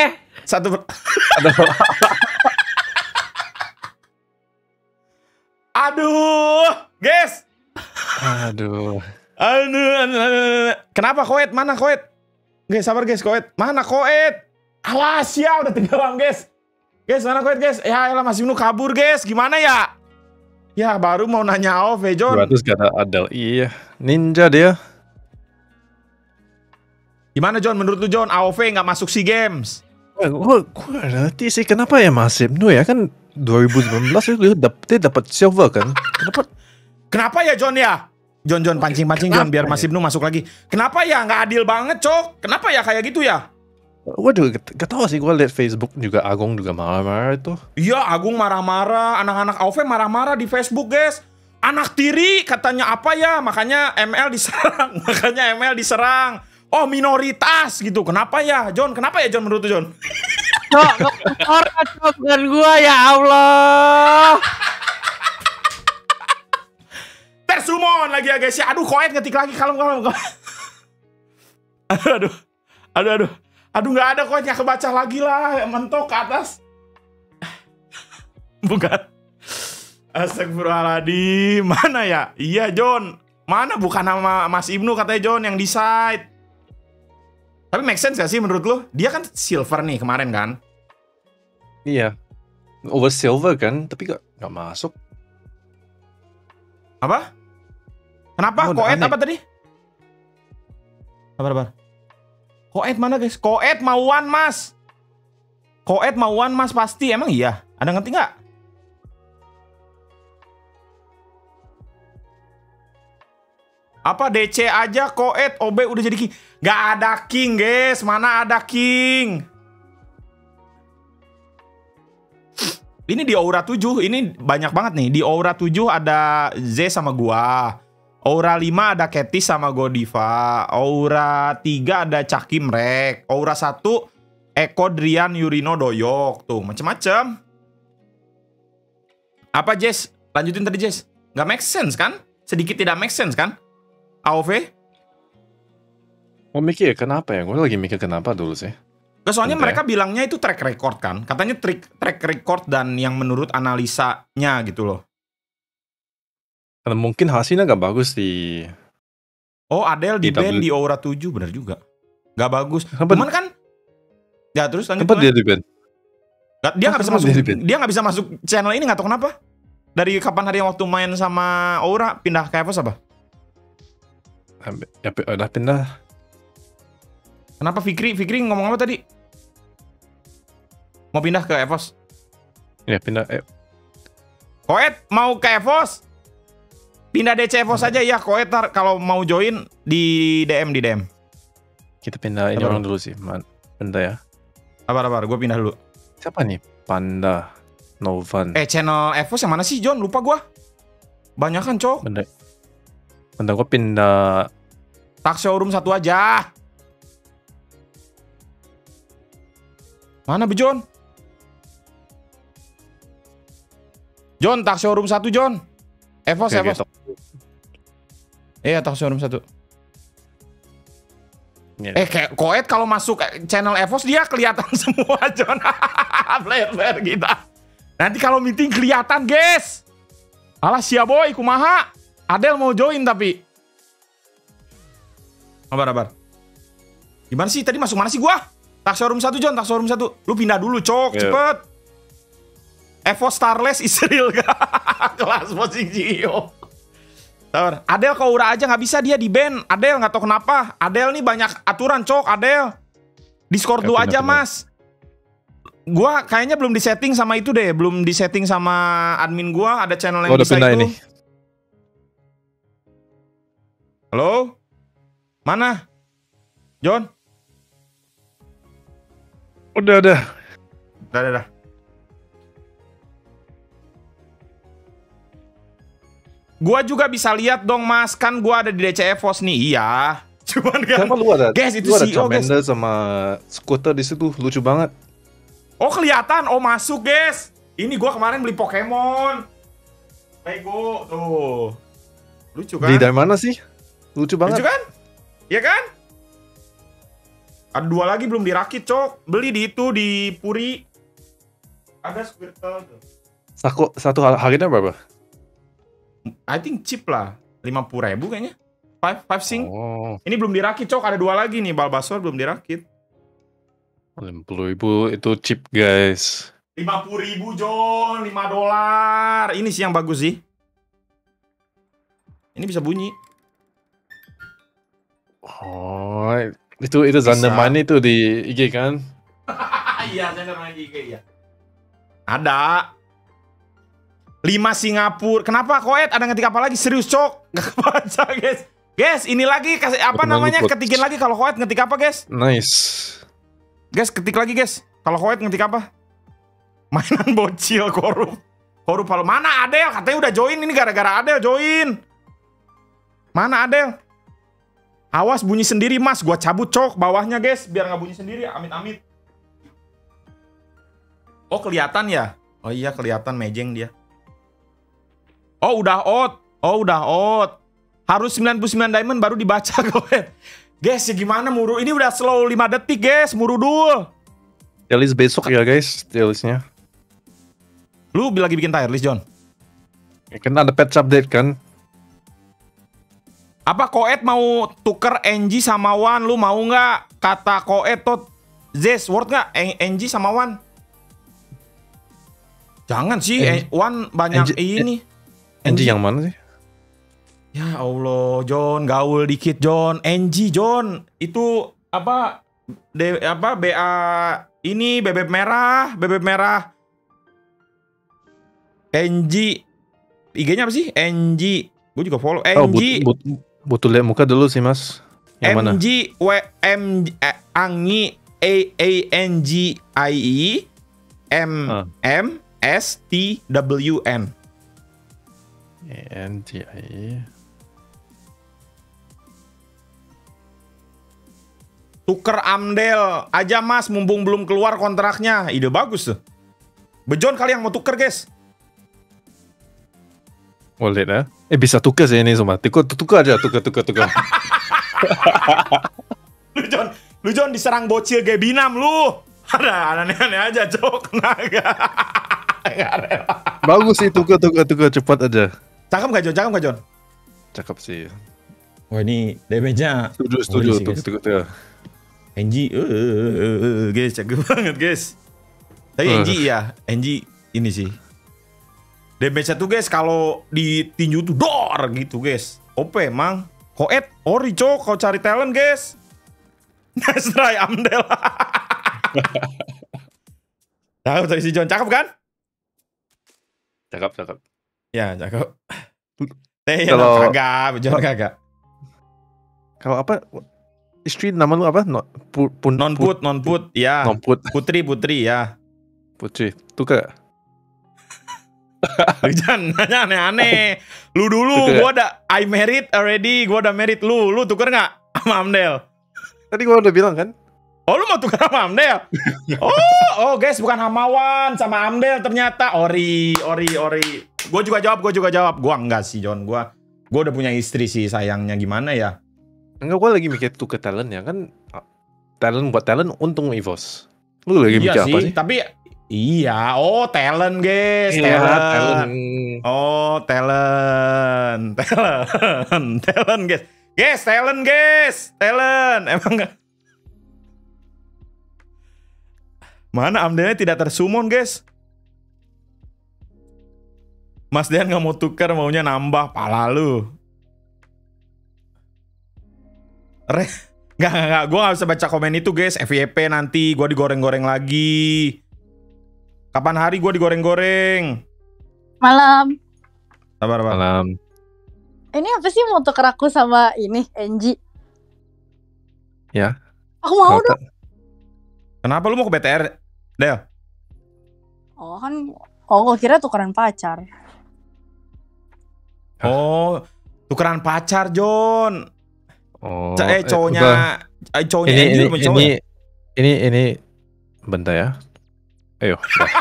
Aduh, guys. Aduh. Kenapa Koet? Mana Koet? Guys, sabar guys, Koet. Mana Koet? Alas ya, udah tenggelam guys. Guys, mana Koet guys? Ya elah Mas Ibnu kabur guys. Gimana ya? Ya baru mau nanya AOV John. 200 gak ada Adel. Iya. Ninja dia. Gimana John? Menurut lu John, AOV nggak masuk SEA Games? Gue ngerti sih kenapa ya Mas Ibnu ya kan 2019 itu dia dapat silver kan. Kenapa ya John ya? John pancing John biar Mas Ibnu masuk lagi. Kenapa ya nggak adil banget Cok? Kenapa ya kayak gitu ya? Gue juga gak tau sih, gue liat Facebook juga Agung juga marah-marah itu. Iya Agung marah-marah, anak-anak AOV marah-marah di Facebook guys. Anak tiri katanya apa ya? Makanya ML diserang. Makanya ML diserang. Oh minoritas gitu. Kenapa ya John? Kenapa ya John menurut lu, John? Cok, orang cok bukan gua ya Allah. Tersumon lagi ya guys ya. Aduh Koet ngetik lagi kalem. Aduh nggak ada Koet, nggak kebaca lagi lah. Mentok ke atas. Bukan. Astagfirullahaladzim. Mana ya? Iya John. Mana bukan nama Mas Ibnu katanya John yang decide. Tapi make sense gak sih menurut lu? Dia kan silver nih kemarin kan? Iya. Over silver kan, tapi gak masuk. Apa? Kenapa? Oh, udah Koet aneh. apa tadi? Sabar. Koet mana guys? Koet mauan mas. Koet mauan mas pasti. Emang iya? Ada ngerti nggak? Apa DC aja Koet OB udah jadi king. Gak ada king guys. Mana ada king? Ini di Aura 7. Ini banyak banget nih. Di Aura 7 ada Z sama gua. Aura 5 ada Katy sama Godiva. Aura 3 ada Cakim Rek. Aura 1 Eko Drian Yurino Doyok. Tuh macem-macem. Apa Jess? Lanjutin tadi Jess. Gak make sense kan? Sedikit tidak make sense kan? AOV? Mau mikir kenapa ya? Gue lagi mikir kenapa dulu sih. Soalnya Bentar. mereka bilangnya itu track record kan. Katanya track record dan yang menurut analisanya gitu loh. Karena mungkin hasilnya gak bagus di... Oh Adele di Kita band beli- di Aura 7 bener juga. Gak bagus. Kenapa- Cuman kan ya terus lanjut. Kenapa dia di band? Dia nggak bisa Kenapa masuk. dia di band? Dia nggak bisa masuk channel ini, nggak tahu kenapa. Dari kapan hari yang waktu main sama Aura pindah ke EVOS apa? Ya udah pindah. Kenapa Fikri ngomong apa tadi? Mau pindah ke EVOS? Ya pindah. Koet mau ke EVOS? Pindah DC EVOS aja ya Koet, kalau mau join di DM Kita pindah ini Sabar. orang dulu sih. Bentar ya. Sabar, gue pindah dulu. Siapa nih? Panda. Novan. Channel EVOS yang mana sih John? Lupa gue. Banyakan cok. Bentar gue pindah. Tak showroom 1 aja. Mana John? John, tak showroom 1 John. EVOS. Oke, Iya, tak showroom 1. Ya. Kayak Koet kalau masuk channel EVOS dia kelihatan semua John. Player kita. Nanti kalau meeting kelihatan guys. Alah sia boy, kumaha. Adel mau join tapi. Kabar. Gimana sih tadi masuk mana sih gua? Tak showroom 1 John, tak showroom 1. Lu pindah dulu cok, Yeah. cepet. EVOS Starless Israel kelas posing Gio. Sabar. Adel ke Aura aja nggak bisa, dia di ban. Adel nggak tahu kenapa. Adel nih banyak aturan cok. Adel Discord Ya, lu pindah, aja pindah. mas. Gua kayaknya belum disetting sama itu deh. Belum disetting sama admin gua. Ada channel yang Udah bisa pindah itu. ini. Halo? Mana? John? Udah. Dah. Gua juga bisa lihat dong mas. Kan gua ada di DC EVOS nih. Iya. Cuman kan. Kenapa lu ada? Guys, itu lu ada CEO, guys. Charmander sama Scooter di situ, lucu banget. Oh kelihatan. Oh masuk guys. Ini gua kemarin beli Pokemon. Lego. Tuh. Lucu kan? Beli dari mana sih? Lucu banget. Lucu kan? Iya kan? Ada 2 lagi belum dirakit, cok. Beli di itu, di Puri. Ada Squirtle tuh. Satu harganya berapa? I think cheap lah. 50.000 kayaknya. 5 sing. Oh, Ini belum dirakit, cok. Ada 2 lagi nih. Bulbasaur belum dirakit. 50.000 itu cheap, guys. 50.000, John. $5. Ini sih yang bagus sih. Ini bisa bunyi. Oh, itu Zander Mane itu di IG kan? Iya, saya lagi ya. Ada 5 Singapura. Kenapa Koet? Ada ngetik apa lagi? Serius, cok. Gak baca, guys. Guys, ini lagi kasih apa Pokemon namanya? Luput. Ketikin lagi kalau Koet ngetik apa, guys? Nice. Guys, ketik lagi, guys. Kalau Koet ngetik apa? Mainan bocil korup. Korup Halo. Mana Adel? Katanya udah join ini gara-gara Adel join. Mana Adel? Awas bunyi sendiri mas. Gua cabut cok bawahnya guys. Biar nggak bunyi sendiri. Amit-amit. Oh kelihatan ya? Oh iya kelihatan mejeng dia. Oh udah out. Oh udah out. Harus 99 diamond baru dibaca Koet. Guys ya gimana Muru? Ini udah slow 5 detik guys. Murudul. Tier list besok ya guys, tier listnya. Lu lagi bikin tier list John? Ya, kan ada patch update kan. Apa Koet mau tuker NG sama Wan? Lu mau nggak? Kata Koet tuh Zes, worth nggak? NG sama Wan? Jangan sih, Wan banyak ini. NG yang mana sih? Ya Allah, John, gaul dikit John. NG John, itu apa? BA ini bebek merah. NG, IG-nya apa sih? NG. Gue juga follow. NG. Butuh lihat muka dulu sih mas. Yang mana? MG Angi ANGIE STWN. NGIE. Tuker Amdel aja mas, mumpung belum keluar kontraknya. Ide bagus tuh. Bejon kali yang mau tuker guys. Boleh ya? Bisa tukar sih ini semua. Tukar aja, tukar. Lu John diserang bocil kayak Binam lu. Ada aneh-aneh aja cok. Naga. Bagus sih tukar cepat aja. Cakep gak John? Cakep sih. Wah ini damage-nya. Setuju. Tukar. NG, guys, cakep banget guys. Tapi NG ya, NG ini sih. Damage-nya tuh guys kalau ditinju tuh dor gitu guys. OP emang. Koet, ori cok, kau cari talent guys. Nice try Amdel. Cakep tadi si John, cakep kan? Cakep. Ya, cakep. Kalau kagak, John kagak. Kalau apa? Istri nama lu apa? Non-put, ya. Non-put. Putri, ya. Putri, tukar. Lu jangan nanya aneh-aneh. Lu dulu, gua ada I married already, gua udah married lu. Lu tuker nggak sama Amdel? Tadi gua udah bilang kan? Oh, lu mau tuker sama Amdel? Oh guys, bukan Hamawan sama Amdel ternyata. Ori. Gua juga jawab. Gua enggak sih, John. Gua udah punya istri sih, sayangnya gimana ya? Enggak, gua lagi mikir tuker talent ya kan. Talent buat talent untung EVOS. Lu lagi mikir apa sih? Tapi iya, talent guys, Iya, talent. Oh, talent guys. Talent. Emang enggak? Mana Amdelnya tidak tersummon guys? Mas Dean nggak mau tuker, maunya nambah pala lu. Nggak, gue nggak bisa baca komen itu guys. FYP nanti gue digoreng-goreng lagi. Kapan hari gue digoreng-goreng? Malam. Sabar. Malam. Ini apa sih mau tuker aku sama ini NG? Ya. Aku mau dong. Kenapa lu mau ke BTR, Del? Gue kira tukeran pacar. Oh, tukeran pacar, John. Oh, cowoknya ini bentar ya. Ayo.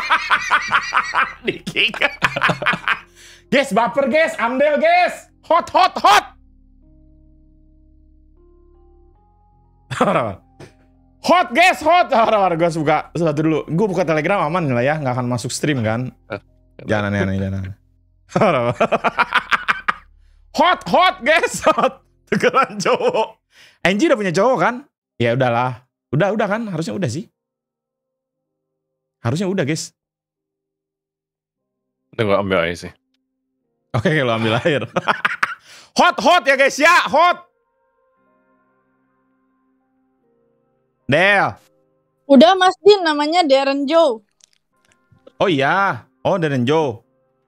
Diking. Guys, baper guys, Amdel guys. Hot. Hot guys, hot. Gue buka sesuatu dulu. Gue buka Telegram aman lah ya, nggak akan masuk stream kan. Jangan aneh-aneh, jangan. Hot guys, hot. Tukeran cowok. Angie udah punya cowok kan? Ya udahlah. Udah kan? Harusnya udah sih. Harusnya udah guys. Udah gue ambil air sih. Oke, lo ambil air. Hot ya guys ya, hot. Del. Udah Mas Din, namanya Darren Joe. Oh iya. Oh Darren Joe.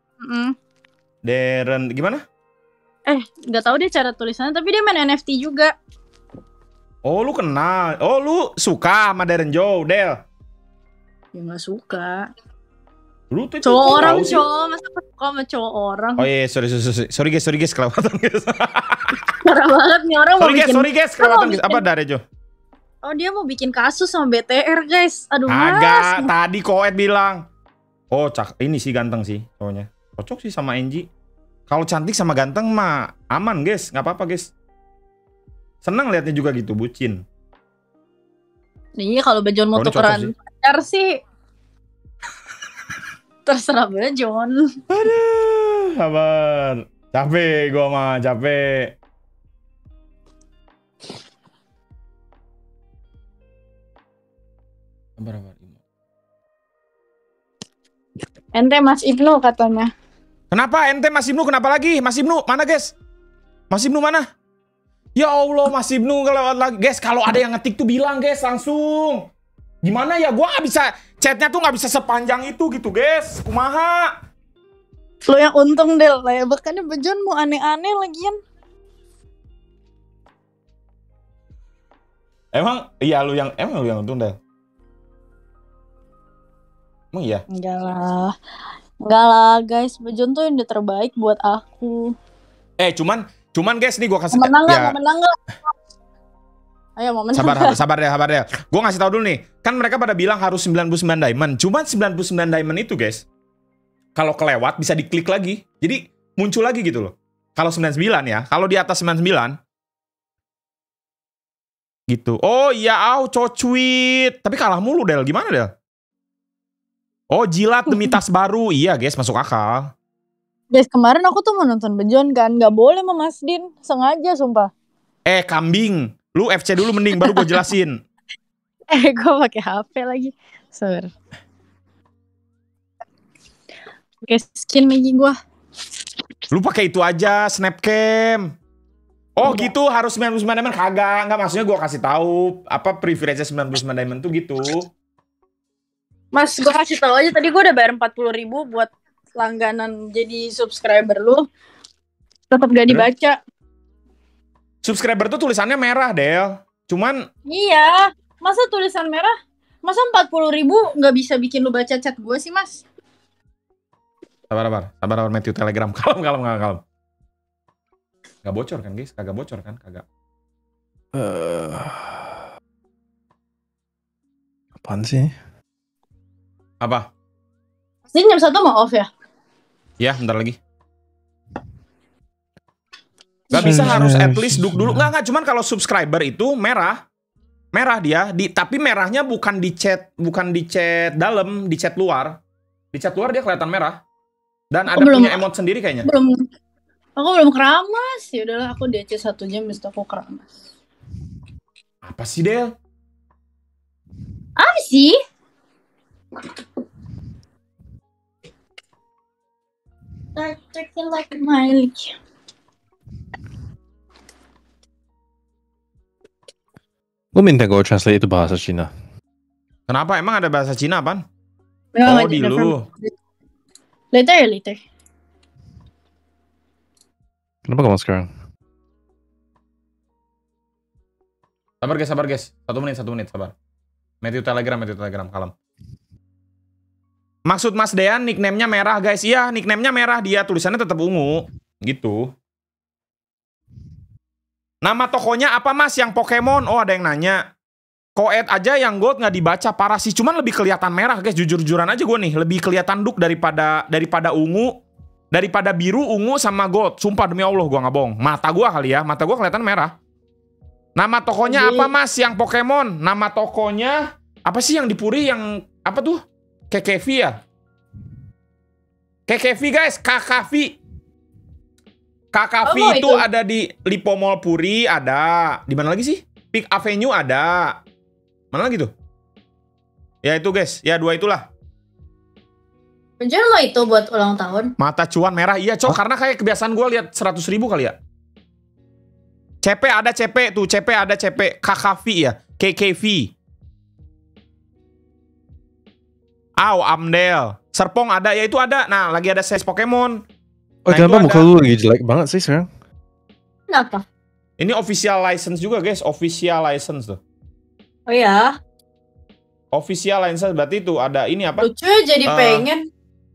Darren gimana? Nggak tahu deh cara tulisannya, tapi dia main NFT juga. Oh lu kenal. Oh lu suka sama Darren Joe, Del? Ya nggak suka. Lu tuh Cowok kok orang tahu sih? cowok, masa aku suka sama cowok orang. Oh iya, sorry guys, kelewatan guys. Parah banget nih orang mau bikin. sorry guys, kelewatan guys. Apa dah Jo? Oh dia mau bikin kasus sama BTR guys. Aduh Agak, mas. tadi Koet bilang. Oh, ini sih ganteng sih cowoknya. Cocok sih sama Angie. Kalau cantik sama ganteng mah aman guys, nggak apa-apa guys. Senang liatnya juga gitu, bucin. Nih kalau Bejon mau Oh, ini cocok tukeran sih. pacar sih. Terserah Bejon. Aduh, sabar. Capek gua mah, capek. Sabar. Ente Mas Ibnu katanya. Kenapa ente Mas Ibnu? Kenapa lagi? Mas Ibnu mana guys? Mas Ibnu mana? Ya Allah, Mas Ibnu kelewat lagi. Guys, kalau ada yang ngetik tuh bilang guys langsung. Gimana ya? Gua nggak bisa chatnya tuh nggak bisa sepanjang itu gitu guys. Kumaha? Lo yang untung Del, lah ya bahkan Bejon mau aneh-aneh lagian. Emang lu yang untung deh. Emang iya? Enggak lah guys, Bejon tuh yang udah terbaik buat aku. Cuman guys nih gua kasih Mau menang nggak? ya, Mau menang nggak? Ayo mau menang. sabar deh. Gua ngasih tahu dulu nih. Kan mereka pada bilang harus 99 diamond. Cuman 99 diamond itu guys, kalau kelewat bisa diklik lagi. Jadi muncul lagi gitu loh. Kalau 99 ya, kalau di atas 99 gitu. Oh iya, cocuit. Tapi kalah mulu Del. Gimana Del? Oh, jilat demi tas baru. Iya guys, masuk akal. Guys, kemarin aku tuh mau nonton Bejon kan, nggak boleh sama Mas Din, sengaja sumpah. Kambing. Lu FC dulu mending, baru gue jelasin. Gue pakai HP lagi. Sabar. Oke, skin lagi gue. Lu pakai itu aja, Snapcam. Oh gitu, harus 99 diamond. Kagak, enggak, maksudnya gue kasih tahu apa preference 99 diamond tuh gitu. Mas, gue kasih tahu aja tadi gue udah bayar 40.000 buat langganan jadi subscriber lu. Tetap gak dibaca. Subscriber tuh tulisannya merah, Del. Cuman Iya, masa tulisan merah? Masa 40.000 nggak bisa bikin lu baca chat gue sih, Mas? sabar Matthew Telegram. Kalem. Gak bocor kan, guys? Kagak bocor kan? Kagak. Apaan sih? Apa? Pasti jam 1 mau off ya? Ya, bentar lagi. Gak bisa, harus at least duk dulu. Nggak, cuman kalau subscriber itu merah dia, tapi merahnya bukan di chat dalam, di chat luar. Di chat luar dia kelihatan merah. Dan ada punya emot sendiri kayaknya. Aku belum keramas. Ya udahlah, aku DC 1 jam habis itu aku keramas. Apa sih, Del? Apa sih? Like Miley. Gue minta gue translate itu bahasa Cina. Kenapa? Emang ada bahasa Cina apaan? No, Oh, di lu. Later. Kenapa kamu sekarang? Sabar guys. 1 menit, sabar. Matthew Telegram, kalem. Maksud Mas Dean nickname-nya merah, guys. Iya, nickname-nya merah dia, tulisannya tetap ungu. Gitu. Nama tokonya apa Mas yang Pokemon? Oh, ada yang nanya. Koet aja yang gold nggak dibaca, parah sih. Cuman lebih kelihatan merah, guys. Jujur-jujuran aja gue nih. Lebih kelihatan duk daripada ungu. Daripada biru, ungu, sama gold. Sumpah demi Allah, gue nggak bohong. Mata gue kali ya. Mata gue kelihatan merah. Nama tokonya apa Mas yang Pokemon? Nama tokonya apa sih yang di Puri yang apa tuh? KKV ya? KKV guys, KKV. KKV itu ada di Lipo Mall Puri, ada. Di mana lagi sih? Peak Avenue ada. Mana lagi tuh? Ya itu guys, ya 2 itulah. Bejon lo itu buat ulang tahun? Mata cuan merah, iya cok, karena kayak kebiasaan gue lihat 100.000 kali ya. CP ada CP tuh, CP ada CP. KKV ya, KKV. Amdel. Serpong ada, ya itu ada. Nah, lagi ada size Pokemon. Oh, kenapa muka lu lagi jelek banget sih sekarang? Kenapa? Ini official license juga guys, official license tuh. Oh ya? Official license berarti itu ada ini apa? Lucu jadi pengen.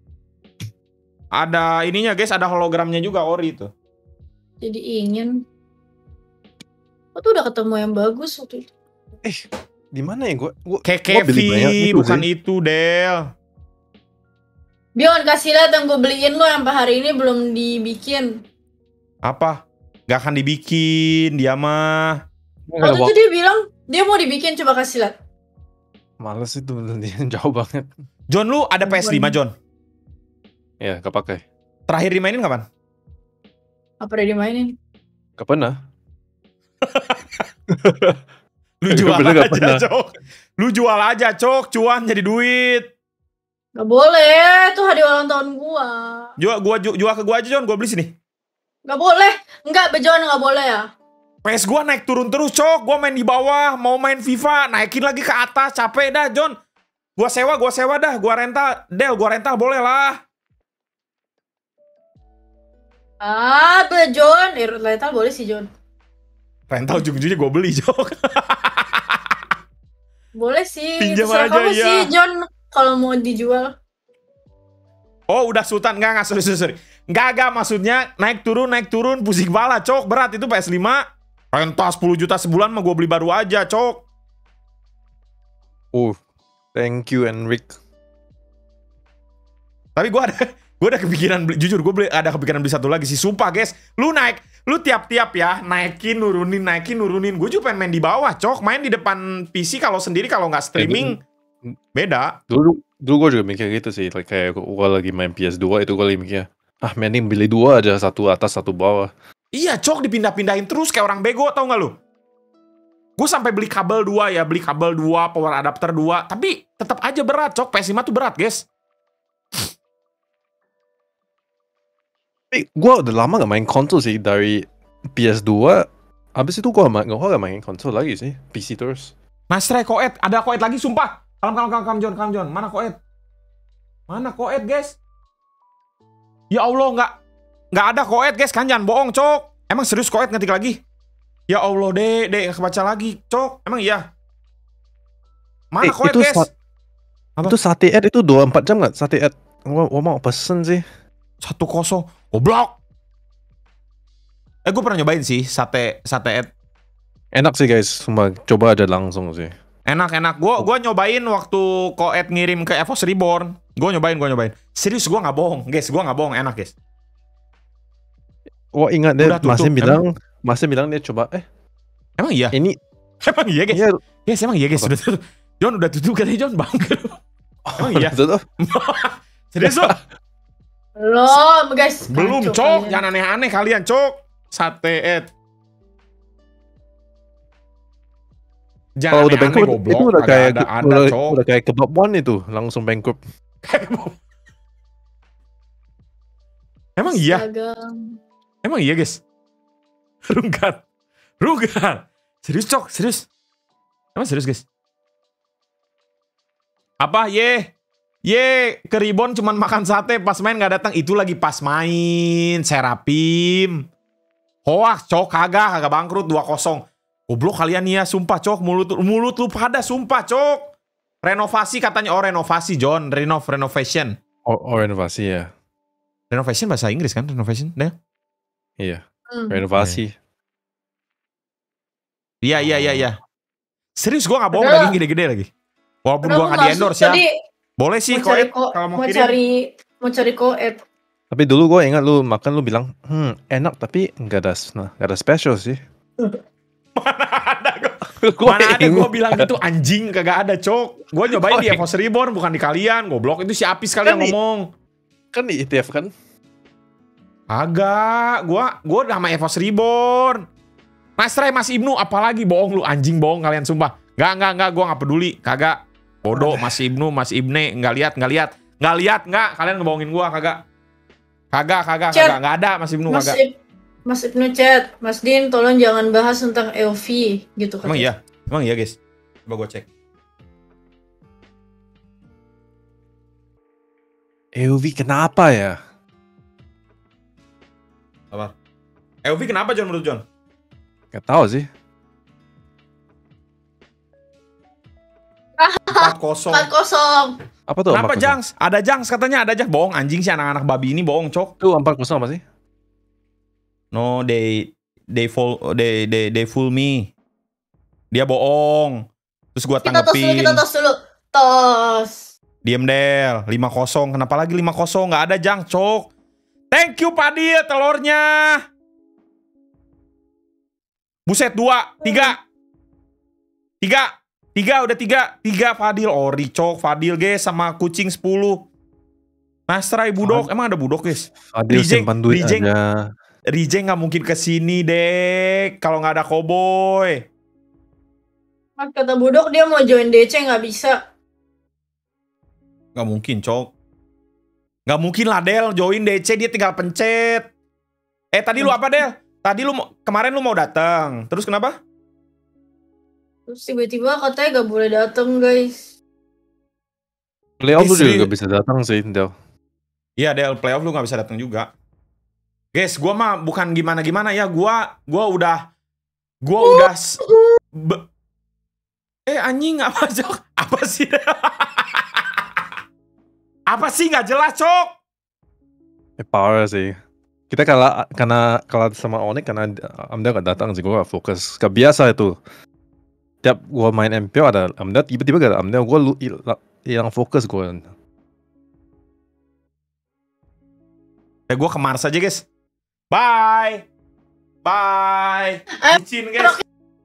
Ada ininya guys, ada hologramnya juga ori itu. Jadi ingin. Oh tuh udah ketemu yang bagus waktu itu. Di mana ya gua beli Kekevi, banyak itu bukan sih. itu Del. Bion kasih lihat yang gue beliin lo sampai hari ini belum dibikin. Apa? Gak akan dibikin, dia mah. Waktu itu dia bilang dia mau dibikin, coba kasih lihat. Males itu jauh banget. John, lu ada PS5 John? Ya, gak pakai. Terakhir dimainin kapan? Apa udah dimainin? Gak pernah. Lu jual Bener gak aja, pernah. Cok. Lu jual aja, Cok. Cuan jadi duit. Gak boleh, itu hadiah ulang tahun gua. Jual ke gua aja, John. Gua beli sini. Gak boleh. Enggak, bejon gak boleh ya. PS gua naik turun terus, Cok. Gua main di bawah, mau main FIFA, naikin lagi ke atas. Capek dah, John. Gua sewa dah. Gua rental. Del, gua rental boleh lah. Ah, bejon. Rental boleh sih, Jon. Rental ujung-ujungnya gua beli, Cok. Boleh sih. Pinjam Terserah aja, kamu iya. sih, Jon. Kalau mau dijual. Oh, udah Sultan. Enggak, sorry. Enggak, maksudnya naik turun, pusing kepala, Cok. Berat itu PS5. Rental 10 juta sebulan mah gua beli baru aja, Cok. Thank you Enric. Tapi gue ada kepikiran beli, jujur gue ada kepikiran beli satu lagi sih. Sumpah guys, lu tiap-tiap ya naikin nurunin. Gue juga pengen main di bawah, Cok. Main di depan PC kalau sendiri, kalau nggak streaming beda. Dulu gue juga mikir gitu sih. Kayak gue lagi main PS2 itu gue lagi mikir, mending beli 2 aja, satu atas satu bawah. Iya, Cok, dipindah-pindahin terus kayak orang bego, tau nggak lu? Gue sampai beli kabel 2 ya, power adapter 2, tapi tetap aja berat, Cok. PS5 tuh berat, guys. Tapi gue udah lama gak main konsol sih, dari PS2. Abis itu gue gak main konsol lagi sih, PC terus. Mas Ray, koed, ada koed lagi, sumpah. Kalem, John. Mana koed, guys? Ya Allah, nggak ada koed, guys. Kan jangan bohong, Cok. Emang serius koed ngetik lagi? Ya Allah, dek, nggak kebaca lagi, Cok. Emang iya? Mana koed, guys? Apa? Itu sate ad itu 24 jam gak? Sate ad. Gue mau pesen sih. 1-0. Goblok. Gue pernah nyobain sih sate ad. Enak sih guys, cuma coba aja langsung sih. Enak. Gue nyobain waktu koed ngirim ke EVOS Reborn. Gue nyobain. Serius, gue nggak bohong, guys. Enak, guys. Wah, ingat deh, Udah tutup, masih bilang dia coba. Emang iya? Ini Emang iya, guys? iya. Yes, emang iya, guys. Apa? Udah tutup. John, udah tutup katanya, John. Bangker. Emang iya? Tutup. Serius, Cok? Belum, guys. Belum, Kacau Cok. kalian. Jangan aneh-aneh kalian, Cok. Sate ad. Jangan Kalau udah aneh-aneh, bankrupt goblok. itu udah Kagak kayak ada, Cok. udah kayak kebab one itu, langsung bankrupt. Emang iya? Astaga. Emang iya, guys? Rungkat. Serius, Cok, serius. Emang serius, guys? Apa, ke Ribon cuman makan sate, pas main gak datang. Itu lagi pas main, Serapim. Hoax, Cok, kagak bangkrut 2-0. Goblok kalian ya, sumpah, Cok. Mulut lu pada, sumpah, Cok. Renovasi katanya. Oh, renovasi, John. Renovation. Oh, renovasi ya. Renovation bahasa Inggris kan? Renovation, deh. Iya, Hmm. renovasi. Iya. Serius, gue gak bohong, Padahal- daging gede-gede lagi. Walaupun Padahal gue gak di langsung endorse ya. tadi Boleh sih, mau cari koed. Kalau mau mau kirim. cari koed. Tapi dulu gue ingat lu makan, lu bilang, enak tapi nggak ada special sih. Mana ada gue bilang gitu, anjing, kagak ada, Cok. Gue nyobain di EVOS Reborn, bukan di kalian. Goblok, itu si Apis kalian Kan ngomong. Kan di ETF kan? Agak, gue udah sama EVOS Reborn. Mas Ray, Mas Ibnu, apalagi bohong lu, anjing, bohong kalian, sumpah. Enggak, gue gak peduli, kagak. Bodoh, Mas Ibnu, Mas Ibne, nggak lihat. Kalian ngebohongin gue, kagak. Kagak, nggak ada Mas Ibnu, kagak. Mas Ibnu chat, Mas Din tolong jangan bahas tentang EOV gitu kan. Emang iya, guys. Coba gue cek. EUV kenapa ya? Apa? EOV kenapa, John, menurut John? Gak tahu sih. 4-0. 4-0. Apa tuh? Kenapa 4-0? Jangs? Ada Jangs katanya, ada Jangs. Bohong anjing sih anak-anak babi ini bohong, Cok. Itu 4-0 apa sih? No, they fool me. Dia bohong. Terus gua Kita tos dulu, tanggepin. kita tos dulu. Tos. Diem Del, 5-0. Kenapa lagi 5-0? Nggak ada Jang, Cok. Thank you Padil telurnya. Buset 2, 3. 3 udah 3 Fadil. Ori Cok, Fadil guys sama kucing 10. Nasrai Budok, emang ada Budok guys? Adil simpan duit aja. Rijeng nggak mungkin kesini dek kalau nggak ada Cowboy. Mas kata Budok dia mau join DC nggak bisa. Nggak mungkin, Cok. Nggak mungkin lah, Del. Join DC, dia tinggal pencet. Tadi lu apa, Del? Tadi kemarin lu mau datang. Terus kenapa? Terus tiba-tiba katanya gak boleh datang, guys. Playoff lu Istri- juga gak bisa datang sih, Del. Iya, Del. Playoff lu nggak bisa datang juga. Guys, gua mah bukan gimana-gimana ya. Gua udah anjing apa, Cok? Apa sih, Del? Apa sih nggak jelas, Cok? Parah sih. Kita karena kalah sama Onyx karena Amdel gak datang sih, gue gak fokus. Gak biasa itu. Tiap gue main MPO ada Amdel, tiba-tiba gak ada Amdel, gue hilang fokus gue. Gue ke Mars aja, guys. Bye. Licin, guys.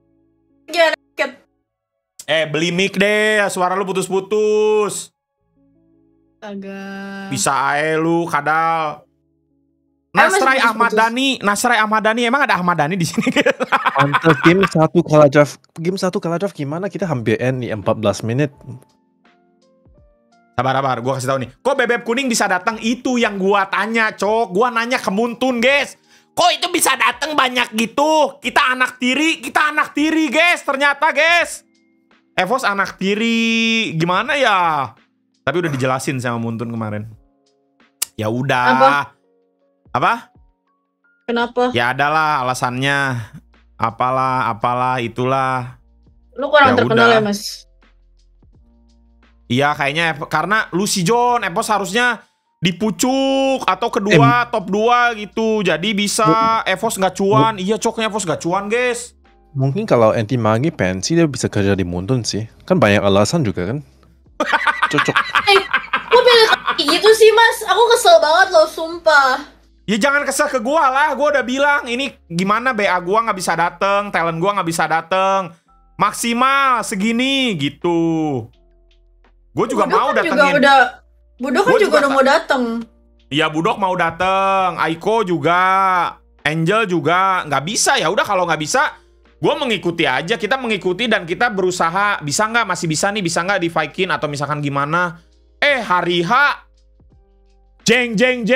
Beli mic deh, suara lu putus-putus. Agak. Bisa ae lu kadal. Nasrai Ahmad Dhani, emang ada Ahmad Dhani di sini? Mantap, game 1 kalah draft gimana? Kita hampir end nih 14 menit. Sabar, gue kasih tahu nih. Kok bebek kuning bisa datang? Itu yang gua tanya, Cok. Gua nanya ke Muntun, guys. Kok itu bisa datang banyak gitu? Kita anak tiri, guys. Ternyata, guys. Evos anak tiri. Gimana ya? Tapi udah dijelasin sama Muntun kemarin. Ya udah. Apa? Kenapa? Ya adalah alasannya. Apalah, itulah. Lu kurang Ya terkenal udah. ya, Mas? Iya kayaknya karena Lucy John Evos harusnya dipucuk atau kedua top 2 gitu. Jadi bisa Evos nggak cuan. Iya, Coknya Evos nggak cuan, guys. Mungkin kalau anti magi pensi dia bisa kerja di Muntun sih. Kan banyak alasan juga kan. Cocok. Kok pilih kayak gitu sih, Mas? Aku kesel banget loh, sumpah. Ya jangan kesel ke gua lah. Gua udah bilang ini gimana BA gua nggak bisa dateng, talent gua nggak bisa dateng. Maksimal segini gitu. Gue juga mau datengin. Budok kan juga udah mau dateng. Iya, Budok mau dateng, Aiko juga, Angel juga. Nggak bisa, ya udah kalau nggak bisa, gue mengikuti aja. Kita mengikuti dan kita berusaha. Bisa nggak? Masih bisa nih, bisa nggak di Viking atau misalkan gimana? Hari H, jeng.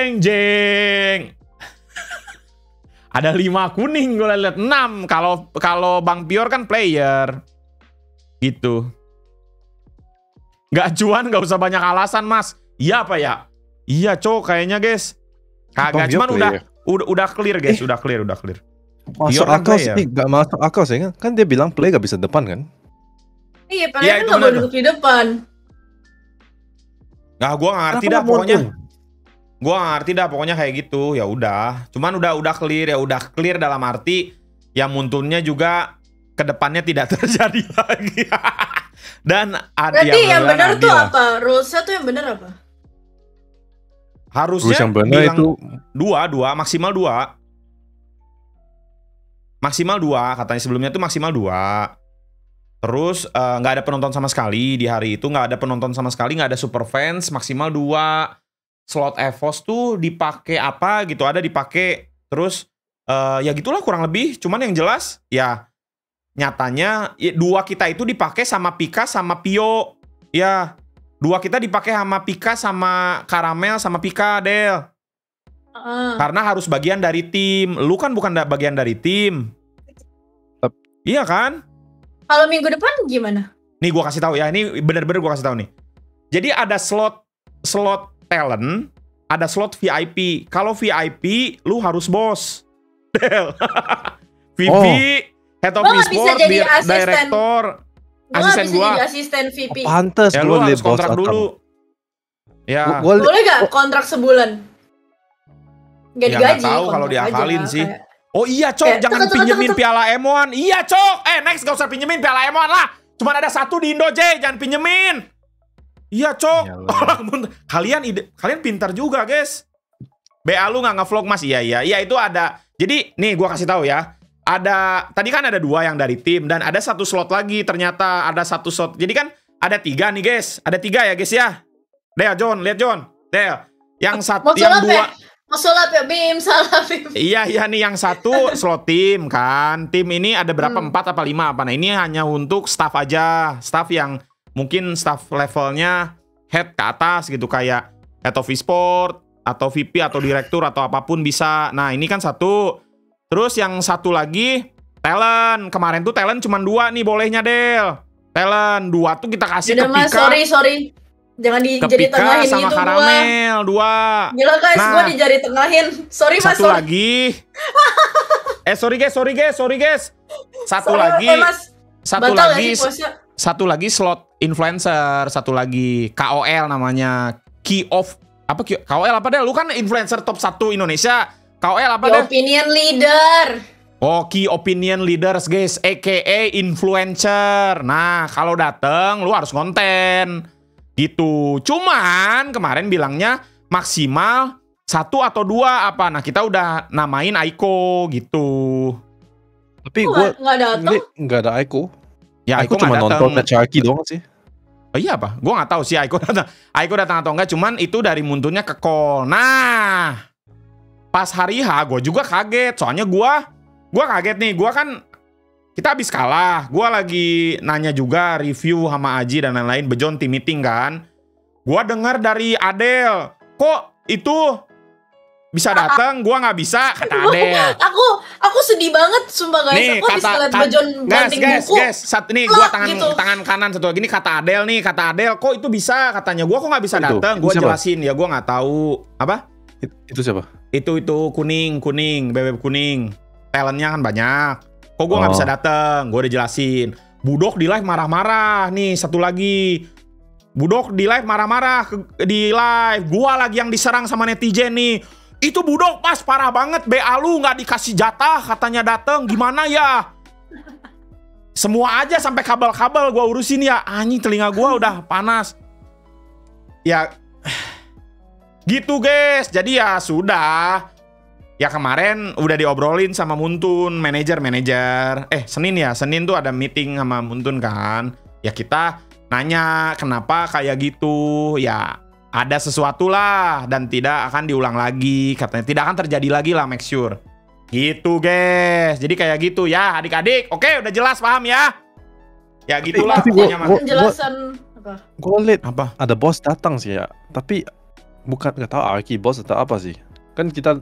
Ada 5 kuning, gue liat 6. Kalau Bang Pior kan player, gitu. Nggak cuan, nggak usah banyak alasan, Mas. Iya apa ya? Iya, Cok, kayaknya, guys. Kagak, cuman udah clear, guys. Udah clear. Masuk akal sih, gak masuk akal sih. Kan dia bilang play gak bisa depan kan? Iya, padahal kan gak boleh duduk di depan. Nah, gue nggak ngerti dah pokoknya. Gue nggak ngerti dah pokoknya kayak gitu. Ya udah. Cuman udah clear, ya udah clear dalam arti yang Muntunnya juga kedepannya tidak terjadi lagi. Dan berarti yang benar tuh apa? Rulesnya tuh yang benar apa? Harusnya yang benar itu 2 maksimal 2. Maksimal 2 katanya, sebelumnya tuh maksimal 2. Terus nggak ada penonton sama sekali di hari itu, nggak ada penonton sama sekali, nggak ada super fans, maksimal 2. Slot EVOS tuh dipakai apa gitu, ada dipakai. Terus ya gitulah kurang lebih. Cuman yang jelas ya nyatanya 2 kita itu dipakai sama Pika sama Pio. Ya, 2 kita dipakai sama Pika sama Karamel sama Pika, Del. Karena harus bagian dari tim. Lu kan bukan bagian dari tim. Iya kan? Kalau minggu depan gimana? Nih gua kasih tahu ya, ini bener-bener gua kasih tahu nih. Jadi ada slot talent, ada slot VIP. Kalau VIP lu harus bos. Del. VP, Head of Esport, Director. Gua nggak Asisten bisa gua. jadi asisten VP. Pantes Ya gue lu liat harus bos kontrak datang. dulu. Ya. Gua Boleh gak kontrak sebulan? Gak Ya, digaji, nggak tahu kalau kontrak diakalin aja, sih. kayak- Oh iya Cok, jangan tek. pinjemin piala M1. Iya Cok, next gak usah pinjemin piala M1 lah. Cuman ada satu di Indo J, jangan pinjemin. Iya Cok. Iyalah. Kalian pintar juga guys. BA lu nggak ngevlog mas? Iya itu ada. Jadi nih gua kasih tahu ya. Tadi kan ada 2 yang dari tim dan ada 1 slot lagi ternyata ada 1 slot. Jadi kan ada 3 nih guys. Ada 3 ya guys ya. Del, John, lihat John. Del. Yang satu, Mau yang sulap 2. ya? Mau sulap ya, Bim? Salah, Bim. Iya nih yang 1 slot tim kan. Tim ini ada berapa? 4 apa 5 apa? Nah ini hanya untuk staff aja. Staff yang mungkin staff levelnya head ke atas gitu. Kayak head of e-sport atau VP atau direktur atau apapun bisa. Nah ini kan 1. Terus yang 1 lagi talent. Kemarin tuh talent cuma 2 nih bolehnya Del. Talent 2 tuh kita kasih Udah ke mas, Pika. sorry. Jangan Ke dijadi Pika tengahin sama gitu gua. Karamel 2. Gila guys, Nah. gua dijari tengahin. Sorry mas, Satu sorry. lagi. Sorry guys. Satu Sorry, lagi. Mas, Satu batal gak lagi. sih puasa? Satu lagi slot influencer. Satu lagi KOL namanya. Key of apa KOL apa deh? Lu kan influencer top 1 Indonesia. KOL apa The deh? opinion leader. Oh, Key Opinion Leaders guys, aka influencer. Nah, kalau dateng lu harus konten. Gitu. Cuman kemarin bilangnya maksimal 1 atau 2 apa. Nah, kita udah namain Aiko gitu. Tapi Kok gue nggak datang? nggak ada Aiko. Ya, Aiko Aiko cuma nggak nonton dateng. match Arki doang sih. Oh iya apa? Gue nggak tahu sih Aiko datang. Aiko datang atau enggak. Cuman itu dari munturnya ke call. Nah, pas hari H gue juga kaget. Soalnya gue kaget nih. Gue kan kita habis kalah. Gue lagi nanya juga review sama Aji dan lain-lain. Bejon team meeting kan. Gue dengar dari Adel. Kok itu bisa datang? Gue nggak bisa kata Adel. Aku sedih banget sumpah guys. Nih Aku habis ngeliat Bejon banting buku. guys, ini gua tangan gitu. tangan kanan satu lagi. Ini kata Adel, kok itu bisa katanya. Gua kok nggak bisa Itu, datang. itu Gua siapa? jelasin ya, gua nggak tahu. Apa? Itu siapa? Itu kuning, bebek kuning. Talentnya kan banyak. Kok gua nggak Oh. bisa datang? Gua udah jelasin. Budok di live marah-marah. Nih satu lagi. Budok di live marah-marah di live. Gua lagi yang diserang sama netizen nih. Itu Budok pas parah banget. BA lu nggak dikasih jatah katanya dateng. Gimana ya? Semua aja sampai kabel-kabel gua urusin ya. Anjing telinga gua udah panas. Ya gitu guys. Jadi ya sudah. Ya kemarin udah diobrolin sama Muntun, manajer. Senin tuh ada meeting sama Muntun kan. Ya kita nanya kenapa kayak gitu. Ya ada sesuatu lah dan tidak akan diulang lagi. Katanya tidak akan terjadi lagi lah, make sure. Gitu guys. Jadi kayak gitu ya adik-adik. Oke udah jelas paham ya. Ya gitulah tapi pokoknya mah. Penjelasan apa? Gue liat Apa? ada bos datang sih ya. Tapi bukan nggak tahu Arki bos atau apa sih. Kan kita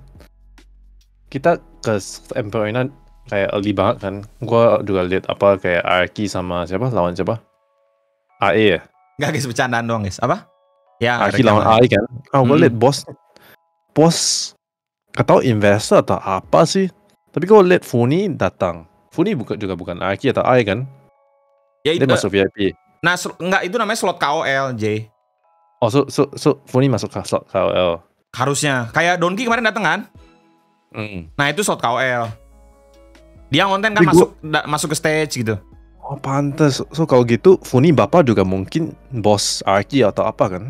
ke Emperor ini kayak early banget kan. Gue juga lihat apa kayak Arki sama lawan siapa? AE ya. Enggak guys, bercandaan doang guys. Apa? Ya, Arki lawan AE kan. Gue liat bos gak tau investor atau apa sih. Tapi gue liat Funi datang. Funi bukan Arki atau AE kan. Ya itu. Dia masuk VIP. Nah, enggak itu namanya slot KOL, J. Oh, so Funi masuk ke slot KOL. Harusnya. Kayak Donki kemarin datang kan? Nah, itu slot KOL. Dia konten kan Tapi masuk ke stage gitu. Oh, pantes. So kalau gitu Funi bapak juga mungkin bos Arki atau apa kan?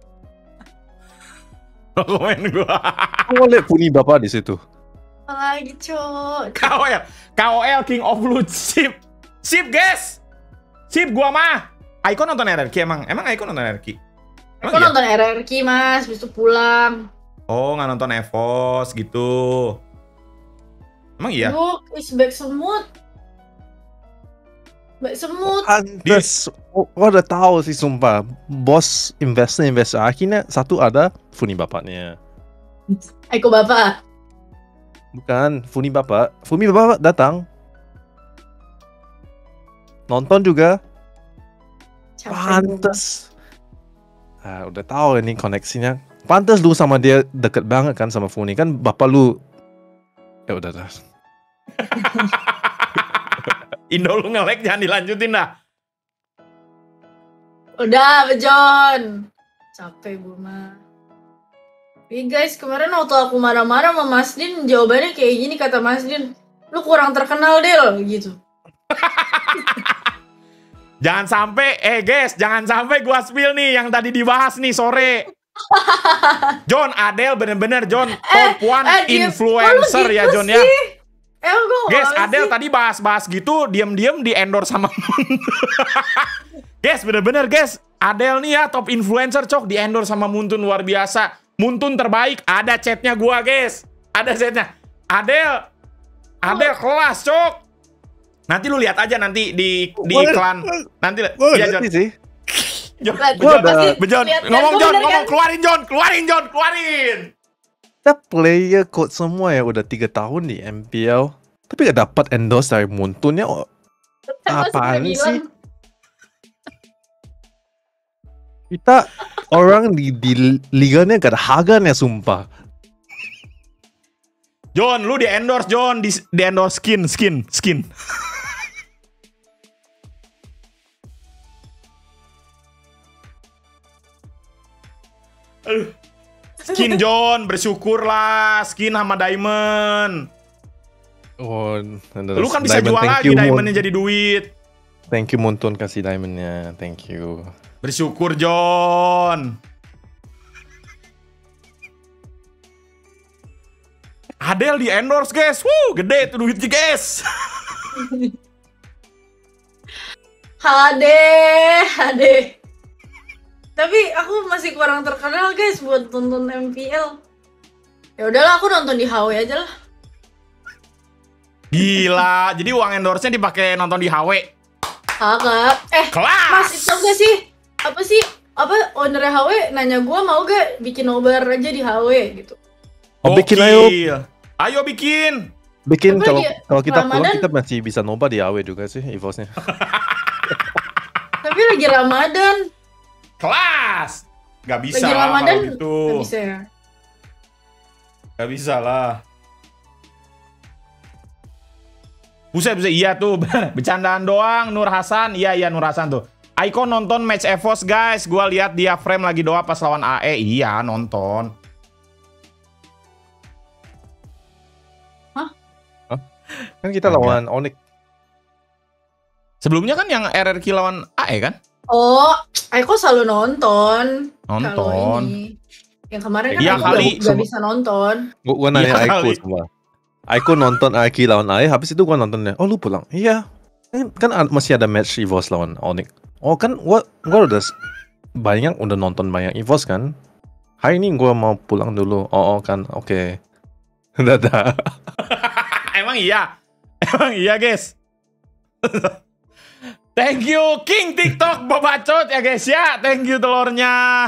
Komen gua. Gue liat Funi bapak di situ. Apalagi cok. KOL King of Loot. Sip guys. Sip gua mah. Aiko nonton RRQ emang Aiko nonton RRQ. Aku nonton RRQ mas, besok pulang. Oh nggak nonton EVOS gitu. Emang iya? Look, is back semut. Back semut. Pantes. Gue udah tahu sih sumpah. Bos investor Arki-nya satu ada Funi bapaknya. Aiko bapak. Bukan Funi bapak. Funi bapak datang. Nonton juga. Pantes. Udah tahu ini koneksinya. Pantes lu sama dia deket banget kan sama Funi kan bapak lu. Ya udah dah. Indo lu nge-lag jangan dilanjutin dah. Udah, John. Capek gue mah. Ih guys, kemarin waktu aku marah-marah sama Mas Din, jawabannya kayak gini kata Mas Din. Lu kurang terkenal Del, gitu. Jangan sampai, guys, jangan sampai gua spill nih yang tadi dibahas nih sore. John, Adele bener-bener John top one influencer ya John ya. Guys, Adele tadi bahas-bahas gitu, diem-diem di endorse sama guys, bener-bener guys, Adele nih ya top influencer cok, di endorse sama Muntun luar biasa. Muntun terbaik, ada chatnya gua guys, ada chatnya. Adele kelas cok. Nanti lu lihat aja nanti di iklan. Nanti ya John. sih. Bejon, ngomong John, keluarin John. Kita player code semua ya udah 3 tahun di MPL, tapi gak dapat endorse dari Muntunnya. Apaan sih? Kita orang di liganya gak ada harganya sumpah. John, lu di endorse John, di endorse skin. Skin John, bersyukurlah skin sama diamond. Oh, Lu kan bisa jual lagi diamondnya jadi duit. Thank you Muntun kasih diamondnya, thank you. Bersyukur John. Adele di endorse guys, gede tuh duitnya guys. Hade. Tapi aku masih kurang terkenal guys buat tonton MPL. Ya udahlah, aku nonton di HW aja lah. Gila, jadi uang endorse-nya dipakai nonton di HW. Kagak. Kelas. Mas, itu gak sih? Apa owner HW nanya gua mau gak bikin nobar aja di HW gitu. Oh, bikin ayo. Ayo bikin. Bikin Tapi kalau kita pulang Ramadan- kita masih bisa nobar di AW juga sih EVOS-nya. Tapi lagi Ramadan. Kelas. Gak bisa Lagi lah Ramadan kalau gitu. gak bisa ya. Gak bisa lah. Buset, iya tuh. Bercandaan doang Nur Hasan. Iya Nur Hasan tuh. Icon nonton match EVOS guys. Gua lihat dia frame lagi doa pas lawan AE. Iya nonton. Kan kita lawan Onyx. Sebelumnya kan yang RRQ lawan AE kan? Oh, aku selalu nonton. Nonton. Kalau ini. Yang kemarin kan Iya aku kali. gak bisa nonton. Gua nanya Iya Aiko kali. semua. Aiko nonton RRQ lawan AE, habis itu gua nontonnya. Oh lu pulang? Iya. Kan masih ada match EVOS lawan Onyx. Oh kan gua udah udah nonton banyak EVOS kan. Hari ini gua mau pulang dulu. Oh kan, oke. Dadah. Emang iya guys. Thank you King TikTok Bobacot ya guys ya. Thank you telurnya.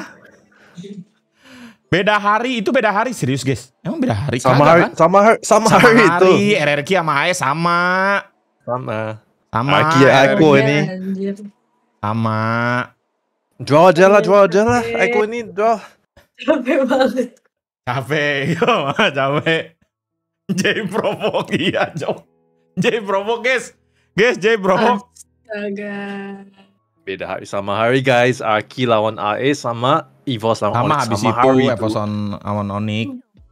Beda hari serius guys. Emang beda hari? Sama hari itu. RRQ sama AE sama. Sama. Sama. Aki Aiko Iya, ini. anjir. Sama. Draw aja lah. Aiko ini draw. Capek banget. Capek. J provok iya Jok. J provok guys. J provok. Astaga. Beda hari sama hari guys. Aki lawan AE sama EVOS lawan Sama Onyx. habis Sama itu hari EVOS lawan Onyx.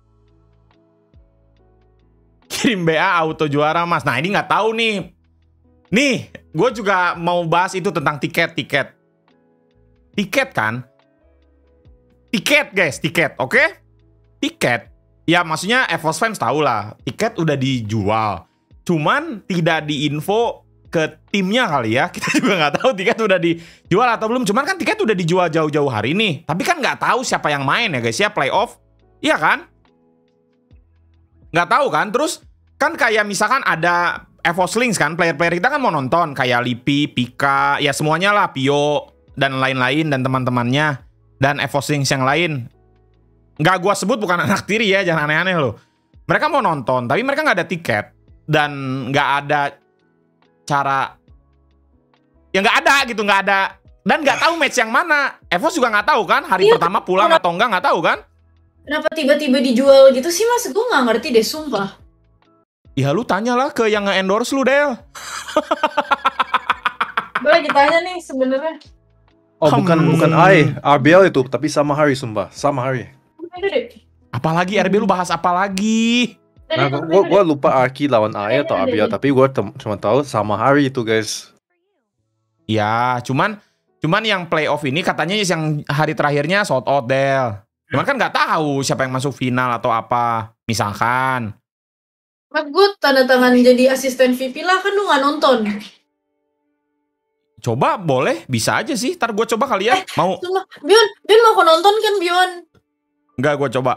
Kirim BA auto juara mas. Nah ini nggak tahu nih. Nih, gue juga mau bahas itu tentang tiket. Tiket kan? Tiket guys, oke? Tiket. Ya maksudnya EVOS fans tahu lah, tiket udah dijual. Cuman tidak diinfo ke timnya kali ya. Kita juga nggak tahu tiket udah dijual atau belum. Cuman kan tiket udah dijual jauh-jauh hari nih. Tapi kan nggak tahu siapa yang main ya guys ya, playoff. Iya kan? Nggak tahu kan? Terus kan kayak misalkan ada EVOS Links kan, player-player kita kan mau nonton. Kayak Lipi, Pika, ya semuanya lah, Pio, dan lain-lain, dan teman-temannya. Dan EVOS Links yang lain. Nggak gua sebut bukan anak tiri ya, jangan aneh-aneh loh. Mereka mau nonton, tapi mereka nggak ada tiket. Dan nggak ada cara. Ya nggak ada. Dan nggak tahu match yang mana. EVOS juga nggak tahu kan, hari pertama pulang atau nggak tahu kan. Kenapa tiba-tiba dijual gitu sih mas? Gue nggak ngerti deh, sumpah. Ya lu tanyalah ke yang nge-endorse lu, Del. Gue lagi tanya nih sebenarnya. Oh bukan I, RBL itu, tapi sama hari sumpah, sama hari. Beda deh. Apalagi RB lu bahas apa lagi? Nah, gua lupa Arki lawan I atau RBL, tapi gua cuma tahu sama hari itu guys. Ya, cuman yang playoff ini katanya yang hari terakhirnya sold out Del. Cuman kan nggak tahu siapa yang masuk final atau apa. Misalkan. Mat, gue tanda tangan jadi asisten VP lah, kan lu nggak nonton. Coba boleh, bisa aja sih. Ntar gue coba kali ya. Mau? Sumpah. Bion mau nonton kan Bion? Enggak, gue coba.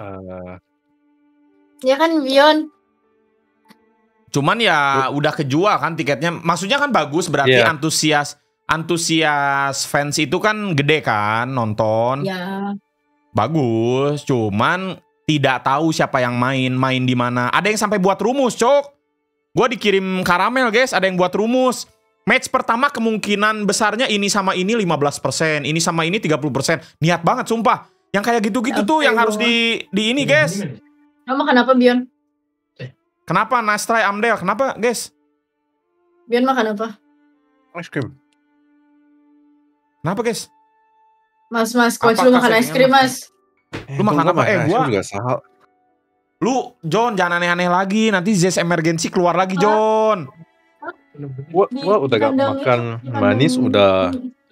Ya kan Bion? Cuman ya udah kejual kan tiketnya. Maksudnya kan bagus, berarti Iya. antusias fans itu kan gede kan nonton. Ya. Bagus, cuman tidak tahu siapa yang main di mana. Ada yang sampai buat rumus, Cok. Gue dikirim karamel, guys. Ada yang buat rumus. Match pertama kemungkinan besarnya ini sama ini 15%, ini sama ini 30%. Niat banget, sumpah. Yang kayak gitu-gitu tuh yang harus di ini, guys. Kamu kenapa Bion? Kenapa? Nice try, Amdel. Kenapa, guys? Bion makan apa? Ice cream. Kenapa, guys? Mas, coach lu Apakah makan es settingan krim, Mas. Lu makan apa? Gua Gua juga sahal. Lu, John, jangan aneh-aneh lagi. Nanti Zes emergency keluar lagi, John. Gua udah gak makan manis udah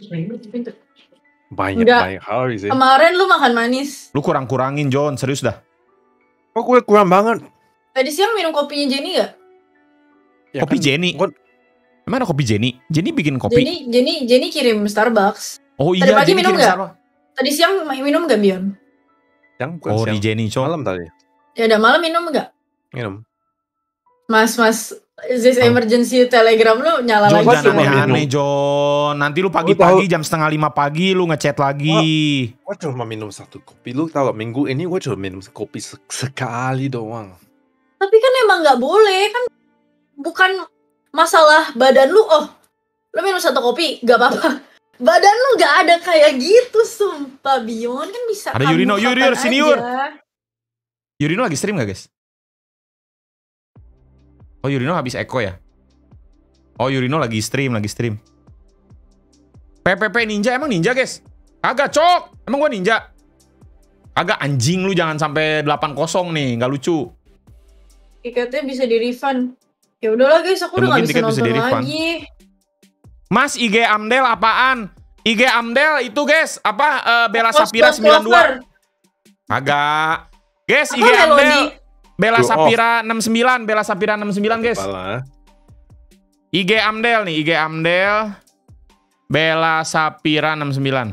banyak hari sih. Kemarin lu makan manis. Lu kurang-kurangin, John. Serius dah. Kok gue kurang banget. Tadi siang minum kopinya Jenny gak? Ya Kopi kan, Jenny. gua- Emang ada kopi Jenny? Jenny bikin kopi. Jenny kirim Starbucks. Oh Tadi iya, pagi Jenny minum kirim nggak? Starbucks. Tadi siang minum gak Bion? Yang bukan Oh, di siang, Jenny, Cok. malam tadi. Ya udah malam minum gak? Minum. Mas, Zes emergency telegram lu nyala John, lagi Gua sih. jangan cuma aneh-aneh, John. Nanti lu pagi-pagi jam 5:30 pagi lu ngechat lagi. Gue cuma minum satu kopi. Lu tau gak, minggu ini gue cuma minum kopi sekali doang. Tapi kan emang gak boleh kan. Bukan masalah badan lu. Oh, lu minum satu kopi gak apa-apa. Badan lu gak ada kayak gitu, sumpah. Bion kan bisa. Ada kamu Yurino, kapan Yur, sini, Yur. aja. Yurino lagi stream gak, guys? Oh, Yurino habis Eko ya? Oh, Yurino lagi stream. PPP Ninja, emang ninja, guys? Kagak, Cok. Emang gua ninja? Kagak, anjing lu, jangan sampai 8-0 nih, nggak lucu. Tiketnya bisa di refund. Ya udahlah guys, aku Ya, udah gak mungkin bisa tiket bisa nonton di-refund. lagi. Mas, IG Amdel apaan? IG Amdel itu, guys, Bella Post Sapira post 92. cover. Agak. Guys, Apa IG Amdel Melody? Bella Show Sapira 69, Bella Sapira 69, guys. Kepala. IG Amdel nih, IG Amdel Bella Sapira 69.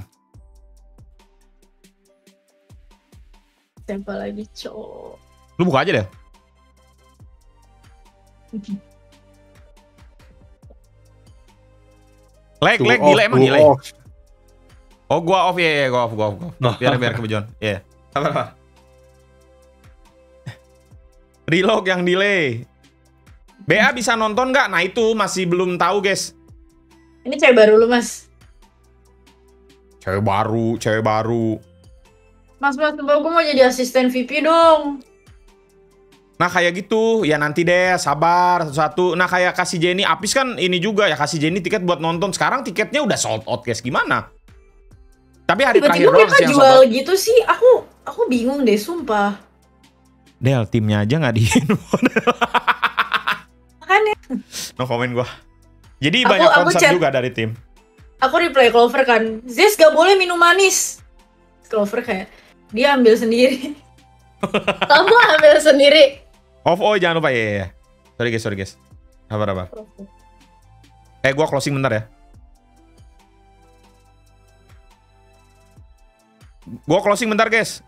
Siapa lagi, cowok? Lu buka aja deh. Lag, gila emang gila. Ya? Oh, gua off ya, gua off. Biar kebejon. Iya. Sabar. Reload yang delay. BA bisa nonton nggak? Nah itu masih belum tahu, guys. Ini cewek baru lu, Mas. Cewek baru. Mas, gue mau jadi asisten VP dong. Nah kayak gitu, ya nanti deh, sabar satu-satu. Nah kayak kasih Jenny, Apis kan ini juga ya, kasih Jenny tiket buat nonton. Sekarang tiketnya udah sold out, guys. Gimana? Tapi hari terakhir Tiba-tiba doang mereka sih yang sold jual out. gitu sih. Aku bingung deh, sumpah. Del, timnya aja nggak di-info. Makanya No komen gua. Jadi Aku- banyak aku concern chat. juga dari tim. aku reply Clover kan, Zes gak boleh minum manis. Clover kayak, dia ambil sendiri. Kamu ambil sendiri. Off, oh jangan lupa ya. Sorry guys. Sabar. Gua closing bentar ya. Gua closing bentar, guys.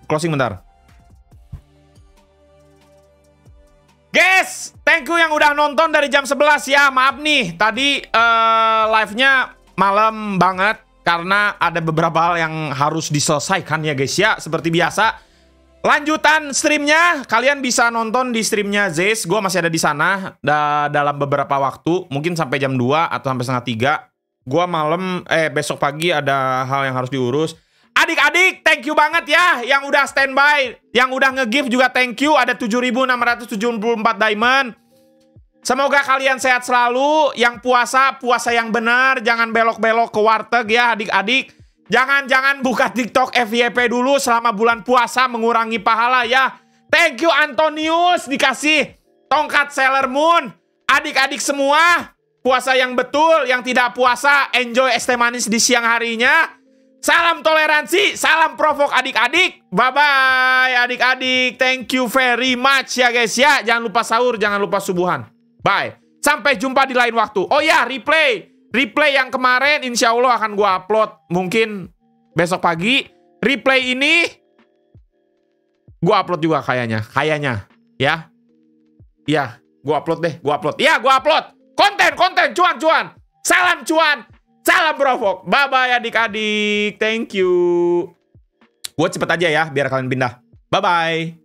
Guys, thank you yang udah nonton dari jam 11 ya. Maaf nih, tadi live-nya malam banget karena ada beberapa hal yang harus diselesaikan ya guys ya. Seperti biasa. Lanjutan streamnya, kalian bisa nonton di streamnya Zes. Gue masih ada di sana dalam beberapa waktu, mungkin sampai jam 2 atau sampai setengah 3. Gue besok pagi ada hal yang harus diurus. Adik-adik, thank you banget ya yang udah standby, yang udah nge-gift juga thank you. Ada 7.674 diamond. Semoga kalian sehat selalu. Yang puasa yang benar, jangan belok-belok ke warteg ya adik-adik. Jangan buka TikTok FYP dulu selama bulan puasa mengurangi pahala ya. Thank you Antonius dikasih tongkat Sailor Moon. Adik-adik semua, puasa yang betul, yang tidak puasa enjoy es teh manis di siang harinya. Salam toleransi, salam provok adik-adik. Bye-bye adik-adik. Thank you very much ya guys ya. Jangan lupa sahur, jangan lupa subuhan. Bye. Sampai jumpa di lain waktu. Oh ya, replay yang kemarin insya Allah akan gua upload mungkin besok pagi. Replay ini gua upload juga kayaknya ya. Ya, gua upload deh, gua upload. Konten, cuan. Salam cuan, salam provok. Bye-bye adik-adik. Thank you. Gua cepet aja ya biar kalian pindah. Bye-bye.